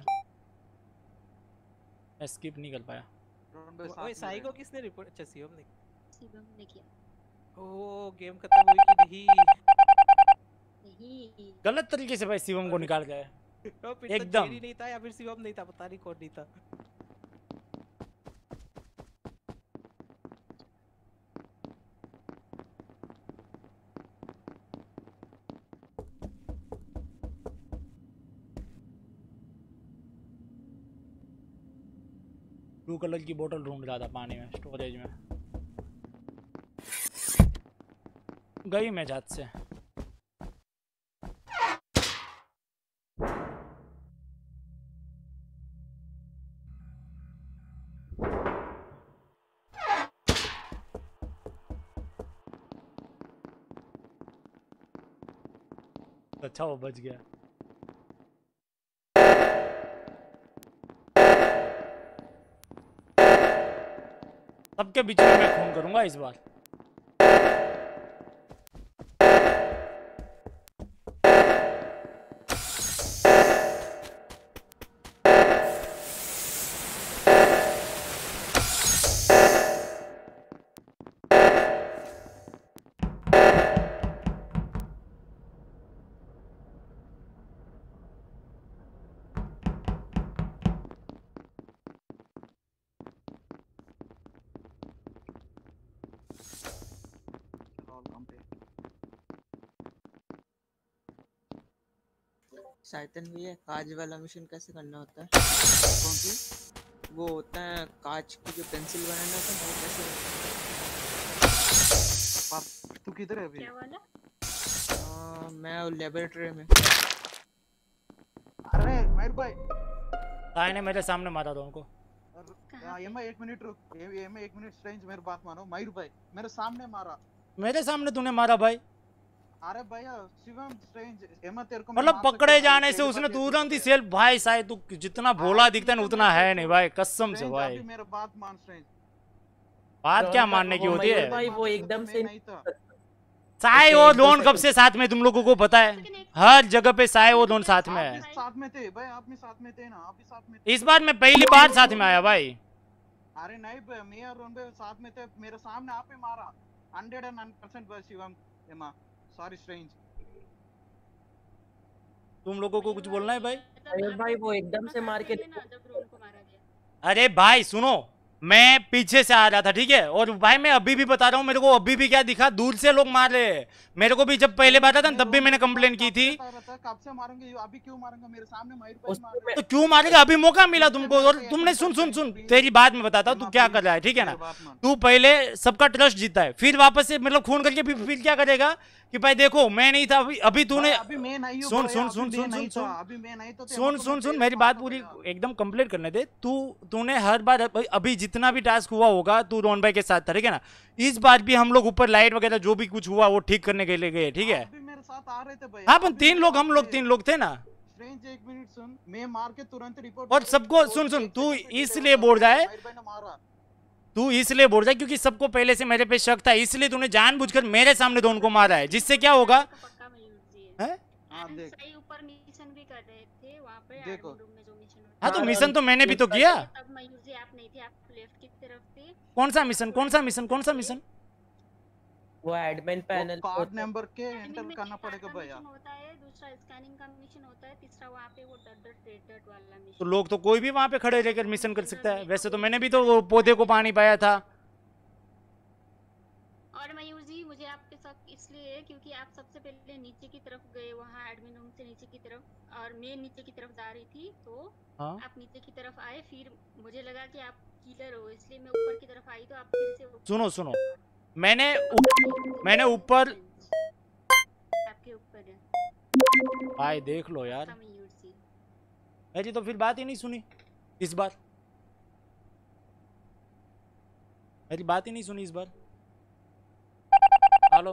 मैं स्किप नहीं कर पाया। ओए साई को किसने रिपोर्ट? अच्छा शिवम ने किया। ओ गेम खत्म हुई कि नहीं? गलत तरीके से भाई शिवम को निकाल गए एकदम। नहीं था या फिर शिवम नहीं था, पता नहीं कौन नहीं था। ब्लू कलर की बोतल ढूंढ रहा था पानी में, स्टोरेज में गई मैं जात से। अच्छा वो बच गया। सबके बीच में मैं खून करूंगा इस बार। साइतन भैया कांच वाला मिशन कैसे करना होता है? कौन सी? वो होता है कांच की जो पेंसिल बनाना होता है, वो कैसे होता है? तू किधर है अभी? क्या वाला? मैं लेबोरेटरी में। अरे मयूर भाई साई ने मेरे सामने मारा था उनको। एमा एक मिनट रुक, एमा एक मिनट स्ट्रेंज मेरी बात मानो। मयूर भाई मेरे सामने मारा। मेरे सामने तूने मारा भाई? अरे भैया शिवम स्ट्रेंज एमा तेरे को मतलब पकड़े जाने से उसने तुरंत ही सेल्फ। भाई साई तू जितना भोला दिखता है ना उतना है नहीं भाई, कसम से भाई। मेरा बात मान स्ट्रेंज। बात क्या मानने की होती है भाई? वो एकदम से साई और रोन कब से साथ में तुम लोगों को पता है? हर जगह पे साई और रोन साथ में है। साथ में थे भाई, आप भी साथ में थे ना, आप भी साथ में। इस बार मैं पहली बार साथ में आया भाई। अरे नहीं भाई, मैं और रोन भाई साथ में थे, मेरे सामने आप ही मारा 109% भाई शिवम एमा। Sorry strange. तुम लोगों को कुछ बोलना है भाई? भाई वो एकदम से मार के। अरे भाई सुनो, मैं पीछे से आ रहा था, ठीक है। और भाई मैं अभी भी बता रहा हूँ, मेरे को अभी भी क्या दिखा, दूर से लोग मार रहे हैं। मेरे को भी जब पहले बात था तब भी मैंने कंप्लेन की थी। कब से मारेंगे, अभी क्यों मारेंगे? मेरे सामने मयूर भाई मार रहे हैं। तो क्यों मारेगा? अभी मौका मिला तुमको और तुमने सुन तेरी बात में बताता हूँ तू क्या कर रहा है, ठीक है ना। तू पहले सबका ट्रस्ट जीता है, फिर वापस से मतलब खून करके फिर क्या करेगा कि भाई देखो मैं नहीं था, अभी तूने सुन मेरी बात पूरी एकदम कंप्लीट करने दे। तूने हर बार अभी जितना भी टास्क हुआ होगा तू रोहन भाई के साथ था, ठीक है ना। इस बार भी हम लोग ऊपर लाइट वगैरह जो भी कुछ हुआ वो ठीक करने के लिए गए, ठीक है। मेरे साथ आ रहे थे भाई। हाँ हम लोग तीन लोग थे ना। एक मिनट सुन, मैं मार के तुरंत रिपोर्ट और सबको सुन तू इसलिए बोल रहा है, तू इसलिए बोल रहा है क्योंकि सबको पहले से मेरे पे शक था, इसलिए तूने जानबूझकर मेरे सामने दोनों को मारा है, जिससे क्या होगा। हाँ तो मिशन तो मैंने भी तो किया। कौन सा मिशन? वो एडमिन पैनल कार्ड नंबर के एंटर करना पड़ेगा भैया। दूसरा स्कैनिंग का मिशन होता है, तीसरा वहाँ पे वो डट वाला मिशन। तो लोग तो कोई भी वहाँ पे खड़े रहकर मिशन कर सकता है। वैसे तो मैंने भी तो वो पौधे को पानी पाया था। और मयूर जी मुझे आपके साथ इसलिए है क्योंकि आप सबसे पहले नीचे की तरफ गए, वहाँ एडमिन रूम से नीचे की तरफ, और मैं नीचे की तरफ जा रही थी तो आप नीचे की तरफ आए, फिर मुझे लगा कि आप किलर हो इसलिए मैं ऊपर की तरफ आई तो आप फिर से सुनो मैंने ऊपर आपके ऊपर है भाई देख लो यार। मेरी तो फिर बात ही नहीं सुनी इस बार, मेरी बात ही नहीं सुनी इस बार। हेलो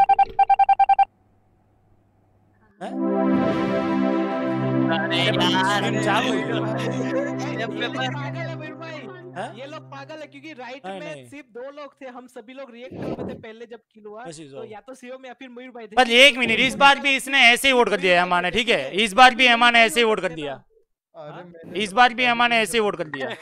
ये लोग पागल है क्योंकि राइट में सिर्फ 2 लोग थे, हम सभी लोग रिएक्टर में थे पहले जब किल हुआ, तो या तो शिवम या फिर मयूर भाई थे। पर एक मिनट, इस बार भी इसने ऐसे ही वोट कर दिया एमा ने, ठीक है। इस बार भी एमा ने ऐसे ही वोट कर दिया, इस बार भी एमा ने ऐसे ही वोट कर दिया।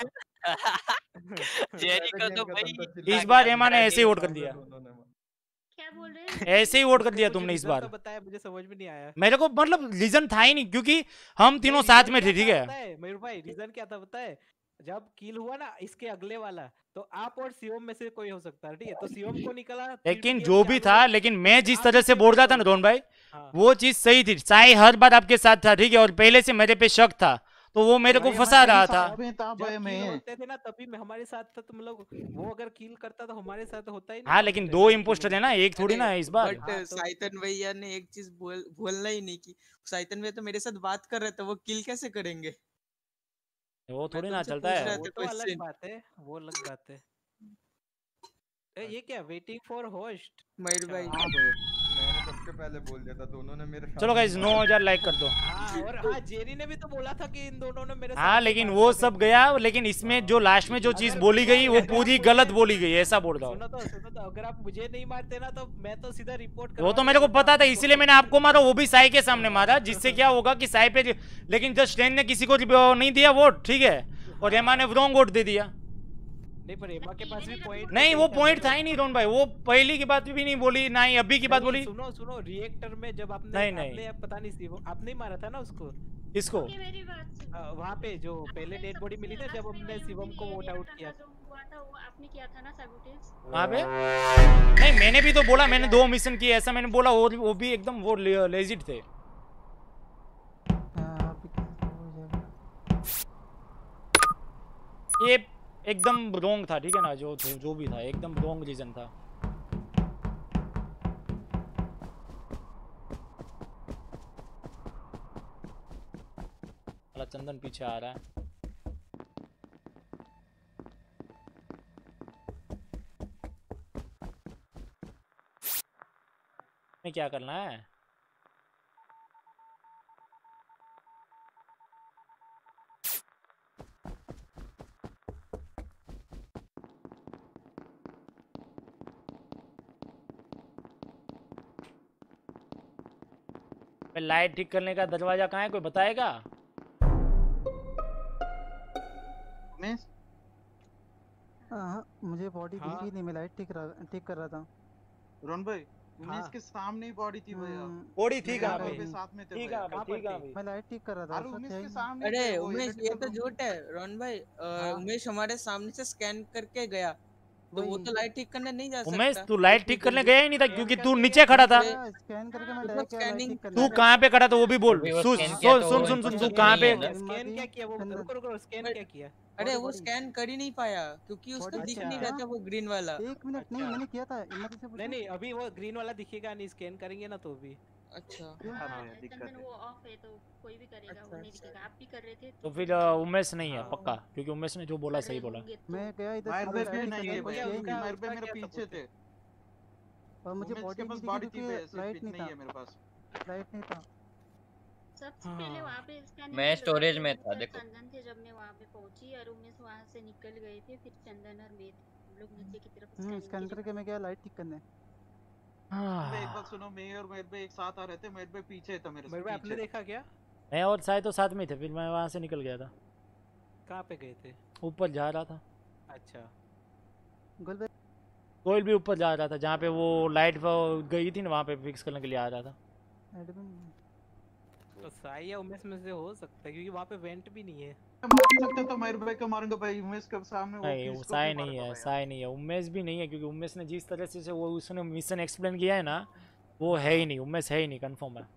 जेरी का तो भाई इस बार एमा ने ऐसे ही वोट कर दिया। क्या बोल रहे हैं? ऐसे ही वोट कर दिया तुमने इस बार। तो बताया, मुझे समझ में नहीं आया। मेरे को मतलब रीजन था ही नहीं क्योंकि हम तीनों साथ में थे, ठीक है। मयूर भाई रीजन क्या था बताए? जब किल हुआ ना इसके अगले वाला, तो आप और शिवम में से कोई हो सकता है, ठीक है। तो शिवम को निकला, लेकिन जो भी था, लेकिन मैं जिस तरह से बोल रहा था ना रोहन भाई, वो चीज सही थी। साई हर बार आपके साथ था, ठीक है, और पहले से मेरे पे शक था तो वो मेरे को फंसा रहा था। होते थे ना तभी हमारे साथ था, तुम लोग वो अगर किल करता तो हमारे साथ होता ही नहीं। हाँ लेकिन 2 इम्पोस्टर है ना, एक थोड़ी ना है इस बार। बट साइतन भैया ने एक चीज बोलना ही नहीं की, साइतन भैया तो मेरे साथ बात कर रहे थे, वो किल कैसे करेंगे? वो थोड़ी ना चलता है। वो तो अलग बात है, वो अलग बात है। ये क्या वेटिंग फॉर होस्ट? मयूर भाई मैंने सबसे पहले बोल दिया था, दोनों ने मेरे चलो गाइस 9000 लाइक कर दो। और हाँ जेरी ने भी तो बोला था कि इन दोनों ने मेरे हाँ लेकिन वो सब गया, लेकिन इसमें जो लास्ट में जो चीज बोली गई वो पूरी गलत बोली गई, ऐसा बोल रहा हूँ। सुनो तो अगर आप मुझे नहीं मारते ना तो मैं तो सीधा रिपोर्ट वो तो मेरे को पता था, इसीलिए मैंने आपको मारा, वो भी साई के सामने मारा, जिससे क्या होगा कि साई पे, लेकिन जस्ट स्टैन ने किसी को नहीं दिया वोट, ठीक है, और एमा ने रॉन्ग वोट दे दिया। नहीं पर एमा के पास भी पॉइंट नहीं, वो पॉइंट था ही नहीं रोहन भाई, वो पहली की बात भी नहीं बोली ना ही अभी की बात बोली। सुनो रिएक्टर में जब आपने पता नहीं सी आपने मारा था ना उसको, किसको? वहाँ पे जो पहले डेड बॉडी मिली थी जब हमने शिवम को वोट आउट किया आपने किया था ना सबूटेज वहाँ पे। नहीं मैंने भी तो बोला, मैंने 2 मिशन किए ऐसा मैंने बोला, वो भी एकदम वो लेजिट थे। ये एकदम रॉन्ग था, ठीक है ना, जो भी था एकदम रॉन्ग रीजन था। चंदन पीछे आ रहा है। मैं क्या करना है? लाइट ठीक करने का दरवाजा कहाँ है, कोई बताएगा? मुझे बॉडी दिखी नहीं, मैं लाइट ठीक कर रहा था। रोहन भाई उमेश के सामने ही बॉडी थी भैया। बॉडी थी कहां पे? पे? साथ में थे ठीक भैया। है ठीक है मैं लाइट ठीक कर रहा था। अरे उमेश के सामने अरे थे वो, उमेश ये तो इलेक्ट्रिकल झूठ है रोहन भाई। उमेश हमारे सामने से स्कैन करके गया तो वो तो लाइट ठीक करने नहीं जा सकता। उमेश तू लाइट ठीक करने गया ही नहीं था क्योंकि तू नीचे खड़ा था। स्कैन करके मैं डायरेक्ट स्कैनिंग तू कहां पे खड़ा था वो भी बोल। सुन तू कहां पे? स्कैन क्या किया वो रुको स्कैन क्या किया? अरे वो स्कैन कर ही नहीं पाया क्योंकि उसको दिख नहीं रहा था वो ग्रीन वाला। 1 मिनट नहीं मैंने किया था इमरजेंसी से। नहीं अभी वो ग्रीन वाला दिखेगा नहीं, स्कैन करेंगे ना तो भी। अच्छा चंदन वो ऑफ है तो कोई भी करेगा, वो नहीं दिखेगा। आप भी कर रहे थे तो फिर उमेश नहीं है पक्का, क्योंकि उमेश ने जो बोला सही बोला। मैं गया इधर मायर पे नहीं है भैया, मायर पे मेरे पीछे थे और मुझे बॉडी के पास बॉडी थी, लाइट नहीं है मेरे पास। लाइट नहीं था सबसे पहले वहाँ पे स्कैन। मैं स्टोरेज में था देखो। चंदन थे जब मैं वहाँ पे पहुंची और उमेश वहाँ से निकल गए थे, फिर चंदन और मैं हम लोग नीचे की तरफ स्कैन करके मैं गया लाइट ठीक करने। एक बात सुनो, मैं और मेरे पे एक साथ आ रहे थे, मेरे पे पीछे था मेरे से। मेरे पे आपने देखा क्या? मैं और साई तो साथ में थे, फिर मैं वहाँ से निकल गया था। कहाँ पे गए थे? ऊपर जा रहा था। अच्छा कोयल भी ऊपर जा रहा था जहाँ पे वो लाइट गई थी ना, वहाँ पे फिक्स करने के लिए आ रहा था। तो साई या उमेश में से हो सकता है क्योंकि वहाँ पे वेंट भी नहीं है। मार सकता तो मेरे भाई को मारूंगा भाई, उमेश के सामने वो नहीं वो साई नहीं है, साई नहीं है, उमेश भी नहीं है क्योंकि उमेश ने जिस तरह से वो उसने मिशन एक्सप्लेन किया है ना, वो है ही नहीं, उमेश है ही नहीं, कंफर्म है।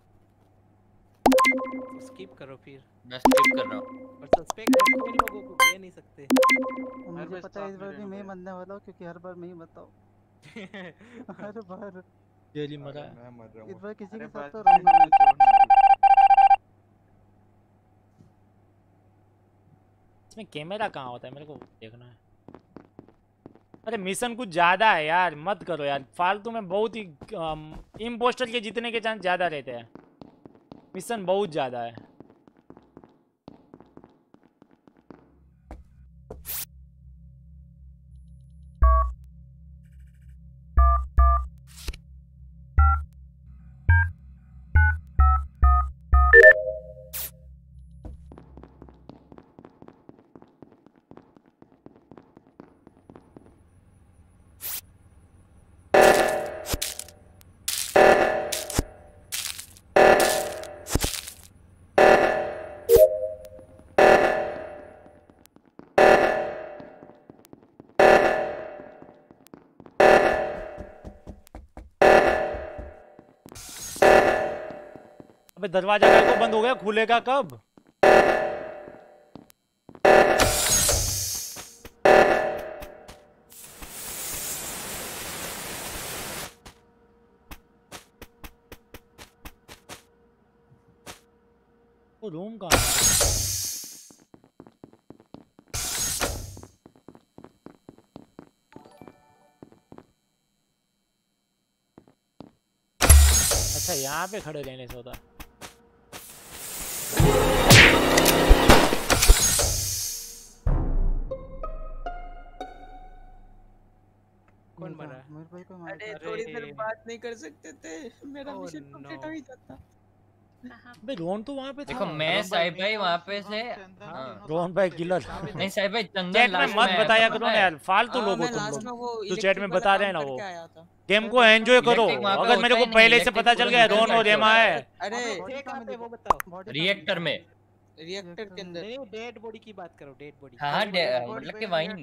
तो स्किप करो फिर। मैं स्किप कर रहा हूँ। और सस्पेक्ट इन लोगों को कह नहीं सकते। मुझे पता है इस बार भी मैं मरने वाला हूँ क्योंकि हर बार मैं ही मरता हूँ। हर बार जेली मरा है। मैं मर रहा हूँ इस बार किसी के अरे साथ तो बात इसमें कैमरा कहाँ होता है, मेरे को देखना है। अरे मिशन कुछ ज्यादा है यार, मत करो यार फालतू में। बहुत ही इम्पोस्टर के जीतने के चांस ज्यादा रहते हैं, मिशन बहुत ज्यादा है। अबे दरवाजा का बंद हो गया, खुलेगा कब? वो रूम कहाँ है? अच्छा यहाँ पे खड़े रहने से होता है। कौन मरा? मेरे भाई को मार। अरे थोड़ी देर बात नहीं कर सकते थे, मेरा मिशन कंप्लीट हो ही जाता। बे रोहन तो वहाँ पे था। देखो मैं साई भाई वहाँ पे से रोहन भाई किलर। नहीं साई भाई चंदन चैट में मत बताया करो ना यार, फालतू लोग हो तुम लोग। तो चैट में बता रहे हैं ना, वो गेम को एंजॉय करो। अगर मेरे को पहले से पता चल गया रोहन और एमा है। अरे वो बताओ। रिएक्टर में, रिएक्टर के अंदर। नहीं डेड बॉडी की बात करो, डेड बॉडी। हाँ मतलब कि वहीं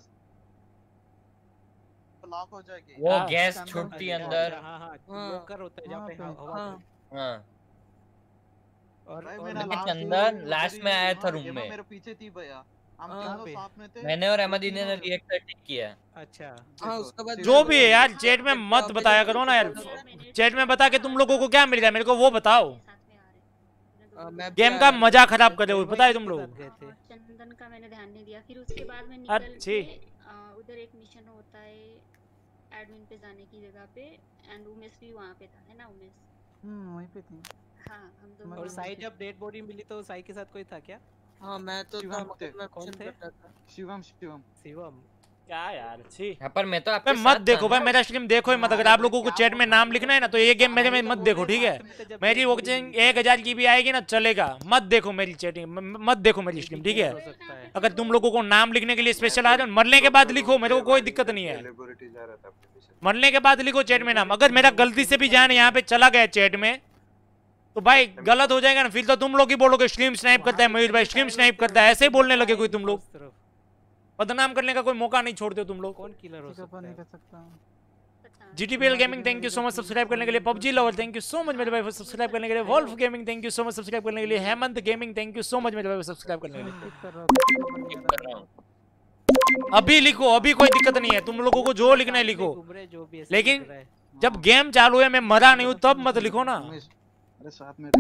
लॉक हो जाएगी वो गैस छूटती अंदर। हाँ हाँ लॉकर होता है जहाँ पे हवा। हाँ और चंदन लास्ट में आया था रूम में, मेरे पीछे थी भैया, हम तीनों साथ में थे। मैंने और अहमदी ने रिएक्टर ठीक किया। अच्छा हाँ उसके बाद जो भी है यार चैट में मत बताया करो ना यार। चैट में बता के तुम लोगों को क्या मिल रहा है, मेरे को वो बताओ। गेम का मजा खराब कर रहे हो, पता है तुम लोग। चंदन का मैंने ध्यान नहीं दिया। फिर उसके बाद में निकल के उधर एक मिशन होता है एडमिन पे जाने की जगह पे, एंड उमेश भी वहाँ पे था, है ना उमेश? वहीं पे थी। हाँ हम दोनों। और साई जब डेड बॉडी मिली तो साई के साथ कोई था क्या? हाँ मैं तो था। कौन थे? शिवम। क्या यार छी। यहाँ पर मैं तो आपके मत देखो भाई, मेरा स्ट्रीम देखो ही मत। अगर आप लोगों को चैट में नाम लिखना है ना तो ये गेम मेरे में मत देखो, ठीक है? मेरी वॉचिंग 1000 की भी आएगी ना चलेगा, मत देखो मेरी चैटिंग, मत देखो मेरी स्ट्रीम, ठीक है? अगर तुम लोगों को नाम लिखने के लिए स्पेशल आ रहे हो, मरने के बाद लिखो, मेरे को कोई दिक्कत नहीं है। मरने के बाद लिखो चैट में नाम। अगर मेरा गलती से भी जान यहाँ पे चला गया चैट में तो भाई गलत हो जाएगा ना, फिर तो तुम लोग ही बोलोगे स्ट्रीम स्नाइप करता है मयूर भाई, स्ट्रीम स्नाइप करता है, ऐसे ही बोलने लगे कोई तुम लोग। बदनाम करने का कोई मौका नहीं छोड़ते तुम लोग। कौन किलर हो सकता है? GTPL gaming thank you so much subscribe करने के लिए। PUBG lover thank you so much मेरे भाई सब्सक्राइब करने के लिए। Wolf gaming thank you so much subscribe करने के लिए। Hemant gaming thank you so much मेरे भाई सब्सक्राइब करने के लिए। अभी लिखो, अभी कोई दिक्कत नहीं है, तुम लोगों को जो लिखना है लिखो, लेकिन जब गेम चालू है मैं मरा नहीं हूँ तब मत लिखो ना। अरे साथ में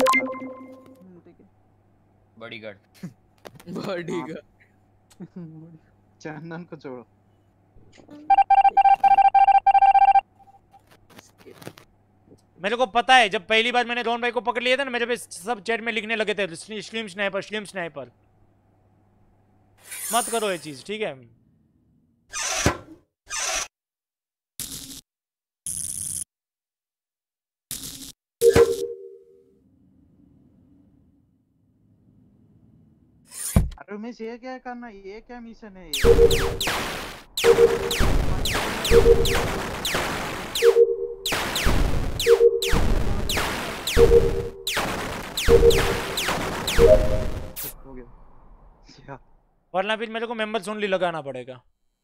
बॉडीगार्ड बॉडीगार्ड चंदन को छोड़ो। मेरे को पता है जब पहली बार मैंने रोहन भाई को पकड़ लिया था ना, मेरे पे सब चैट में लिखने लगे थे स्ट्रीम स्नाइपर स्ट्रीम स्नाइपर। मत करो ये चीज, ठीक है? अरे उमेश ये क्या करना, ये क्या मिशन है हो गया, वरना फिर मेरे को मेंबर्स ओनली लगाना पड़ेगा।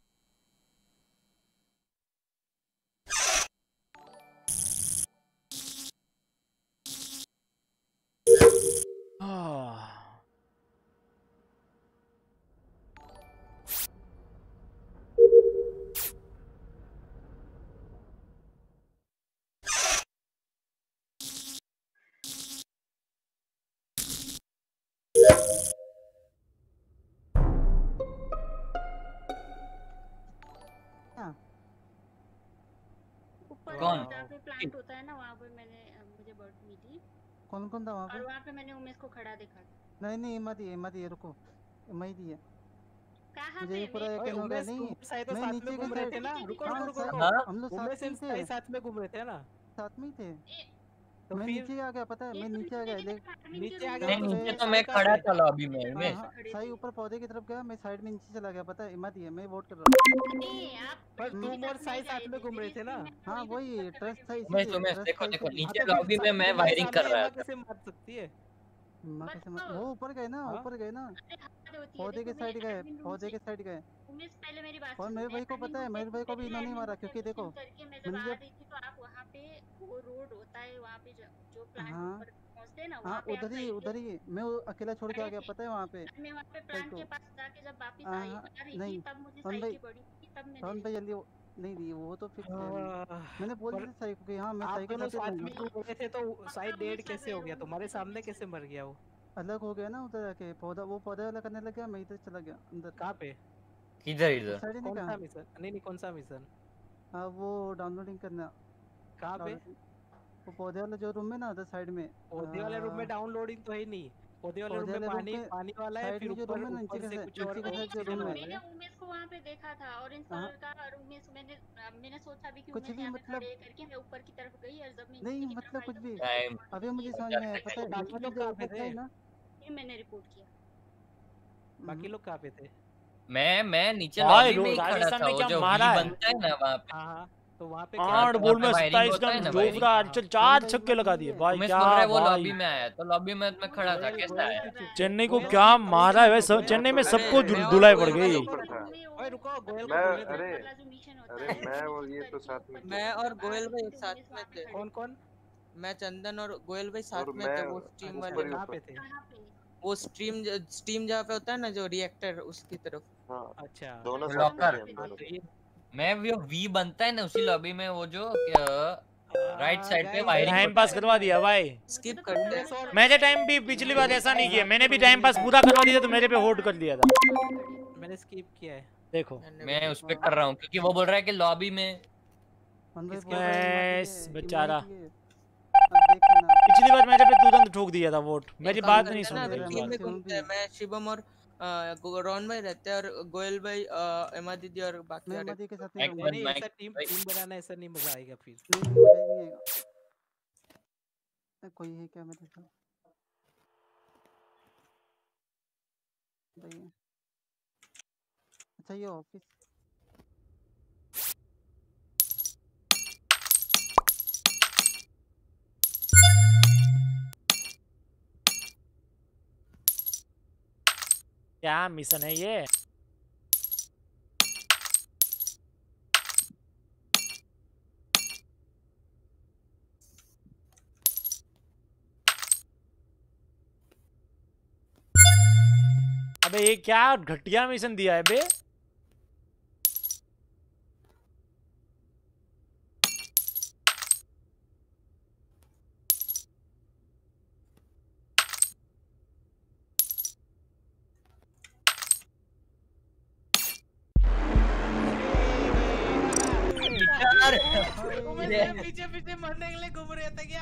कौन? जहाँ पे प्लांट होता है ना वहाँ पे मैंने मुझे बर्ड मिली। कौन कौन था वहाँ पे? और वहाँ पे मैंने उमेश को खड़ा देखा। नहीं मत ये रुको, मैं ही है। कहाँ मुझे पे? पूरा यकीन हो गया। नहीं शायद मैं साथ में घूम रहे थे ना। रुको हम लोग उमेश साथ में थे, साथ में घूम रहे थे ना, साथ में ही थे। तो मैं फिर नीचे आ गया, पता है मैं नीचे आ गया। नीचे आ नहीं नीचे तो मैं खड़ा था लॉबी में उमेश। साई ऊपर पौधे की तरफ गया, मैं साइड में नीचे चला गया, पता है? मत ये मैं वोट कर रहा हूँ। पर तुम और साई साथ में घूम रहे थे ना। हाँ वही ट्रस्ट था उमेश देखो नीचे लॉबी में मैं वायरिंग कर रहा था। कैसे मार सकती है? वो ऊपर गए ना, ऊपर गए ना, पौधे के साइड गए, पौधे के साइड गए। उमेश पहले मेरी बात और मेरे भाई को पता है, मेरे भाई को भी इन्होंने मारा क्योंकि देखो मैं जब आ रही थी तो आप वहाँ पे वो रोड होता है वहाँ पे जो प्लांट ऊपर पहुँचते हैं ना वहाँ पे उधर ही मैं अकेला छोड़ के आ गया, पता है? वहाँ पे मैं वहाँ पे प्लांट के पास जाके जब वापस आई थी तब मुझे साइकिल पड़ी थी, तब मैंने भाई जल्दी नहीं वो तो फिक्स है। मैंने बोल दिया साई को कि हाँ मैं साइकिल आप साथ में घूम रहे थे तो साई डेड कैसे हो गया? तुम्हारे सामने कैसे मर गया वो? अलग हो गया ना उधर जाके, पौधा वाला करने लग गया, मैं इधर चला गया अंदर। कहाँ पे? इधर कौन सा मिशन? नहीं कौन सा मिशन? हाँ वो डाउनलोडिंग करना। कहाँ पे? वो पौधे वाला जो रूम है ना उधर साइड में। पौधे वाले रूम में डाउनलोडिंग तो है नहीं। पौधे वाले रूम में पानी वाला है, फिर ऊपर से कुछ और रूम है। मैंने उमेश को वहाँ पे देखा था ऑरेंज कलर का, और उमेश मैंने सोचा भी कि कुछ भी मतलब करके मैं ऊपर की तरफ गई और जब मैं नहीं मतलब कुछ भी अभी मुझे समझ में आया, पता है? बाकी लोग कहाँ पे थे ना? ये मैंने रिपोर्ट किया। बाकी लोग कहाँ पे थे? मैं नीचे लॉबी में ही खड़ा था, वो जो मारा बनता है ना वहाँ पे। हाँ तो वहाँ पे 8 बॉल में 27 रन, जोफ्रा आर्चर 4 छक्के लगा दिए भाई। क्या वो लॉबी में आया तो लॉबी में मैं खड़ा था, कैसा आया? चेन्नई को क्या मारा है वैसे, चेन्नई में सबको धुलाई पड़ गई। अरे मैं और ये तो साथ में, मैं और गोयल भाई साथ में थे। कौन? मैं चंदन और गोयल भाई साथ में थे। वो स्ट्रीम वाले कहाँ पे थे? वो स्ट्रीम जहाँ पे होता है ना जो रिएक्टर, उसकी तरफ। हाँ अच्छा दोनों लॉकर। मैं वो वी बनता है ना उसी लॉबी में, वो जो राइट साइड पे वायरिंग टाइम पास करवा दिया भाई। स्किप करते हैं। मैंने टाइम भी पिछली बार ऐसा नहीं किया, मैंने भी टाइम पास पूरा करवा दिया तो मेरे पे होल्ड कर दिया था। मैंने स्किप किया है। देखो मैं उस पे कर रहा हूँ क्योंकि वो बोल रहा है कि लॉबी में बेचारा पिछली बार मेरे पे तुरंत ठोक दिया था वोट, मेरी बात नहीं सुन रही। मैं शिवम और रोहन भाई रहते हैं और गोयल भाई एमा दीदी और बाकी के साथ नहीं ऐसा टीम बनाना ऐसा नहीं मजा आएगा फिर। कोई है क्या मेरे साथ? अच्छा ये ऑफिस क्या मिशन है ये? अबे ये क्या घटिया मिशन दिया है बे? पीछे पीछे मरने के लिए घूम रहे थे क्या?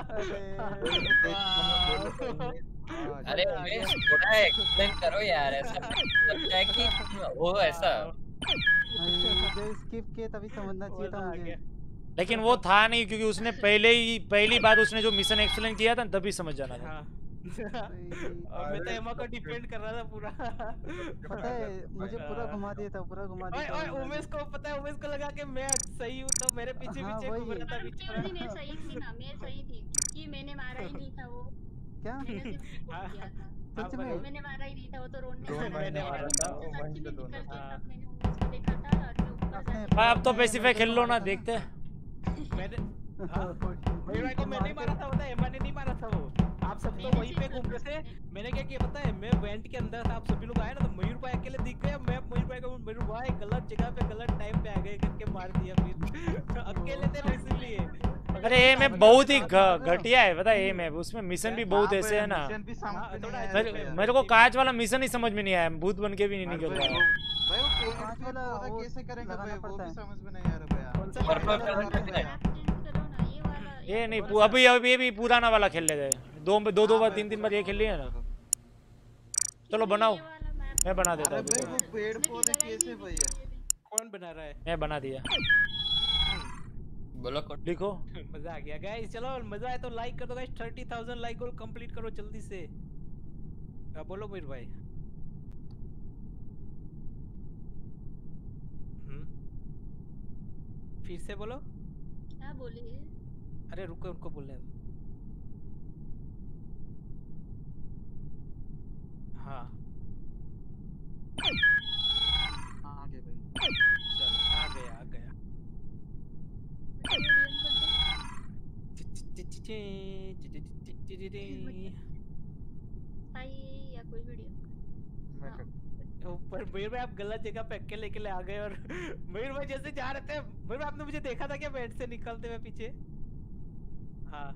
अरे थोड़ा एक्सप्लेन करो यार, ऐसा लगता है कि वो ऐसा जो स्किप किए तभी समझना चाहिए था मुझे। लेकिन वो था नहीं क्योंकि उसने पहली बार उसने जो मिशन एक्सप्लेन किया था तभी समझ जाना था। और मैं तो एमा को डिपेंड कर रहा था पूरा। पता है मुझे पूरा घुमा दिया था, पूरा घुमा दिया था। ओए उमेश को पता है, उमेश को लगा कि मैं सही हूं तो मेरे पीछे पीछे घूम रहा था बीच में। मैं सही थी ना, मैं सही थी क्योंकि मैंने मारा ही नहीं था वो। क्या? मैंने सिर्फ रिपोर्ट किया था। सच में मैंने मारा ही नहीं था, वो तो रोन मैंने मारा था, वो वहीं पे दोनों। मैंने उमेश को देखा था और ऊपर अब तो पेसिफिक खेल लो ना, देखते हैं। मैंने मेरे को मैंने मारा था, पता है एमा ने नहीं मारा था वो। आप सब तो वहीं पे घूम रहे थे। मैंने क्या किया पता है, मैं वेंट के अंदर था, आप सभी लोग आए ना तो मयूर भाई अकेले दिख गए। मैं मयूर भाई को मयूर भाई गलत जगह पे गलत टाइम पे आ गए करके मार दिया फिर। अकेले थे ना इसलिए। अरे ये मैप बहुत ही घटिया है, पता है ये मैप, उसमें मिशन भी बहुत ऐसे है ना। मेरे को कांच वाला मिशन ही समझ में नहीं आया, भूत बन के भी नहीं निकल रहा है। भाई वो कांच वाला कैसे करेंगे भाई, वो भी समझ में नहीं आ रहा भैया। ये नहीं अभी ये भी पुराना वाला खेल लेते हैं। दो बार 3 बार ये खेल लिया ना। चलो बनाओ, मैं बना देता हूँ। अरे वो पेड़ पौधे कैसे भैया? कौन बना रहा है? मैं बना दिया। बोलो लिखो। मजा आ गया गाइस। चलो मजा आया तो लाइक कर दो गाइस। 30,000 लाइक गोल कंप्लीट करो जल्दी से। बोलो मीर भाई। फिर से बोलो। क्या बोलिए? अरे रुको उनको बोलने दो। हाँ आ गए भाई। चलो आ गया। या कोई वीडियो ऊपर मयूर भाई आप गलत जगह पे अकेले आ गए। और मयूर भाई जैसे जा रहे थे, मयूर भाई आपने मुझे देखा था क्या बेड से निकलते हुए पीछे? हाँ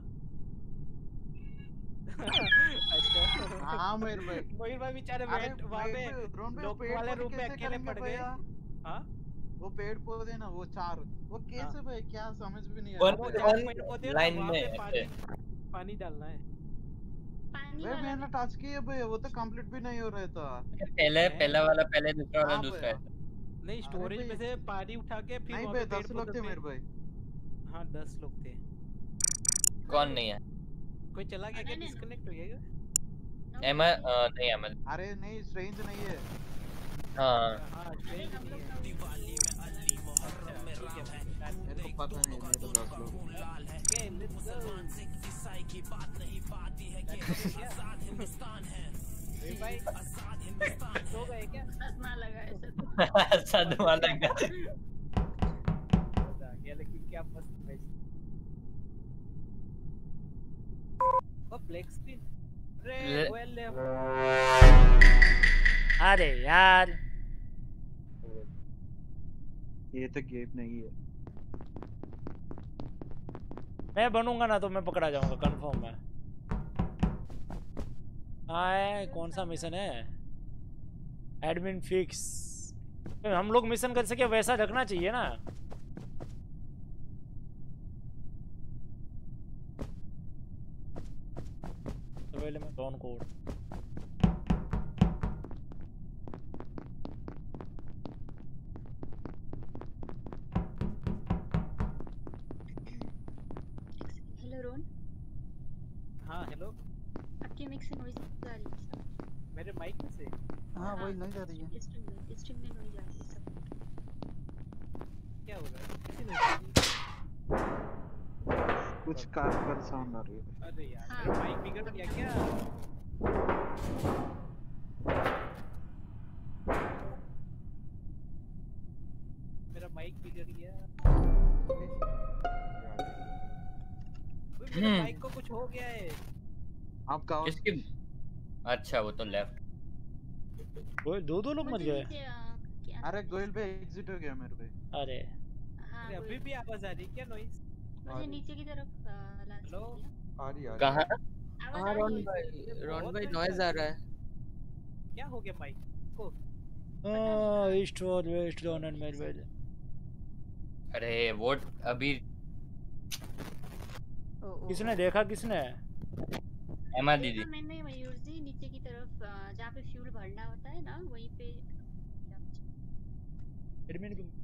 अच्छा हाँ मयूर भाई बेचारे बेड वहाँ पे लोग वाले रूम में अकेले पड़ गए। हाँ वो पेड़ पौधे ना वो चार, वो कैसे भाई क्या समझ में नहीं आ रहा। लाइन में पानी डालना है। भाई मैंने टच किया भाई, वो तो कंप्लीट भी नहीं हो रहा था। पहला वाला पहले, दूसरा वाला दूसरा है। नहीं स्टोरेज में से पानी उठा के फिर नहीं भाई 10 लोग थे मेरे भाई। हाँ 10 लोग थे। कौन नहीं है? कोई चला गया क्या? डिस्कनेक्ट हो गया? एमा नहीं अमल। अरे नहीं स्ट्रेंज नहीं है। हाँ स्ट्रेंज नहीं है। दिवाली में अली मोहर्रम में मेरे को पता नहीं, मैं तो 10 लोग। की बात नहीं पाती है कि आजाद हिंदुस्तान है। भाई आजाद हिंदुस्तान हो गए क्या? सदमा लगा है। सदमा लगा। ये लेकिन क्या मस्त मैच। ओ ब्लैक स्क्रीन। अरे यार ये तो गेम नहीं है। मैं बनूंगा ना तो मैं पकड़ा जाऊंगा कंफर्म है। हाँ कौन सा मिशन है? Admin fix. हम लोग मिशन कर सके वैसा रखना चाहिए ना। तो पहले मैं डॉन कोड हाँ हेलो। आपकी मिक्स से नॉइज आ रही है मेरे माइक में से। हाँ वही नॉइज आ रही है। स्ट्रीम में नॉइज आ रही है सब। क्या हो रहा है? किसी ने कुछ कार साउंड आ रही है। अरे यार माइक बिगड़ गया क्या? कुछ हो गया है। आप कहाँ? किसकी? अच्छा वो तो लेफ्ट। वो दो लोग मर गए। अरे गोयल पे एग्जिट हो गया मेरे पे। अरे अरे अभी भी आवाज आ रही क्या नॉइस? मुझे नीचे की तरफ हेलो आ रही है। कहाँ? हाँ रोन भाई नॉइज आ रहा है। क्या हो गया माइक को? ईस्ट और वेस्ट डाउन एंड मेलवेल। अरे वो अभी किसने देखा? किसने? एमा दीदी। मैंने मयूर जी नीचे की तरफ जहाँ पे फ्यूल भरना होता है ना वहीं पे एडमिन रूम।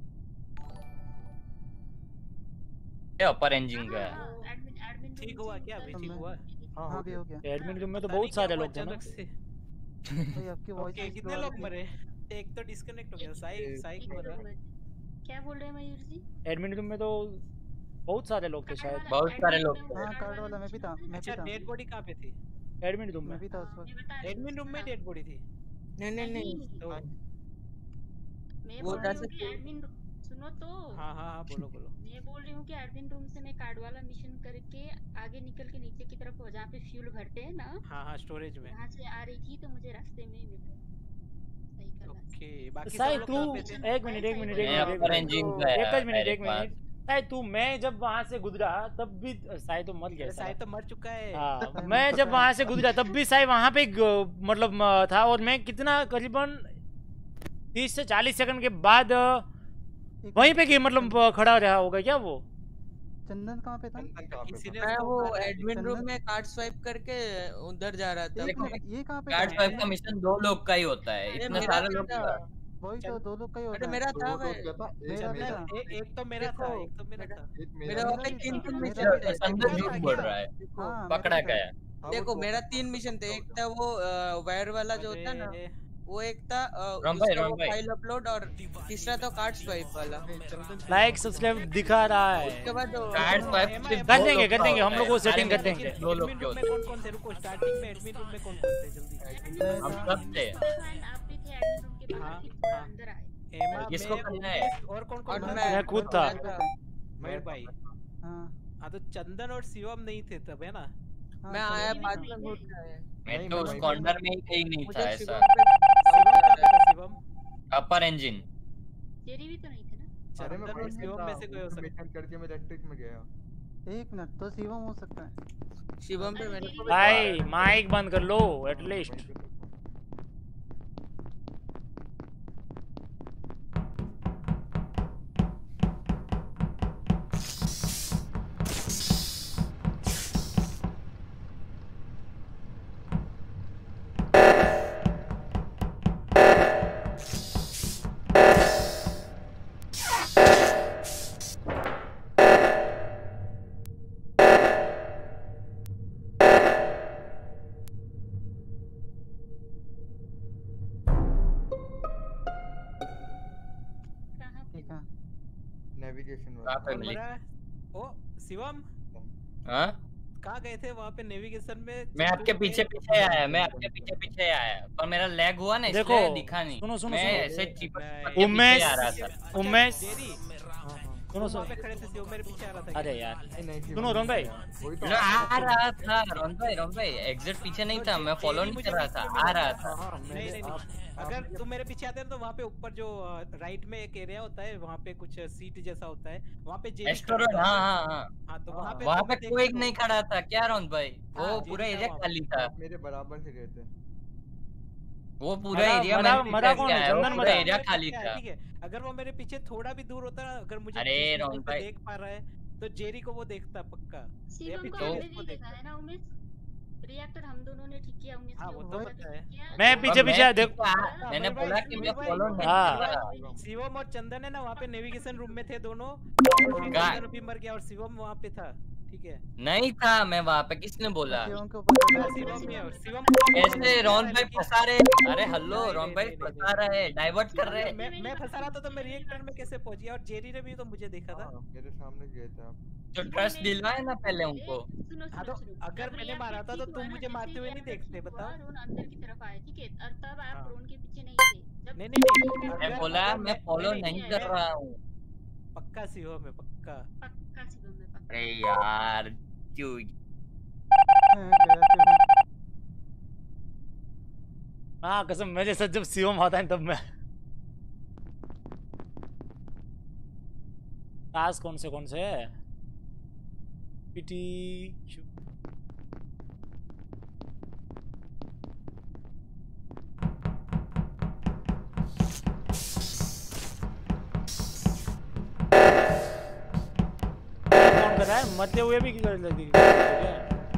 ये अपर इंजन का है। एडमिन ठीक हुआ क्या? अभी ठीक हुआ? हाँ भी हो गया। एडमिन रूम में तो बहुत सारे लोग थे ना। भाई आपकी वॉइस ओके कितने लोग मरे? एक तो डिस्कनेक्ट हो गया। साई मरा। क्या बोल रहे हैं मयूर जी? एडमिन रूम में तो बहुत सारे लोग थे शायद। बहुत सारे लोग थे। हाँ कार्ड वाला मैं भी था। अच्छा डेड बॉडी कहाँ पे थी? एडमिन रूम में। मैं भी था उस वक्त। एडमिन रूम में डेड बॉडी थी? नहीं तो मैं बोल रही हूँ कि एडमिन सुनो तो। हाँ बोलो। मैं बोल रही हूँ कि एडमिन रूम से मैं कार्ड वाला मिशन करके आगे निकल के नीचे की तरफ जहाँ पे फ्यूल भरते हैं ना। हाँ स्टोरेज में। वहाँ से आ रही थी तो मुझे रास्ते में मिला। सही कर। ओके बाकी साई तू एक मिनट साई तू मैं जब वहाँ से गुजरा तब भी साई तो मर गया। साई तो मर चुका है। हाँ मैं जब वहाँ से गुजरा तब भी साई वहाँ पे मतलब था और मैं कितना करीबन 30 से 40 सेकंड के बाद वहीं पे मतलब खड़ा रहा होगा क्या वो? चंदन कहाँ पे था? मैं वो एडमिन रूम में कार्ड स्वाइप करके उधर जा रहा था। ये कहाँ पे? कार्ड स्वाइप का मिशन 2 लोग का ही होता है। इतने सारे लोग वही तो 2 लोग का ही होता है। मेरा था भाई। एक तो मेरा था। मेरा वहाँ पे 3 मिशन संदीप झूठ बोल रहा है। पकड़ा गया। देखो मेरा 3 मिशन थे। एक था वो वायर वाला जो होता है ना वो एक था फाइल अपलोड और तीसरा तो कार्ड स्वाइप वाला। लाइक सब्सक्राइब दिखा रहा है। उसके बाद कार्ड स्वाइप कर देंगे हम लोग वो सेटिंग कर देंगे। 2 लोग के होते हैं। कौन थे? रुको स्टार्टिंग में एडमिन रूम में कौन थे? जल्दी हम सब थे। आप भी थे एडमिन रूम के बाहर फिर अंदर आए। किसको करना है? और कौन? मैं खुद था। मयूर भाई। हाँ तो चंदन और शिवम नहीं थे तब है ना? मैं आया बाद में घुस गया। मैं तो उस कॉर्नर में ही कहीं नहीं था ऐसा। शिवम अपर इंजन। जेरी भी तो नहीं थे ना? अरे मैं शिवम में से कोई हो सकता मिशन करके मैं इलेक्ट्रिक में गया। 1 मिनट तो शिवम हो सकता है। शिवम पे मैंने भाई माइक बंद कर लो एटलीस्ट। नेविगेशन कहाँ पे मिली? ओ शिवम हाँ कहाँ गए थे? वहाँ पे नेविगेशन में मैं आपके पीछे आया। पर मेरा लैग हुआ ना इसलिए दिखा नहीं। सुनो मैं ऐसे चिपक उमेश आ रहा था। उमेश सुनो पे खड़े थे शिवम मेरे पीछे आ रहा था। अरे यार सुनो रोन भाई आ रहा था। रोन भाई एग्जिट पीछे नहीं था। मैं फॉलो नहीं कर रहा था। आ रहा था। नहीं अगर तुम मेरे पीछे आते तो वहाँ पे ऊपर जो राइट में एक एरिया होता है वहाँ पे कुछ सीट जैसा होता है वहाँ पे रेस्टोरेंट। हाँ तो वहाँ पे कोई नहीं खड़ा था क्या रोन भाई? वो पूरा एरिया खाली था। मेरे बराबर से गए थे। वो पूरा एरिया मरा कौन है? चंदन मरा। एरिया खाली था। ठीक है अगर वो मेरे पीछे थोड़ा भी दूर होता अगर मुझे अरे रोन भाई देख पा रहा है तो जेरी को वो देखता पक्का। शिवम को हमने भी देखा है ना उमेश? रिएक्टर हम दोनों ने ठीक किया उमेश। हाँ वो तो पता है। मैं पीछे देखो मैंने बोला कि मैं फॉलो नहीं कर रहा। शिवम और चंदन है ना वहाँ पे नेविगेशन रूम में थे दोनों। चंदन भी मर गया और शिवम वहाँ पे था। ठीक है नहीं था मैं वहाँ पे। किसने बोला? शिवम ऐसे रोन भाई फंसा रहे। अरे हेलो रोन भाई फंसा रहे डाइवर्ट कर रहे। मैं फंसा रहा था तो मैं रिएक्टर में कैसे पहुंच गया? और जेरी ने भी तो मुझे देखा था। मेरे सामने गए थे आप। तो ट्रस्ट दिलवाए ना पहले उनको। हाँ तो अगर मैंने मारा था तो तुम मुझे मारते हुए नहीं देखते बताओ। रोन अंदर की तरफ आए ठीक है और तब आप रोन के पीछे नहीं थे। नहीं मैं बोला मैं फॉलो नहीं कर रहा हूँ। पक्का शिवम है पक्का। शिवम है। अरे यार क्यों हाँ कसम, मेरे साथ जब शिवम आता है तब मैं टास्क कौन से है? पीटी कौन कर रहा है? मरते हुए भी कर लगी क्या?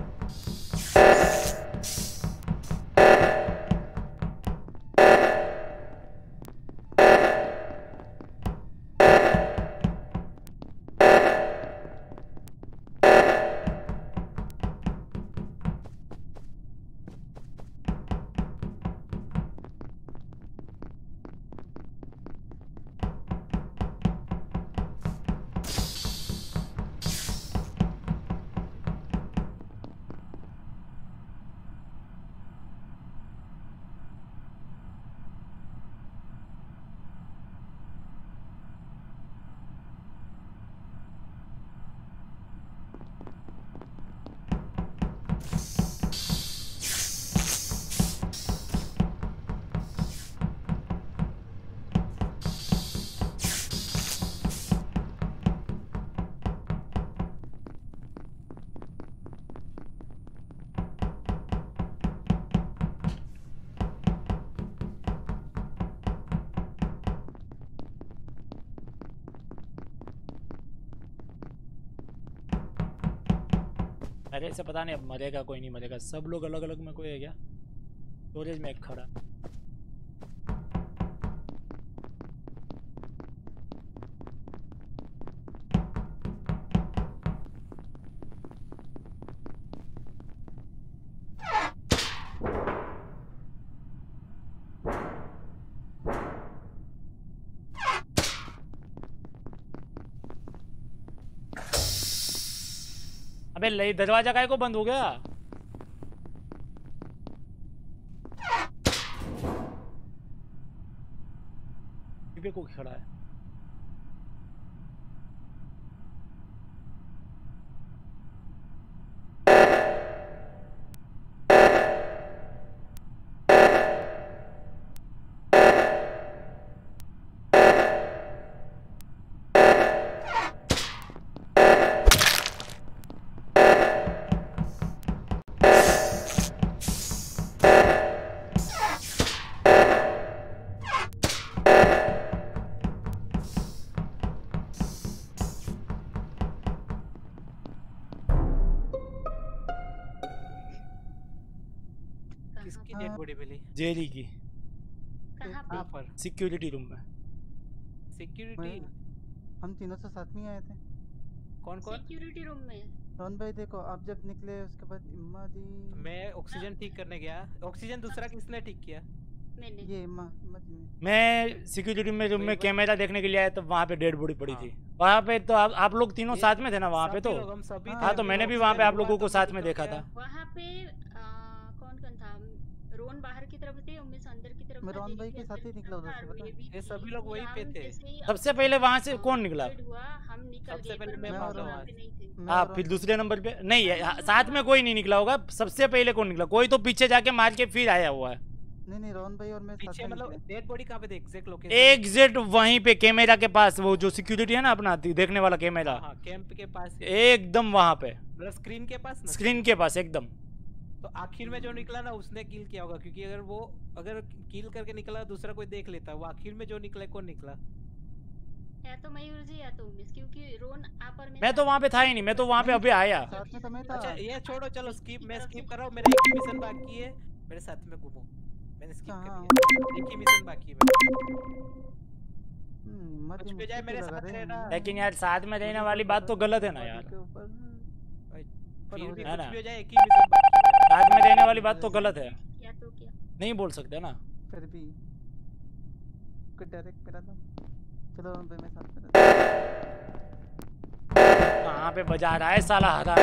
अरे ऐसे पता नहीं अब मरेगा कोई नहीं मरेगा, सब लोग अलग अलग में कोई है क्या? स्टोरेज में एक खड़ा। अबे ले दरवाजा काहे को बंद हो गया? पे को खड़ा है। जेरी की। कहाँ पर? सिक्योरिटी रूम में। सिक्योरिटी? हम तीनों से साथ में आए थे। कौन कौन? सिक्योरिटी रूम में। रोहन भाई देखो, आप जब निकले उसके बाद इम्मा दी। मैं ऑक्सीजन ठीक करने गया। ऑक्सीजन दूसरा किसने ठीक किया? मैंने। ये इम्मा मैं सिक्योरिटी में रूम में कैमरा देखने के लिए आया तो वहाँ पे डेड बॉडी पड़ी थी। वहाँ पे तो आप लोग तीनों साथ में थे ना वहाँ पे? तो हाँ, तो मैंने भी वहाँ पे आप लोगों को साथ में देखा था। वहाँ पे कौन कौन था? रोन बाहर की तरफ थे, उमेश अंदर की तरफ। मैं रोहन भाई के साथ ही निकला उधर से, पता है? ये सभी लोग वहीं पे थे। सबसे पहले वहाँ से कौन निकला? हम निकल सबसे पहले मैं वहाँ पे नहीं थे। आप फिर दूसरे नंबर पे नहीं है, साथ में कोई नहीं निकला होगा। सबसे पहले कौन निकला? कोई तो पीछे जाके मार के फिर आया हुआ है। नहीं रोहन भाई और मैं पीछे मतलब डेड बॉडी कहाँ पे थे? Exact location? एग्जैक्ट वहीं पे कैमरा के पास, वो जो सिक्योरिटी है ना अपना देखने वाला कैमरा। हाँ, कैंप के पास एकदम वहाँ पे, मतलब स्क्रीन के पास ना? स्क्रीन के पास एकदम। तो आखिर में जो निकला ना उसने किल किया होगा, क्योंकि अगर किल करके निकला दूसरा कोई देख लेता। वो आखिर में जो निकला कौन निकला? या तो मयूर जी या तो उमेश, क्योंकि रोन आप और मैं तो वहाँ पे था ही नहीं, मैं तो वहाँ पे अभी आया। अच्छा ये छोड़ो, चलो स्किप, मैं स्किप कर रहा हूँ। मेरा एक ही मिशन बाकी है, मेरे साथ में घूमो। मैंने स्किप कर दिया, एक ही मिशन बाकी है। कुछ भी जाए मेरे साथ रहना। लेकिन यार साथ में रहने वाली बात तो गलत है ना यार, फिर भी है ना? कुछ भी जाए, एक ही मिशन बाकी है। साथ में रहने वाली बात तो गलत है, क्या तो क्या नहीं बोल सकते ना। फिर भी कोई डायरेक्ट करा था। चलो भाई मैं साथ में। कहाँ पे बजा रहा है साला हरा?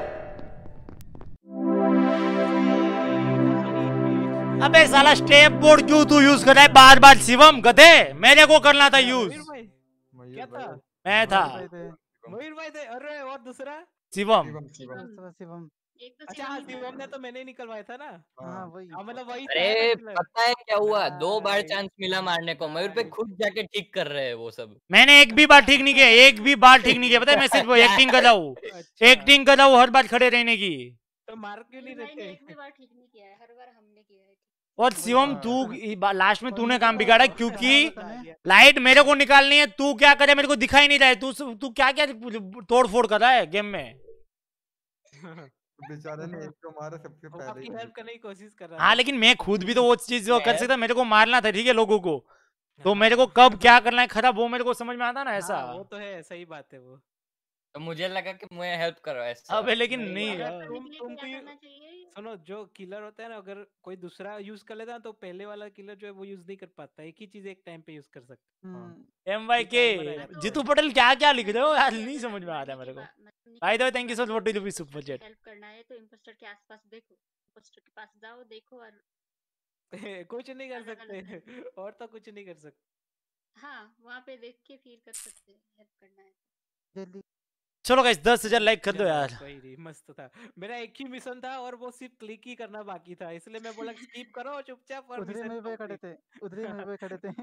अबे साला स्टेप बोर्ड क्यों तू यूज कर रहा है बार बार? शिवम गधे, मेरे को करना था यूज। क्या था? मैं था मयूर भाई थे। अरे और दूसरा? शिवम। शिवम एक तो अच्छा हाँ, शिवम ने तो मैंने निकलवाया था ना। हाँ वही। मतलब वही था अरे ना पता है क्या हुआ, 2 बार Nice, चांस मिला मारने को, मयूर पे nice. खुद जाके ठीक कर रहे हैं वो सब। मैंने एक भी बार ठीक नहीं किया, एक भी बार ठीक नहीं किया, पता है मैं सिर्फ एक्टिंग कर रहा हूँ, अच्छा एक्टिंग कर रहा हूँ हर बार खड़े रहने की। तो मार क्यों नहीं मेरे भाई ने देते? एक भी बार ठीक नहीं किया है, हर बार हमने किया है। और शिवम तू लास्ट में तूने काम बिगाड़ा हाँ, क्योंकि बता दिया। लाइट मेरे को निकालनी है, तू क्या करे मेरे को दिखाई नहीं रहा है, तू क्या क्या तोड़ फोड़ कर रहा है गेम में। बेचारे ने एक को मारा सबसे वो पहले आपकी ही। हेल्प करने की कोशिश कर रहा हाँ था। लेकिन मैं खुद भी तो वो चीज कर सकता, मेरे को मारना था ठीक है लोगों को, तो हाँ, मेरे को कब क्या करना है खराब वो मेरे को समझ में आता ना ऐसा। हाँ, वो तो है, सही बात है वो। तो मुझे लगा कि मुझे हेल्प करो ऐसा। अबे लेकिन नहीं, नहीं अगर यार। तुम सुनो, जो किलर होता है ना, अगर कोई दूसरा यूज कर लेता है तो पहले वाला किलर जो है वो यूज नहीं कर पाता, एक ही चीज एक टाइम पे यूज कर सकता है। MYK जीतू पटेल क्या क्या लिख रहे हो यार, नहीं समझ में आ रहा है मेरे को। By the way thank you so much for 40 rupees super chat. Help करना है तो इम्पोस्टर के आसपास देखो, इम्पोस्टर के पास जाओ, देखो और कुछ नहीं कर सकते और तो कुछ नहीं कर सकते। हाँ वहाँ पे देख के फिर कर सकते हैं, हेल्प करना है। जल्दी चलो गाइस 10,000 लाइक कर दो चलो, यार। कोई नहीं, मस्त था। मेरा एक ही मिशन था और वो सिर्फ क्लिक ही करना बाकी था, इसलिए मैं बोला स्किप करो चुपचाप और उधर ही मिशन मेरे पे खड़े थे, उधर ही मेरे पे खड़े थे।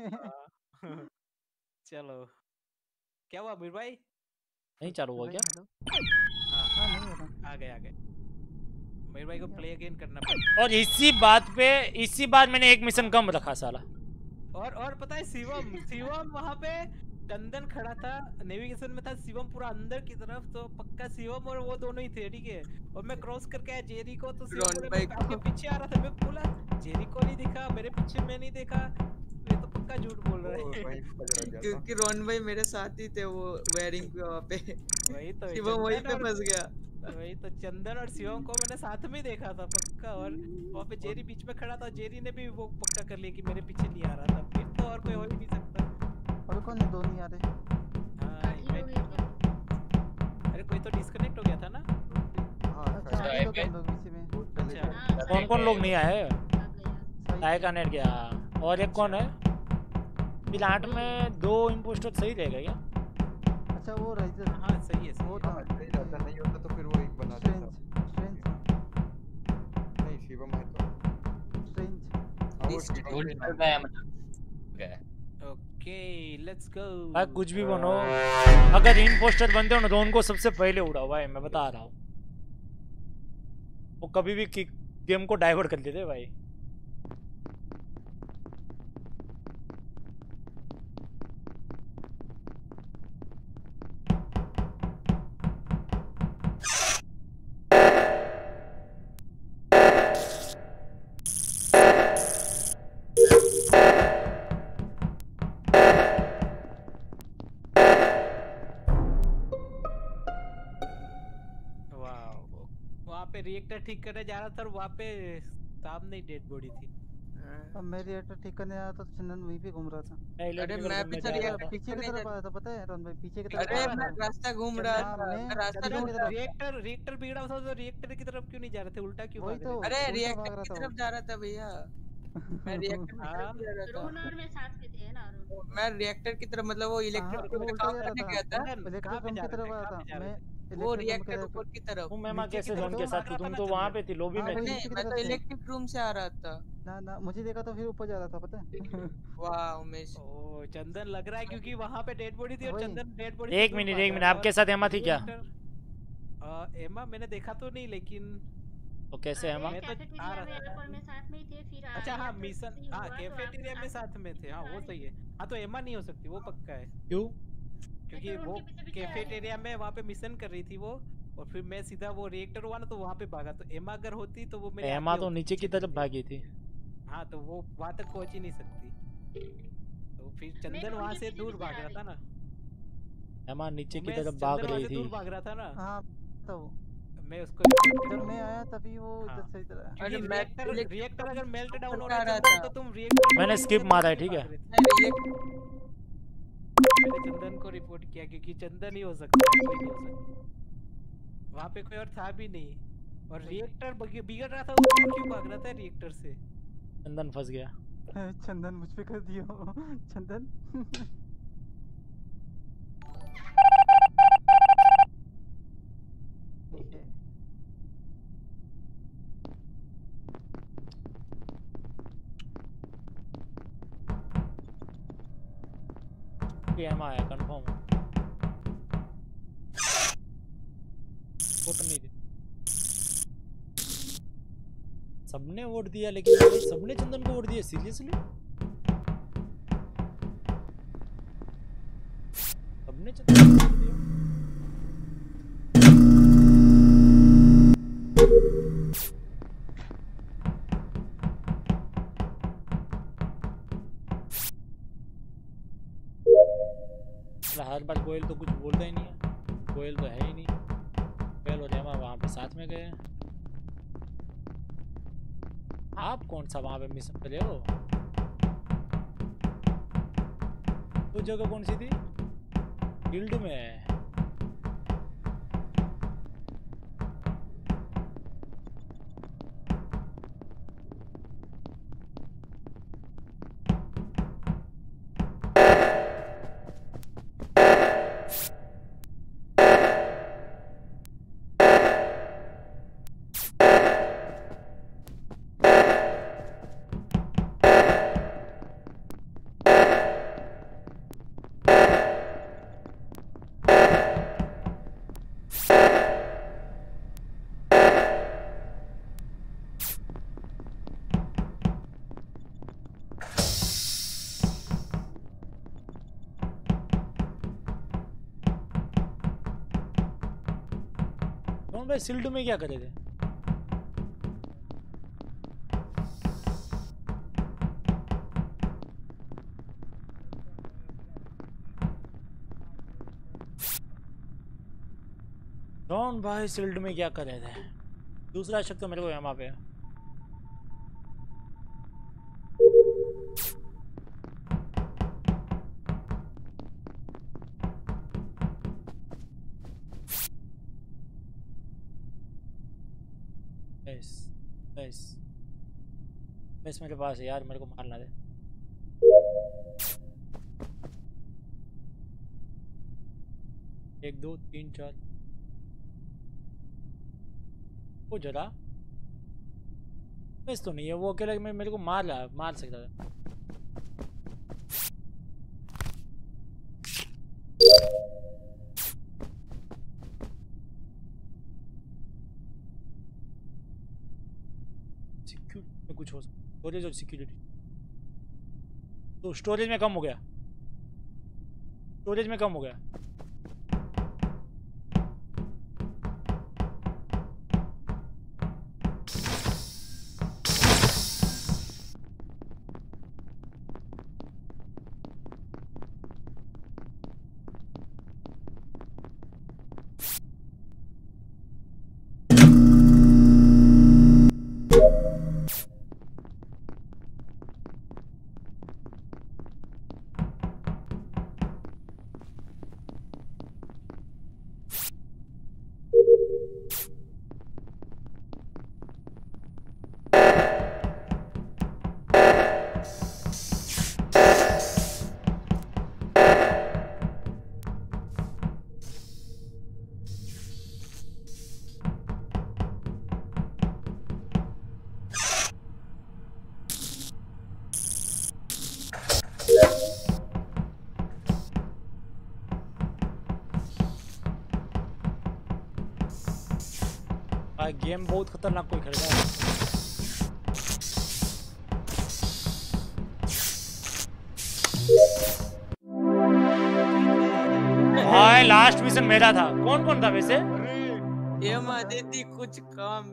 चलो, क्या हुआ मीर भाई? नहीं चालू हुआ क्या? हाँ नहीं हो रहा। आ गए मीर भाई को प्ले अगेन करना पड़ेगा। और इसी बात मैंने एक मिशन कम रखा साला। और पता है शिवम वहाँ पे चंदन खड़ा था, नेविगेशन में था, शिवम पूरा अंदर की तरफ, तो पक्का शिवम और वो दोनों ही थे, ठीक है। और मैं क्रॉस करके आया जेरी को, तो शिवम पूरे में आगे पीछे आ रहा था, मैं बोला जेरी को नहीं दिखा, मेरे पीछे मैं नहीं देखा, ये तो पक्का झूठ बोल रहा है। क्योंकि रोहन भाई मेरे साथ ही थे वो वेयरिंग पे वहाँ पे। वही तो शिवम वहीं पे फंस गया। वही तो, चंदन और शिवम को मैंने साथ में देखा था पक्का, और वहाँ पे जेरी बीच में खड़ा था, जेरी ने भी वो पक्का कर लिया कि मेरे पीछे नहीं आ रहा था, फिर तो और कोई हो ही नहीं सकता। और कौन है, दो नहीं आ रहे। अरे कोई तो डिस्कनेक्ट हो गया था ना। अच्छा आए लोग हम लोग इसी में। कौन कौन लोग नहीं आए? साई का नेट गया, और एक कौन है? पिलाट में 2 इंपोस्टर सही रहेगा क्या? अच्छा वो राइजर। हाँ सही है, वो था। सही रहता, नहीं होता तो फिर वो एक बना देता। नहीं शिवम है तो स्ट्रेंज। ओके लेट्स गो। भाई कुछ भी बनो, अगर इंपोस्टर बनते हो ना तो उनको सबसे पहले उड़ाओ भाई, मैं बता रहा हूँ। वो कभी भी गेम को डाइवर्ट कर देते भाई। रिएक्टर ठीक करने जा रहा था और वहाँ पे सामने डेड बॉडी थी। अब मैं रिएक्टर ठीक करने आया था तो चंदन वहीं पे घूम रहा था। अरे मैं भी तो रिएक्टर पीछे की तरफ आया था, पता है रन भाई, पीछे की तरफ। अरे मैं रास्ता घूम रहा था, रास्ता ढूंढ रहा था। रिएक्टर बिगड़ा था तो रिएक्टर की तरफ क्यों नहीं जा रहे थे, उल्टा क्यों भाग रहे थे? अरे रिएक्टर की तरफ जा रहा था भैया, मैं रिएक्टर की तरफ जा रहा था। रोहन और मैं साथ में थे ना। मैं रिएक्टर की तरफ, मतलब वो इलेक्ट्रिक रूम में काम करने गया था। इलेक्ट्रिक रूम की तरफ आया था मैं, वो रिएक्टर ऊपर की तरफ। तुम मैं कैसे जोन के साथ थी? तुम तो वहां पे थी लॉबी में। नहीं मैं तो इलेक्ट्रिक रूम से आ रहा था। ना मुझे देखा तो फिर ऊपर जा रहा था, पता है। वाह उमेश, ओ चंदन लग रहा है क्योंकि वहां पे डेड बॉडी थी और चंदन डेड बॉडी। एक मिनट आपके साथ एमा थी क्या? एमा मैंने देखा तो नहीं, लेकिन तो कैसे एमा? मैं तो आ रहा था। में साथ में ही थे, फिर अच्छा हाँ मिशन, हाँ कैफेटेरिया में साथ में थे, हाँ वो सही है। हाँ तो एमा नहीं हो सकती, वो पक्का है। क्यों? क्योंकि वो कैफेटेरिया में वहाँ पे मिशन कर रही थी वो, और फिर मैं सीधा वो रिएक्टर हुआ ना तो वहाँ पे भागा, तो एमा अगर होती तो वो मेरे एमा तो नीचे की तरफ भागी थी। हाँ तो वो वहाँ तक पहुँच ही नहीं सकती, तो फिर चंदन वहाँ से दूर भाग रहा था ना। एमा नीचे की तरफ भाग रही थी। दूर भाग रहा था ना। हाँ तो मैं उसको जब मैं आया तभी वो इधर से इधर आया। अरे रिएक्टर अगर मेल्ट डाउन हो रहा था तो तुम रिएक्टर, मैंने स्किप मारा है, ठीक है। मैंने चंदन को रिपोर्ट किया क्योंकि चंदन ही हो सकता है, कोई नहीं हो सकता। वहाँ पे कोई और था भी नहीं, और रिएक्टर बिगड़ रहा था, वो क्यों भाग रहा था रिएक्टर से? चंदन फंस गया। चंदन मुझ पे कर दियो चंदन। ये एमा है कंफर्म। वोट नहीं दी, सबने वोट दिया, लेकिन सबने चंदन को वोट दिया सीरियसली? सबने चंदन को वोट दिया? हर बार गोयल तो कुछ बोलता ही नहीं है, गोयल तो है ही नहीं। गोयल और एमा वहाँ पे साथ में गए। आप कौन सा वहाँ पे मिशन पे हो? वो जगह कौन सी थी? गिल्ड में। भाई सिल्ड में क्या करे थे? डॉन भाई सिल्ड में क्या करे थे? दूसरा शक तो मेरे को यहाँ पे। बस मेरे पास है यार, मेरे को मारना दे। एक दो तीन चार, वो जरा बस तो नहीं है, वो अकेले में मेरे को मार सकता था। सिक्योरिटी में कुछ हो सकता, स्टोरेज और सिक्योरिटी। तो स्टोरेज में कम हो गया, स्टोरेज में कम हो गया। गेम बहुत खतरनाक कोई खेल रहा है। भाई लास्ट मिशन मेरा था। कौन कौन था वैसे? एमा देती कुछ काम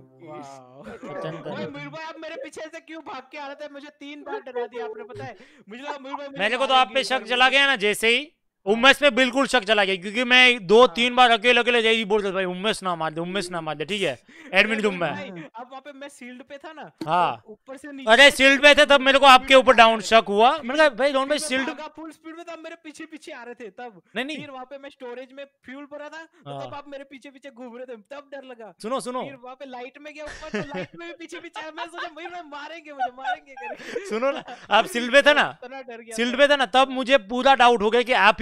आप मेरे पीछे से क्यों भाग के आ रहे थे? मुझे 3 बार डरा दिया आपने, पता है मुझे। मेरे को तो आप पे शक चला गया ना जैसे ही। उम्मेश पे बिल्कुल शक चला गया क्योंकि मैं 2-3 बार अकेले यही बोल रहा था, भाई उम्मेश ना मार दे, उम्मेश ना मार दे, ठीक है एडमिन रूम में। अब वहाँ पे मैं शील्ड पे था ना, हाँ ऊपर से अरे शील्ड पे थे तब मेरे को आपके ऊपर डाउन शक हुआ। मैंने कहा भाई डॉन भाई शील्ड फुल स्पीड में, तब मेरे पीछे पीछे आ रहे थे तब। नहीं फिर वहाँ पे मैं स्टोरेज में फ्यूल भरा था, तब आप मेरे पीछे पीछे घूम रहे थे, तब डर लगा। सुनो फिर वहाँ पे लाइट में गया ऊपर, तो लाइट में भी पीछे पीछे मैं सोचा भाई मारेंगे मुझे। सुनो ना, आप शील्ड पे थे ना, शील्ड पे था ना, तब मुझे पूरा डाउट हो गया कि आप ही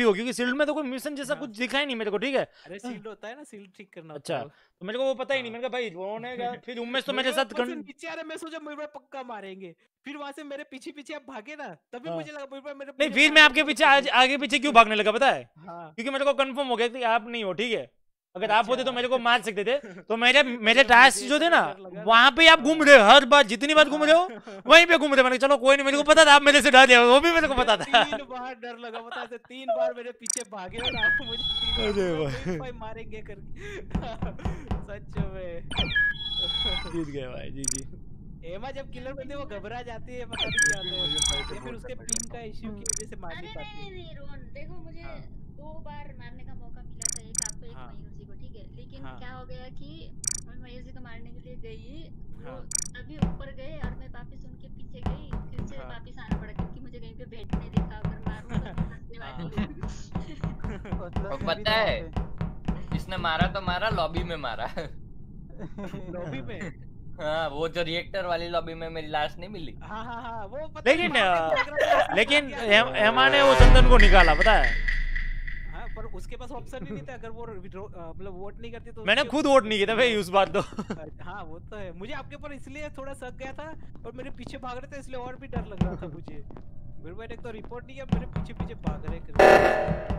हो, क्योंकि शील्ड में तो कोई मिशन जैसा कुछ दिखा ही नहीं मेरे को, ठीक है। अरे शील्ड होता है ना, शील्ड ठीक करना अच्छा, तो मेरे को वो पता ही नहीं, मैंने कहा भाई रोने का, फिर उमेश तो मेरे साथ नीचे आ रहे, मैं सोचा मेरे पक्का मारेंगे, फिर वहां से मेरे पीछे पीछे आप भागे ना, तभी मुझे लगा मेरे नहीं, फिर मैं आपके पीछे आगे पीछे क्यों भागने लगा पता है, क्योंकि मेरे को कंफर्म हो गया कि आप नहीं हो, ठीक है। अगर आप होते तो मेरे को मार सकते थे, तो मेरे टायर्स जो थे ना वहां पे आप घूम रहे हो, हर बार जितनी बार घूम रहे हो वहीं पे घूम रहे हो। मैंने चलो कोई नहीं, मेरे को पता था आप मेरे से डर रहे हो, वो भी मेरे को पता था। 3 बार डर लगा, पता है 3 बार मेरे पीछे भागे और आप मुझे भाई मारेंगे करके। सच में जीत गए भाई, जी। एमा जब किलर बनते वो घबरा जाती है, पता नहीं क्या होता है, या फिर उसके पिंग का इश्यू की वजह से मार नहीं पाती। नहीं रोहन देखो, मुझे 2 बार मारने का मौका मिला था, एक आपको एक मयूर जी को, ठीक है। लेकिन क्या हो गया कि मैं मयूर जी को मारने के लिए गई, वो अभी ऊपर गए और मैं वापस उनके पीछे गई, फिर से वापस आना पड़ा क्योंकि मुझे कहीं पे भेंट नहीं दिखा, अगर मारूं तो हंसने वाली। और पता है जिसने मारा तो मारा, लॉबी में मारा। लॉबी में? हाँ, वो जो रिएक्टर वाली लॉबी में मेरी लाश नहीं मिली। हाँ, वो पता लेकिन एमा ने वो चंदन को निकाला, पता है। हाँ, पर उसके पास ऑप्शन ही नहीं था, अगर वो मतलब वोट नहीं करती तो मैंने खुद वोट नहीं किया था भाई उस बार तो। हाँ वो तो है, मुझे आपके ऊपर इसलिए थोड़ा शक गया था और मेरे पीछे भाग रहे थे, इसलिए और भी डर लग रहा था मुझे। मेरे भाई ने तो रिपोर्ट नहीं किया, मेरे पीछे पीछे भाग रहे।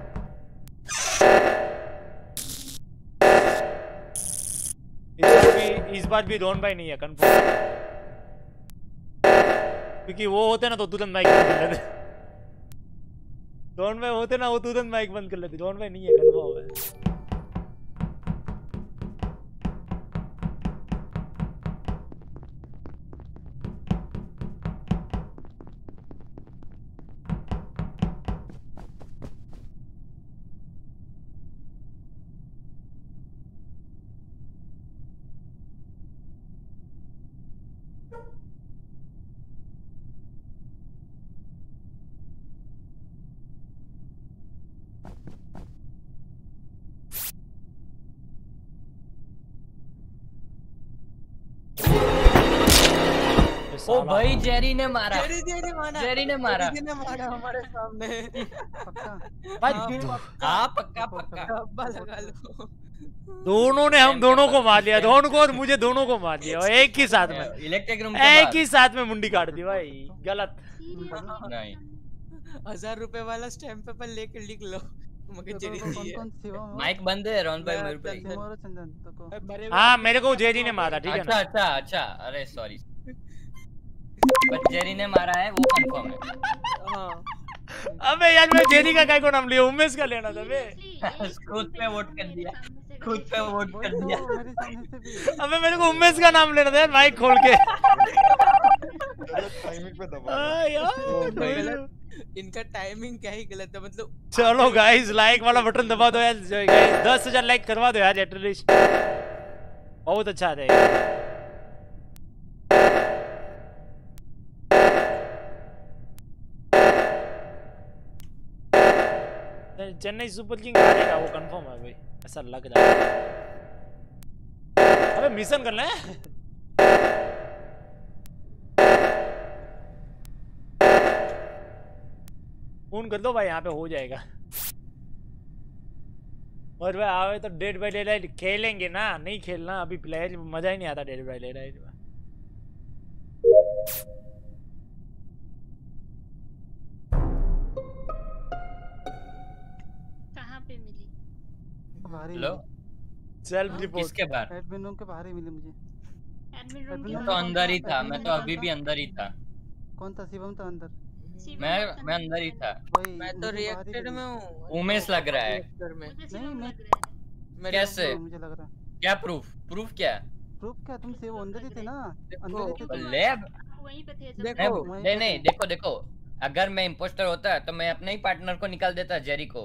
इस बार भी रोहन भाई नहीं है कंफर्म, क्योंकि वो होते ना तो तुरंत माइक बंद कर लेते। रोहन भाई होते ना वो तुरंत माइक बंद कर लेते, रोहन भाई नहीं है कंफर्म है। ओ भाई जेरी ने मारा, जेरी ने मारा हमारे सामने। हाँ पक्का लगा लो। दोनों ने हम दोनों को मार लिया, दोनों को और मुझे दोनों को मार लिया एक ही साथ में, इलेक्ट्रिक रूम एक ही साथ में मुंडी काट दी भाई। गलत नहीं, 1000 रुपए वाला स्टैम्प पेपर लेके लिख लो। माइक बंद है रोहन भाई, मेरे पे। हाँ मेरे को जेरी ने मारा, ठीक है ना। अच्छा अरे सॉरी, बट जेरी ने मारा है वो कंफर्म है। हाँ अबे यार मैं जेरी का काय को नाम लिया, उमेश का लेना था बे। खुद पे वोट कर दिया, खुद पे वोट कर दिया। अबे मेरे को उमेश का नाम लेना था यार, माइक खोल के। टाइमिंग पे दबा यार इनका टाइमिंग क्या ही गलत है, मतलब। चलो गाइस लाइक वाला बटन दबा दो यार, 10,000 लाइक करवा दो यार एटलीस्ट, बहुत अच्छा रहेगा। चेन्नई सुपर किंग हारेगा वो कंफर्म है भाई, ऐसा लग रहा है। अबे मिशन करना है। फोन कर दो भाई, यहाँ पे हो जाएगा। और भाई आवे तो डेड बाय डेड खेलेंगे ना, नहीं खेलना अभी प्लेयर मजा ही नहीं आता डेड बाय डेड में। हेलो सेल्फ रिपोर्ट किसके बाहर? एडमिन रूम के बाहर ही मिली मुझे। एडमिन रूम मैं तो अंदर ही था, मैं तो अभी भी अंदर ही था। कौन था? शिवम था अंदर। मैं अंदर ही था। मैं तो रिएक्टर में हूँ। उमेश लग रहा है। नहीं मैं कैसे? मुझे लग रहा है। क्या प्रूफ? प्रूफ क्या? प्रूफ क्या? तुम सेव अंदर ही थे ना, अंदर ही थे। लैब वहीं पे थे। देखो नहीं देखो अगर मैं इंपोस्टर होता तो मैं अपने ही पार्टनर को निकाल देता, जेरी को।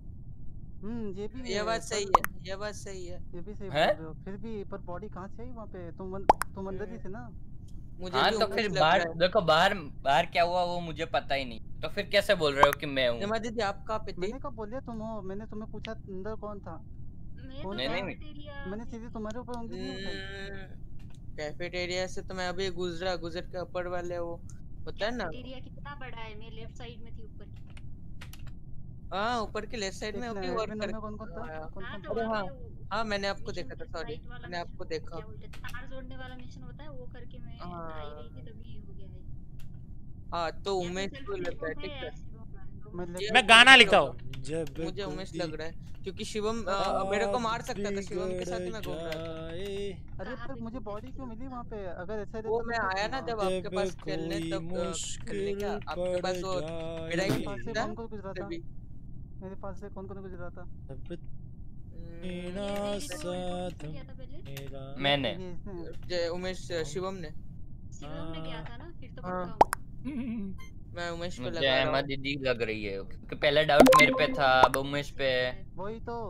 ये बात सही है, ये बात सही है। ये भी सही बोल रहे हो। फिर भी पर बॉडी कहाँ से आई वहाँ पे? तुम अंदर ही थे ना। मुझे हाँ तो फिर बाहर देखो, बाहर क्या हुआ वो मुझे पता ही नहीं, तो फिर कैसे बोल रहे हो कि मैं हूँ? दीदी आप कहाँ पे थे? मैंने कब बोल दिया तुम हो? मैंने तुम्हें पूछा अंदर कौन था। नहीं मैंने सीधे तुम्हारे ऊपर उंगली उठाई। कैफेटेरिया से तो मैं अभी गुजर के ऊपर वाले वो होता है ना। कैफेटेरिया कितना बड़ा है? मैं लेफ्ट साइड में थी ऊपर। हाँ ऊपर के लेफ्ट साइड में अभी वर्क कर। कौन कौन था? अरे हाँ हाँ मैंने आपको देखा था, सॉरी मैंने आपको देखा। तार जोड़ने वाला मिशन होता है वो करके मैं आई रही थी तभी हो गया है। हाँ तो उमेश को लगता है, ठीक है मैं गाना लिखता हूँ। मुझे उमेश लग रहा है क्योंकि शिवम मेरे को मार सकता था, शिवम के साथ ही मैं घूम रहा था। अरे पर मुझे बॉडी क्यों मिली वहाँ पे? अगर ऐसा वो मैं आया ना जब आपके पास खेलने, तब खेलने क्या आपके पास वो मेरा ही था। कौन कौन गुजरा था मेरे पास से? कौन कौन गुजरा था? मैंने उमेश शिवम ने किया था ना, फिर तो मैं उमेश पे मुझे लगा रहा अहमद दीदी लग रही है क्योंकि पहले डाउट मेरे पे था, अब उमेश पे है। वही तो।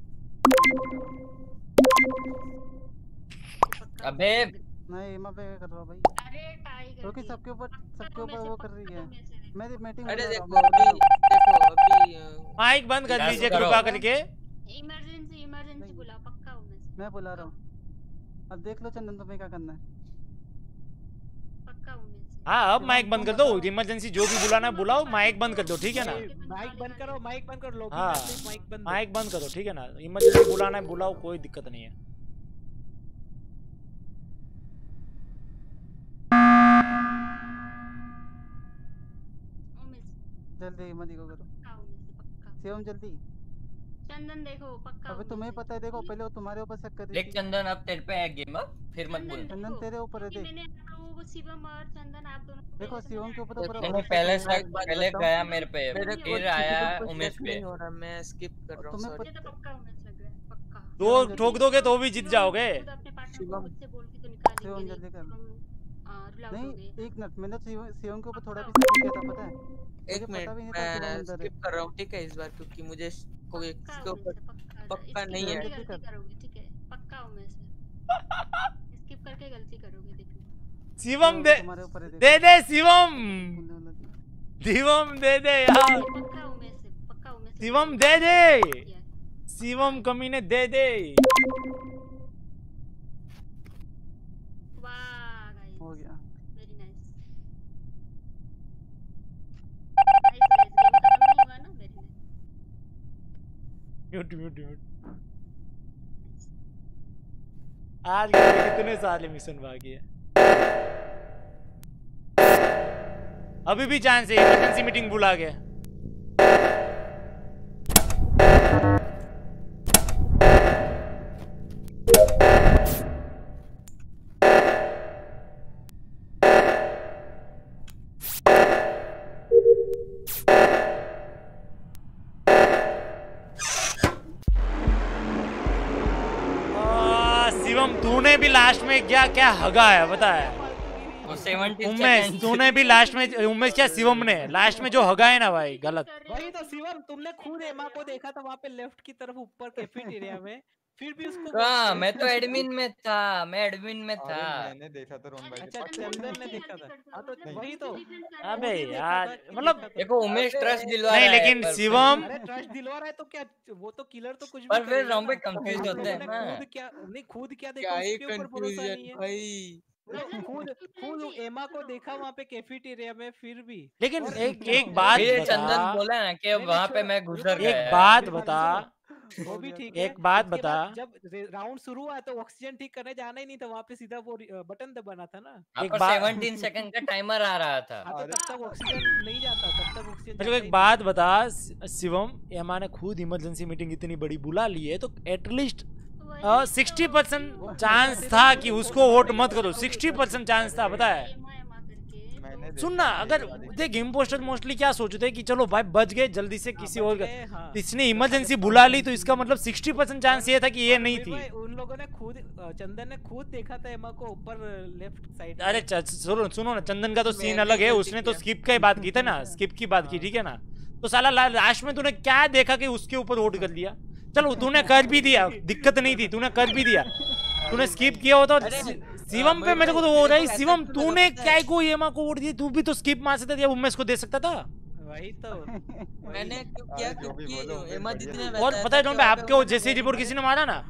अबे नहीं एमा पे कर रहा भाई। अरे टाइगर क्योंकि सबके ऊपर वो कर रही है। मेरी मीटिंग। अरे देखो अभी माइक बंद कर लीजिए कृपा करके। इमरजेंसी बुला, पक्का उमेश। मैं बुला रहा हूँ। अब देख लो चंदन तुम्हें क्या करना है। पक्का उमेश। हाँ अब माइक बंद कर दो, इमरजेंसी जो भी बुलाना है बुलाओ, माइक बंद कर दो, ठीक है ना? माइक बंद करो, माइक बंद करो, लोग हाँ माइक बंद करो, ठीक है ना? इमरजेंसी बुलाना है बुलाओ, कोई दिक्कत नहीं है। जल्दी मत को करो शिवम, जल्दी। चंदन देखो पक्का। अबे तुम्हें पता है, देखो पहले वो तुम्हारे ऊपर शक कर रही थी। देख चंदन अब तेरे पे है गेम, अब फिर मत बोल। चंदन तेरे ऊपर है, देख। मैंने आप लोगों को शिवम और चंदन आप दोनों देखो शिवम के ऊपर तो पूरा नहीं पहले गया मेरे पे, फिर आया उमेश पे। मैं स्किप कर रहा हूं, मुझे तो पक्का उमेश लग रहा है, पक्का। दो ठोक दोगे तो भी जीत जाओगे। अपने पार्टनर को मुझसे बोल के तो निकाल शिवम जल्दी कर। नहीं एक मिनट, मैंने शिवम के ऊपर थोड़ा भी शक किया था, पता है? एक मिनट मैं स्किप कर रहा हूं, ठीक है इस बार, क्योंकि मुझे कोई इसके ऊपर पक्का नहीं है। गलती करोगे, ठीक है पक्का उमेश स्किप करके गलती करोगे, देखो। शिवम दे दे शिवम, शिवम दे दे यार, पक्का उमेश शिवम दे दे, शिवम कमीने दे दे। वाह गाइस हो गया, very nice. Nice guys, game खत्म नहीं हुआ ना, वेरी नाइस। म्यूट आज कितने सारे मिशन बाकी है, अभी भी चांस है। इमरजेंसी मीटिंग बुला के तूने भी लास्ट में क्या हगा है बता है? उमेश तूने भी लास्ट में, उमेश क्या शिवम ने लास्ट में जो हगा है ना भाई, गलत। वही तो शिवम, तुमने खुद एमा को देखा था वहाँ पे लेफ्ट की तरफ ऊपर कैफेटेरिया में, फिर भी उसको हाँ मैं तो एडमिन में था, मैं एडमिन में था। मैंने देखा था रोहन भाई। अच्छा चंदन ने देखा था, हाँ तो वही तो। अबे यार मतलब देखो उमेश ट्रस्ट दिलवा नहीं, रहा है, लेकिन शिवम ट्रस्ट दिलवा रहा है तो क्या वो तो किलर तो कुछ भी पर फिर हम पे कंफ्यूज होते हैं ना। खुद क्या नहीं, खुद क्या देखा उसके ऊपर भरोसा नहीं है भाई। खुद एमा को देखा वहाँ पे कैफेटेरिया में, फिर भी। लेकिन एक बात चंदन बोला ना कि वहाँ पे मैं गुजर गया। एक बात बता, वो भी ठीक है। एक बात बता, जब राउंड शुरू हुआ तो ऑक्सीजन ठीक करने जाना ही नहीं था, वहाँ पे सीधा वो बटन दबाना था ना। एक बात 17 सेकंड का टाइमर आ रहा था। तो तब तक ऑक्सीजन नहीं जाता, तब तक ऑक्सीजन। मेरे को एक बात बता शिवम, एमा ने खुद इमरजेंसी मीटिंग इतनी बड़ी बुला ली है तो एटलीस्ट 60% चांस था कि उसको वोट मत करो। 60% चांस था, पता है? सुनना, अगर देख इम्पोस्टर मोस्टली क्या सोचते हैं कि चलो भाई बच गए जल्दी से किसी और का, इसने इमरजेंसी बुला ली तो इसका मतलब 60% चांस ये था कि ये नहीं थी। उन लोगों ने खुद, चंदन ने खुद देखा था एमा को ऊपर लेफ्ट साइड। अरे सुनो ना, चंदन का तो सीन अलग है, उसने तो स्किप की बात की थी ना, स्किप की बात की, ठीक है ना? तो साला लास्ट में तूने क्या देखा कि उसके ऊपर वोट कर लिया? चलो तूने कर भी दिया, दिक्कत नहीं थी, तूने कर भी दिया, तूने स्किप किया हो तो शिवम पे मेरे को तो हो रहा है। शिवम तूने क्या को एमा को वोट दिया? तू भी तो स्किप मार सकता था, उमेश को दे सकता था। वही तो मैंने क्यों किया, क्योंकि एमा दीदी ने। और पता है आपके वो जैसे रिपोर्ट किसी ने मारा ना,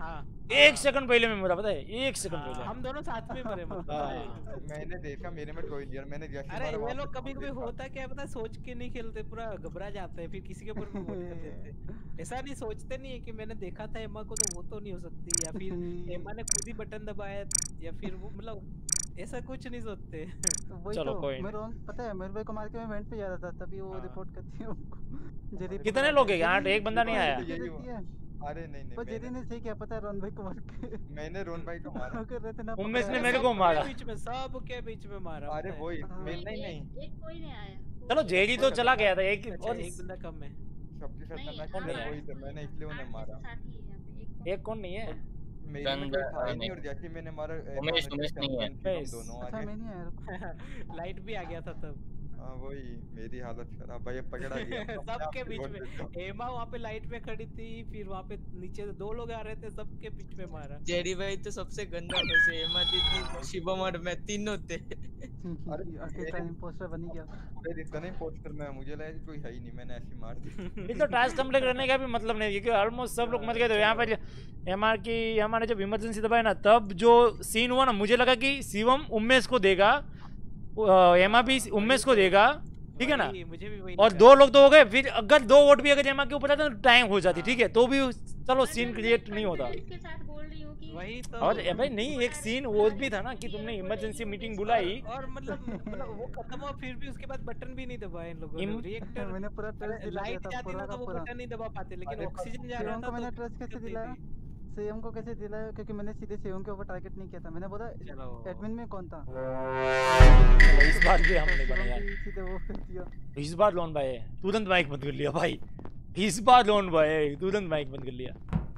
1 सेकंड पहले मैं मरा, पता है 1 सेकंड पहले हम दोनों साथ में मरे मतलब। मैंने देखा मेरे में ट्रोई लिया, मैंने जैसे अरे ये लोग कभी कभी होता क्या पता है, सोच के नहीं खेलते, पूरा घबरा जाते हैं, फिर किसी के ऊपर भी वोट कर देते। ऐसा नहीं सोचते नहीं है कि मैंने देखा था एमा को तो वो तो नहीं हो सकती, या फिर एमा ने खुद ही बटन दबाया, या फिर वो मतलब ऐसा कुछ नहीं सोचते। चलो मैं रोन पता है मेरे भाई को मार के मैं वेंट पे जा रहा था, तभी वो रिपोर्ट करती है उनको। कितने लोग हैं यहाँ? एक बंदा नहीं आया। अरे नहीं पर जेरी ने सही क्या पता है, रोन भाई को मार के मैंने रोन भाई को मारा कर रहे थे ना, उमेश ने मेरे को मारा बीच में, सब के बीच में मारा। अरे वही नहीं एक कोई नहीं आया। चलो जेरी तो चला गया था, एक और एक बंदा कम है। सबसे खतरनाक वही था, मैंने इसलिए उन्हें मारा। एक कौन नहीं है? मेरे में कोई था ही नहीं, और जैसे मैंने मारा उमेश नहीं है दोनों अच्छा आगे। मैं नहीं आया लाइट भी आ गया था तब। हाँ वही मेरी हालत खराब भाई, पकड़ा गया सबके बीच में। एमा वहाँ पे लाइट में खड़ी थी, फिर वहाँ पे नीचे 2 लोग आ रहे थे, सबके बीच में मारा। जेरी भाई तो सबसे गंदा में से, एमा दीदी, शिवम और मैं तीनों थे। अरे अकेला इंपोस्टर बन गया। अरे इतना नहीं पोस्टर में मुझे लगा कि कोई है ही नहीं, मैंने ऐसे मार दी। ये तो टास्क कंप्लीट करने का भी मतलब नहीं, क्योंकि ऑलमोस्ट सब लोग मर गए थे। यहाँ पर एमआर की हमारे जब इमरजेंसी दबाया ना, तब जो सीन हुआ ना, मुझे लगा कि शिवम उमेश को देगा, एमा भी उमेश को देगा, ठीक है ना, मुझे भी वही और 2 लोग तो हो गए। फिर अगर 2 वोट भी अगर एमा के ऊपर आता तो टाइम हो जाती, ठीक है, तो भी चलो सीन क्रिएट नहीं होता। वही तो। और भाई नहीं, एक सीन वो भी था ना कि तुमने इमरजेंसी मीटिंग बुलाई और मतलब वो खत्म हुआ, फिर भी उसके बाद बटन भी नहीं दबाया इन लोगों ने। रिएक्टर मैंने पूरा ट्रस्ट दिलाया लाइट था, जाती ना तो वो बटन नहीं दबा पाते, लेकिन ऑक्सीजन जा रहा था तो मैंने ट्रस्ट कैसे दिलाया, सीएम को कैसे दिलाया, क्योंकि मैंने सीधे सीएम के ऊपर टारगेट नहीं किया था। मैंने बोला एडमिन में कौन था, इस बार भी हमने बनाया सीधे वो किया। इस बार लोन भाई तुरंत माइक बंद कर लिया भाई, इस बार लोन भाई तुरंत माइक बंद कर लिया।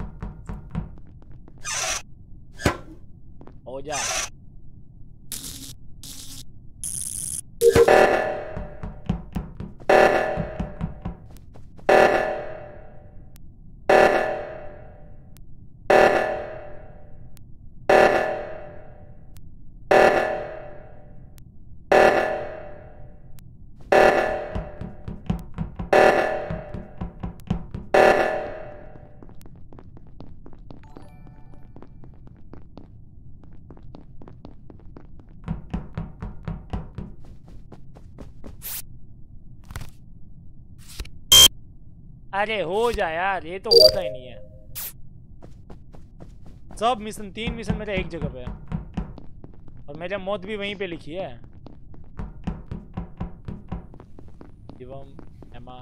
हो जा अरे हो जा यार, ये तो होता ही नहीं है। सब मिशन 3 मिशन मेरे एक जगह पे है, और मेरी मौत भी वहीं पे लिखी है। शिवम, एमा,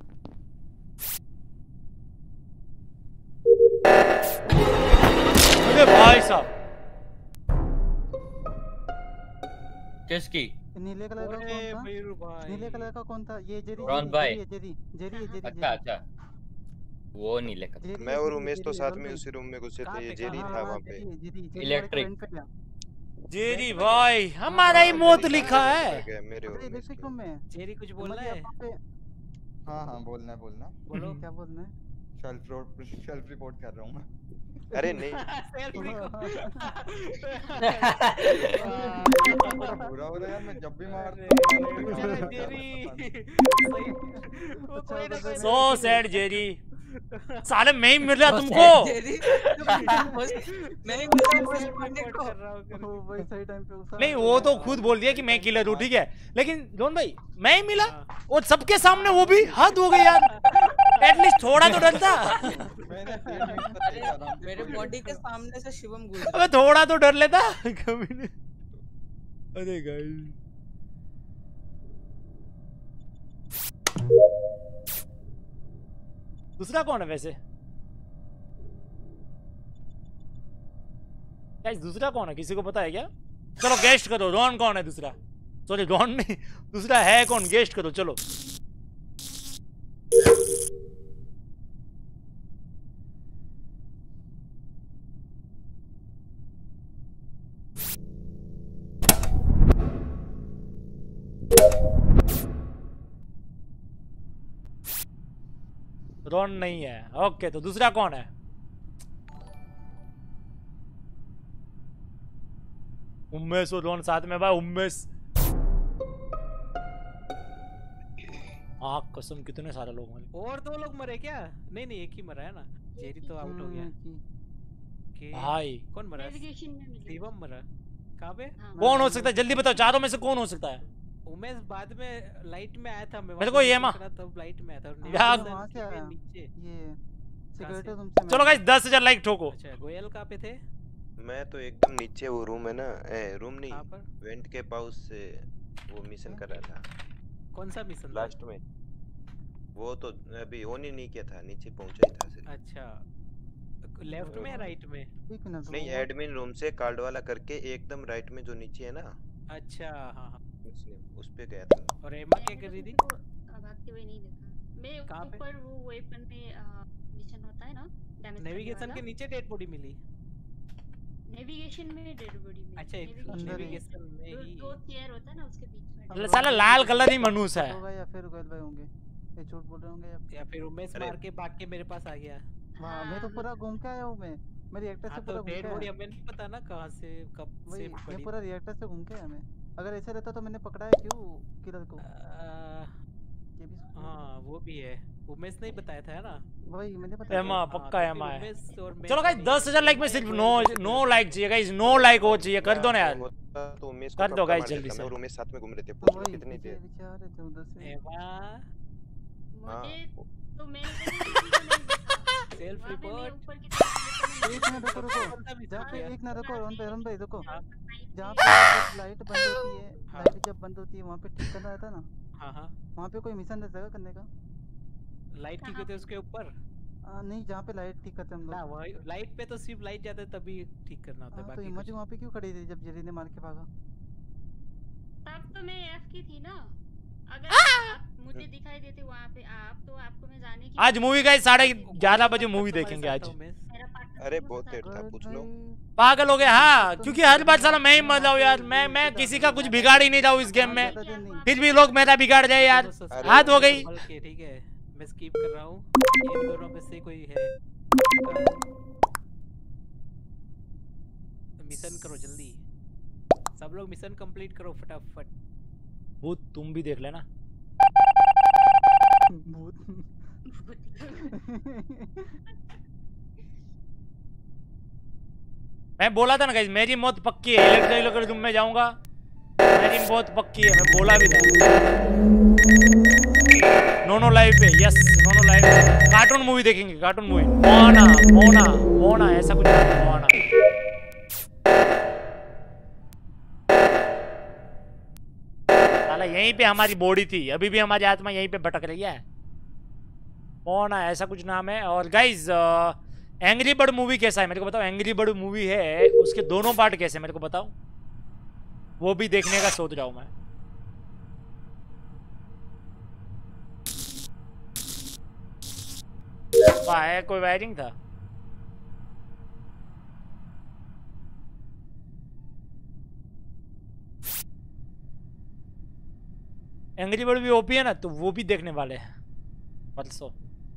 अरे भाई साहब किसकी? नीले कलर का कौन था? नीले कलर का कौन था? ये जेरी अच्छा वो नीले कलर। मैं और उमेश तो साथ में उसी रूम में घुसे थे, ये जेरी था वहाँ पे इलेक्ट्रिक। जेरी भाई हमारा ही मौत लिखा है मेरे इलेक्ट्रिक रूम में। जेरी कुछ बोलना है? हाँ बोलना है बोलो क्या बोलना है? सेल्फ रिपोर्ट कर रहा हूँ मैं। अरे नहीं बुरा हो रहा है यार, मैं जब भी मारता सो सैड जेरी, साले मैं ही मिल रहा तुमको। नहीं वो तो खुद बोल दिया कि मैं किलर हूँ, ठीक है, लेकिन जोन भाई मैं ही मिला और सबके सामने, वो भी हद हो गई यार, एटलीस्ट थोड़ा तो डर था। मेरे बॉडी के सामने से शिवम गुजरा, अबे थोड़ा तो डर लेता कभी नहीं। अरे गाइस दूसरा कौन है वैसे? गाइस दूसरा कौन है, किसी को पता है क्या? चलो गेस्ट करो, रॉन कौन है दूसरा? सॉरी रॉन नहीं, दूसरा है कौन, गेस्ट करो चलो। रॉन नहीं है, ओके, तो दूसरा कौन है? उमेश और रॉन साथ में भाई, उमेश कसम कितने सारे लोग मरे। और 2 लोग मरे क्या? नहीं एक ही मरा है ना, जेरी तो आउट हो गया। ओके भाई कौन मरा? नेविगेशन में मिली। शिवम मरा कहाँ पे? कौन हो सकता है जल्दी बताओ, चारों में से कौन हो सकता है? उमेश बाद में लाइट में आया था, मैं मेरे को ये मां तब लाइट में आया था। वहां से आया नीचे ये सिक्योरिटी रूम से। चलो गाइस 10,000 लाइक ठोको। अच्छा गोयल कहाँ पे थे? मैं तो एकदम नीचे वो रूम है ना, रूम नहीं वेंट के पाउस से वो मिशन कर रहा था। कौन सा मिशन? लास्ट में वो तो अभी ऑन ही नहीं किया था, नीचे पहुंचा ही था सिर्फ। अच्छा लेफ्ट में या राइट में? नहीं एडमिन रूम से कार्ड वाला करके एकदम राइट में जो नीचे है ना। अच्छा हाँ हाँ उस पे गया था। और एमा क्या कर रही थी? भागते हुए नहीं देखा मैं। ऊपर वो वेपन में मिशन होता है ना डैमेज। नेविगेशन के नीचे डेड बॉडी मिली। नेविगेशन में डेड बॉडी में। अच्छा नेविगेशन में ही दो चेयर होता है ना उसके बीच में। साला लाल कलर ही मनुष्य है। होगा या फिर गोयल भाई होंगे, ये झूठ बोल रहे होंगे या फिर उमेश मार के भाग के मेरे पास आ गया। हां मैं तो पूरा घूम के आया हूं। मैं रिएक्टर से पूरा घूम के डेड बॉडी हमें नहीं पता ना कहां से कब से मैं पूरा रिएक्टर से घूम के आया। मैं अगर ऐसे रहता तो मैंने पकड़ाया क्यों किलर को? ये भी हां वो भी है, उमेश नहीं बताया था ना। वही मैंने बताया। एमा पक्का एमा है। चलो गाइस 10,000 लाइक में सिर्फ नो लाइक चाहिए गाइस, नो लाइक हो चाहिए, कर दो ना यार। तो उमेश कर दो गाइस जल्दी से। और उमेश साथ में घूम रहे थे, पूछ लो कितने थे। एमा मुझे तो मैं सेल्फ रिपोर्ट। एक मिनट रुको जहाँ पे एक ना रुको रोन भाई रुको। जहाँ पे लाइट बंद होती है, लाइट जब बंद होती है वहाँ पे ठीक करना रहता है ना। हाँ वहाँ पे कोई मिशन रहता है करने का? लाइट ठीक होती है उसके ऊपर? नहीं जहाँ पे लाइट ठीक करते हम लोग ना वही लाइट पे तो सिर्फ लाइट जाता है तभी ठीक करना होता है। बाकी तो इमोजी वहाँ पे क्यों खड़ी थी जब जेरी ने मार के भागा? तब तो मैं एफ की थी ना। अगर मुझे दिखाई देते वहाँ पे आप तो आपको मैं जाने की। आज मूवी गाइस 11:30 बजे मूवी देखेंगे आज। अरे बहुत देर था, पूछ लो। पागल हो गए हाँ, क्योंकि हर बार साला मैं ही मतलब यार मैं किसी का कुछ बिगाड़ ही नहीं रहा हूँ इस गेम में, फिर भी लोग मेरा बिगाड़ रहे यार। हाथ हो गई। ठीक है मैं स्किप कर रहा हूँ। इन दोनों में से कोई है? मिशन करो जल्दी, सब लोग मिशन कंप्लीट करो फटाफट। भूत तुम भी देख लेना। भूत मैं बोला था ना गाइस मेरी मौत पक्की है, इलेक्ट्रिक रूम में जाऊंगा, मेरी मौत पक्की है, मैं बोला भी था। नोनो लाइव पे, यस नोनो लाइव पे कार्टून मूवी देखेंगे, कार्टून मूवी मोना मोना मोना ऐसा कुछ मोना। साला यहीं पे हमारी बॉडी थी, अभी भी हमारी आत्मा यहीं पे भटक रही है। मोना ऐसा कुछ नाम है। और गाइस एंग्री बर्ड मूवी कैसा है मेरे को बताओ। एंग्री बर्ड मूवी है उसके दोनों पार्ट कैसे मेरे को बताओ, वो भी देखने का सोच रहा हूं मैं। है कोई वायरिंग था? एंग्री बर्ड भी ओपी है ना, तो वो भी देखने वाले हैं परसों।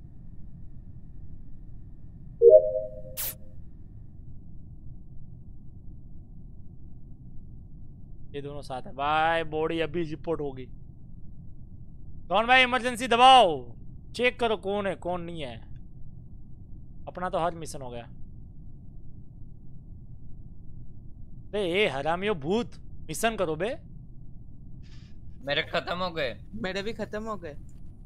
ये दोनों साथ है भाई। बॉडी अभी रिपोर्ट होगी। कौन भाई इमरजेंसी दबाओ, चेक करो कौन है कौन नहीं है। अपना तो हर मिशन हो गया। बे ये हरामियों भूत मिशन करो बे। मेरे खत्म हो गए। मेरे भी खत्म हो गए।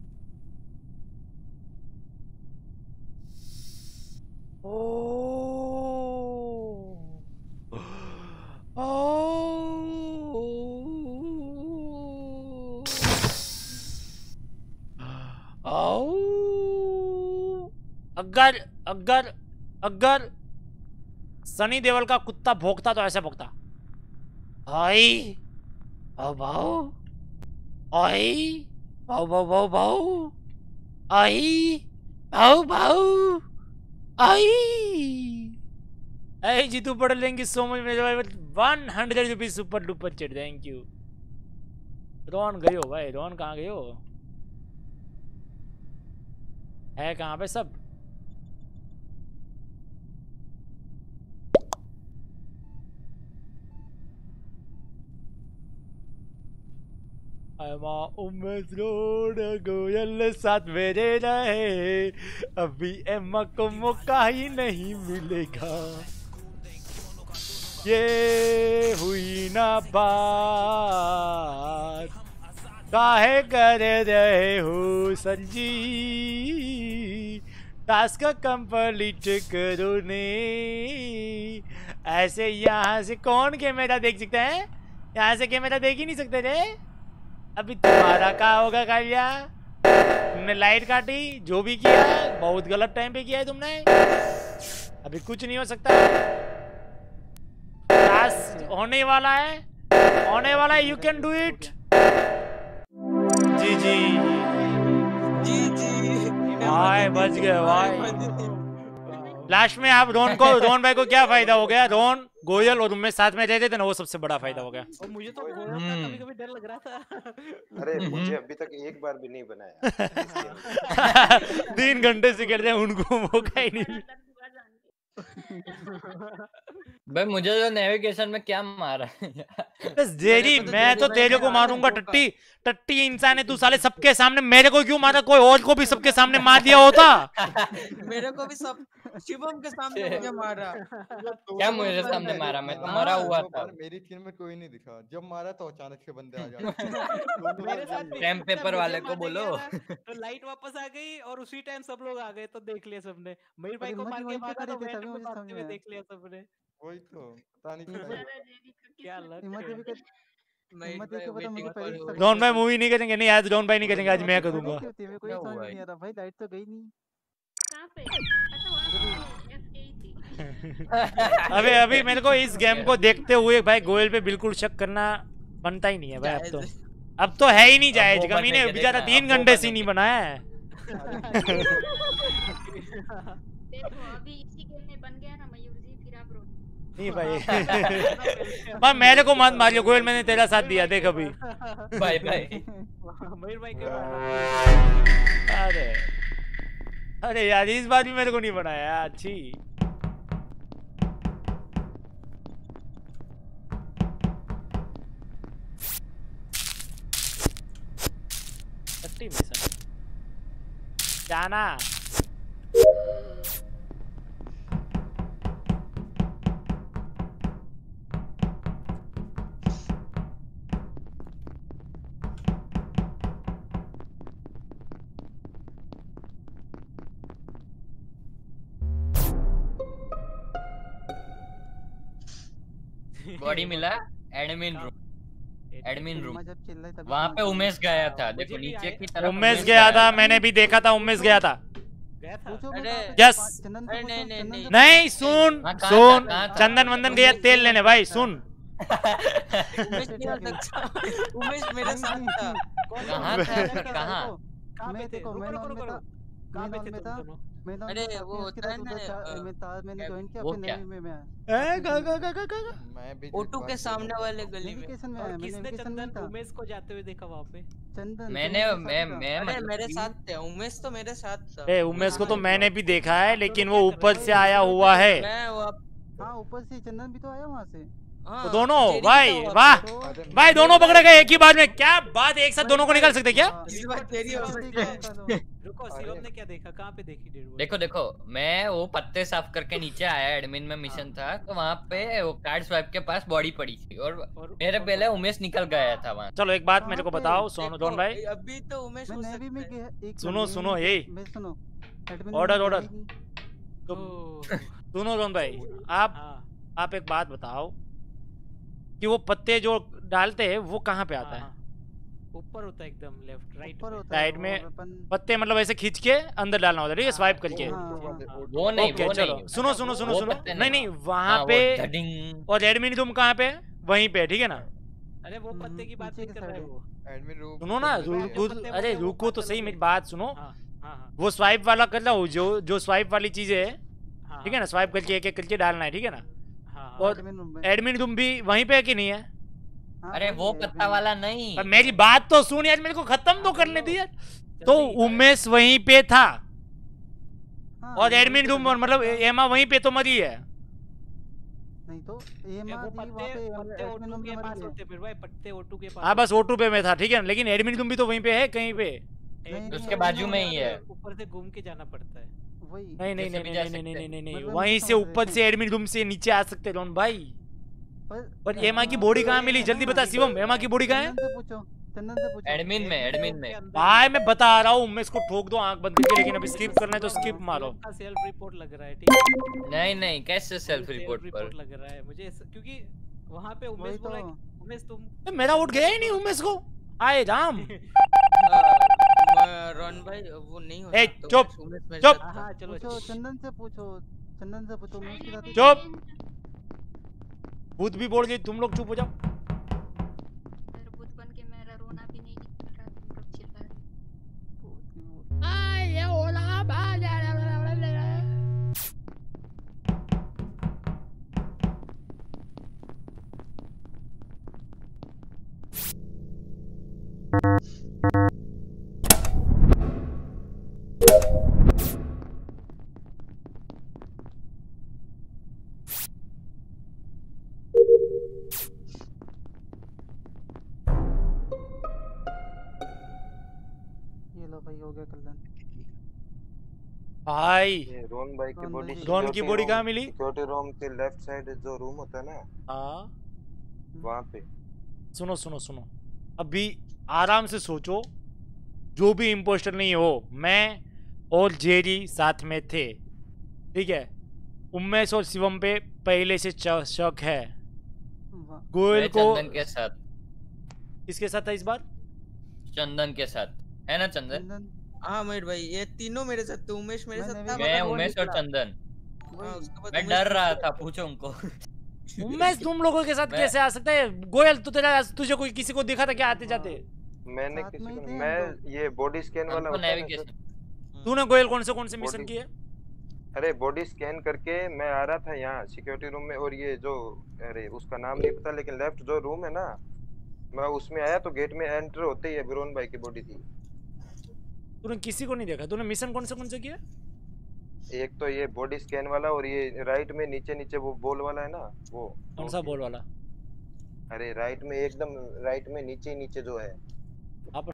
अगर अगर अगर सनी देओल का कुत्ता भौंकता तो ऐसे भौंकता। आई भाऊ भाऊ आई भाऊ भाऊ भाऊ भाऊ आई भाऊ भाऊ आई। ऐ जीतू पढ़ लेंगे सो मच मेरे भाई 100 rupees super duper chat, thank you. Rohan गयो भाई, रोहन कहाँ गयो है, कहाँ पे सब? उमेश रोड गोयल साथ मेरे रहे, अभी एम्मा को मौका ही नहीं मिलेगा। ये हुई ना बात, काहे कर रहे हो संजी, टास्क कंप्लीट करो ने। ऐसे यहाँ से कौन कैमरा देख सकता है? यहाँ से कैमरा देख ही नहीं सकते रे। अभी तुम्हारा क्या होगा कालिया? तुमने लाइट काटी, जो भी किया बहुत गलत टाइम पे किया है तुमने। अभी कुछ नहीं हो सकता। टास्क होने वाला है, होने वाला है। You can do it. जी जी जी जी भाई बच गए भाई। लास्ट में आप रोन भाई को क्या फायदा हो गया? रोन गोयल और उनमें साथ में रहते थे ना, वो सबसे बड़ा फायदा हो गया। और मुझे तो गोयल का कभी-कभी डर लग रहा था। अरे मुझे अभी तक एक बार भी नहीं बनाया। 3 घंटे से खेल रहे हैं, उनको मौका ही नहीं। भाई मुझे तो नेविगेशन में क्या मारा बस जेरी, मैं तो तेरे को मारूंगा। टट्टी इंसान है तू साले। सबके सामने मेरे को क्यों मारा? कोई और को भी सबके सामने मार दिया होता। मेरे को भी सब शिवम के सामने मुझे मारा। क्या मेरे सामने मारा? मैं तो मरा हुआ था। मेरी टीम में कोई नहीं दिखा। जब मारा तो अचानक से बंदे आ जाते। मेरे साथ भी स्टैम्प पेपर वाले को बोलो। तो लाइट वापस आ गई और उसी टाइम सब लोग आ गए, तो देख लिया सबने। मयूर भाई को मार के भागा तो वेंट में भागते हुए देख लिया सबने। वही तो पता नहीं क्या लग। जॉन भाई मूवी नहीं करेंगे? नहीं आज जॉन भाई नहीं करेंगे, आज मैं करूंगा। कोई समझ नहीं आ रहा भाई, लाइट तो गई नहीं। कहां पे? अबे अभी मेरे को इस गेम को देखते हुए भाई गोयल पे बिल्कुल शक करना बनता ही नहीं है भाई। अब तो है ही नहीं जायज। कमीने बेचारा 3 घंटे से नहीं बनाया है। देखो अभी इसी गेम में बन गया ना मयूर जी, फिर आप रो। नहीं भाई भाई मेरे को मत मारियो गोयल, मैंने तेरा साथ दिया। देख अभी बाय बाय मयूर भाई के। अरे यार इस बार भी मेरे को नहीं बनाया। अच्छी जाना। बॉडी मिला एडमिन रूम। वहाँ पे उमेश गया था। देखो नीचे की तरफ उमेश गया था, मैंने भी देखा था उमेश गया था। यस नहीं सुन सुन, चंदन वंदन गया तेल लेने भाई। सुन उमेश मेरे साथ था। कहाँ था? कहाँ? मैं देखो मैं कहाँ पे थे तुम दोनों? अरे वो होता है ना, मैंने ज्वाइन किया वो अपने क्या? नेवी में। मैं भी ओटू के सामने वाले गली में। नेविगेशन में और है, मैंने किसने नेविगेशन नहीं चंदन था। उमेश को जाते हुए देखा वहाँ पे? चंदन मैंने मैं अरे मतलब मेरे साथ थे उमेश, तो मेरे साथ था। उमेश को तो मैंने भी देखा है, लेकिन वो ऊपर से आया हुआ है। मैं वो हाँ ऊपर से चंदन भी तो आया वहाँ से। तो दोनों भाई वाह भाई, दोनों पकड़े गए एक ही बार में। क्या बात, एक साथ दोनों को निकाल सकते क्या? इस बार तेरी हो सकती है। रुको शिवम ने क्या देखा? कहाँ पे देखी डेड बॉडी? देखो देखो मैं वो पत्ते साफ करके नीचे आया, एडमिन में मिशन था, तो वहाँ पे वो कार्ड स्वाइप के पास बॉडी पड़ी थी और मेरे पहले उमेश निकल गया था वहाँ। चलो एक बात मेरे को बताओ, सोनो दोन भाई। अभी तो उमेश हो नेवी में सकता है। एक सुनो सुनो ये मैं सुनो ऑर्डर सुनो दोन भाई, आप एक बात बताओ कि वो पत्ते जो डालते हैं वो कहाँ पे आता है? ऊपर होता है एकदम लेफ्ट राइट साइड में पत्ते, मतलब ऐसे खींच के अंदर डालना होता है, ठीक है? स्वाइप करके। वो नहीं, ओके चलो सुनो सुनो सुनो सुनो, नहीं नहीं वहाँ हाँ, पे वो और एडमिन रूम कहाँ पे? वहीं पे, ठीक है ना? अरे वो पत्ते की बात नहीं कर रहा है वो। एडमिन रूम सुनो ना, अरे रुको तो सही, मेरी बात सुनो। हाँ वो स्वाइप वाला कर रहा हूँ, जो स्वाइप वाली चीजें है, ठीक है ना? स्वाइप करके एक एक करके डालना है, ठीक है ना? और एडमिन रूम भी वहीं पे है कि नहीं है? अरे वो पत्ता वाला नहीं। पर मेरी बात तो सुन यार, मेरे को खत्म तो करने दी यार। तो उमेश वहीं पे था और एडमिन रूम मतलब एमा वहीं पे तो मरी है। नहीं तो वो पत्ते ओटू के पास होते फिर भाई, पत्ते ओटू के पास। हाँ बस ओटू पे में था, ठीक है, लेकिन एडमिन रूम भी तो वहीं पे है कहीं पे। उसके बाजू में ही है। ऊपर से घूम के जाना पड़ता है। नहीं नहीं नहीं नहीं नहीं नहीं नहीं नहीं, वहीं से ऊपर से एडमिन रूम से नीचे आ सकते रोन भाई। पर एमा की बॉडी कहाँ मिली? जल्दी बता शिवम, एमा की बॉडी कहाँ है? चंदन से पूछो। एडमिन में। भाई मैं बता रहा हूँ, मैं इसको ठोक दो आंख बंद करके, लेकिन अब स्किप करना है तो स्किप मारो। सेल्फ रिपोर्ट लग रहा है, ठीक है? नहीं कैसे सेल्फ रिपोर्ट पर लग रहा है मुझे, क्योंकि वहाँ पे उमेश बोला कि उमेश तुम मेरा वोट गया ही नहीं उमेश को। आए राम। रॉन भाई वो नहीं हो सकता। चुप। हाँ चलो चंदन से पूछो उमेश के साथ। चुप। भूत भी बोल गई, तुम लोग चुप हो जाओ। भाई रोन भाई की बॉडी, रोन की बॉडी कहाँ मिली? सिक्योरिटी रूम के लेफ्ट साइड जो रूम होता है ना, हाँ वहाँ पे। सुनो अभी आराम से सोचो, जो भी इम्पोस्टर नहीं हो, मैं और जेरी साथ में थे, ठीक है? उमेश और शिवम पे पहले से शक है। गोयल को चंदन के साथ। किसके साथ था इस बार? चंदन के साथ है ना? चंदन हाँ मयूर भाई, ये तीनों मेरे साथ थे। उमेश मेरे साथ था। मैं उमेश और चंदन। मैं डर रहा था, पूछो उनको। उमेश तुम लोगों के साथ कैसे आ सकता है? गोयल तो तुझे कोई किसी को देखा था क्या आते जाते? मैंने किसी को, मैं ये बॉडी स्कैन वाला होता है। तूने गोयल कौन से मिशन किए? अरे बॉडी स्कैन करके मैं आ रहा था यहाँ सिक्योरिटी रूम में, और ये जो, अरे उसका नाम नहीं पता, लेकिन लेफ्ट जो रूम है ना, मैं उसमें आया तो गेट में एंटर होते ही ब्रोन भाई की बॉडी थी। तूने किसी को नहीं देखा? तूने मिशन कौन से किया? एक तो ये बॉडी स्कैन वाला, और ये राइट में नीचे वो बॉल वाला है ना, वो कौन सा बॉल वाला? अरे राइट में, एकदम राइट में नीचे जो है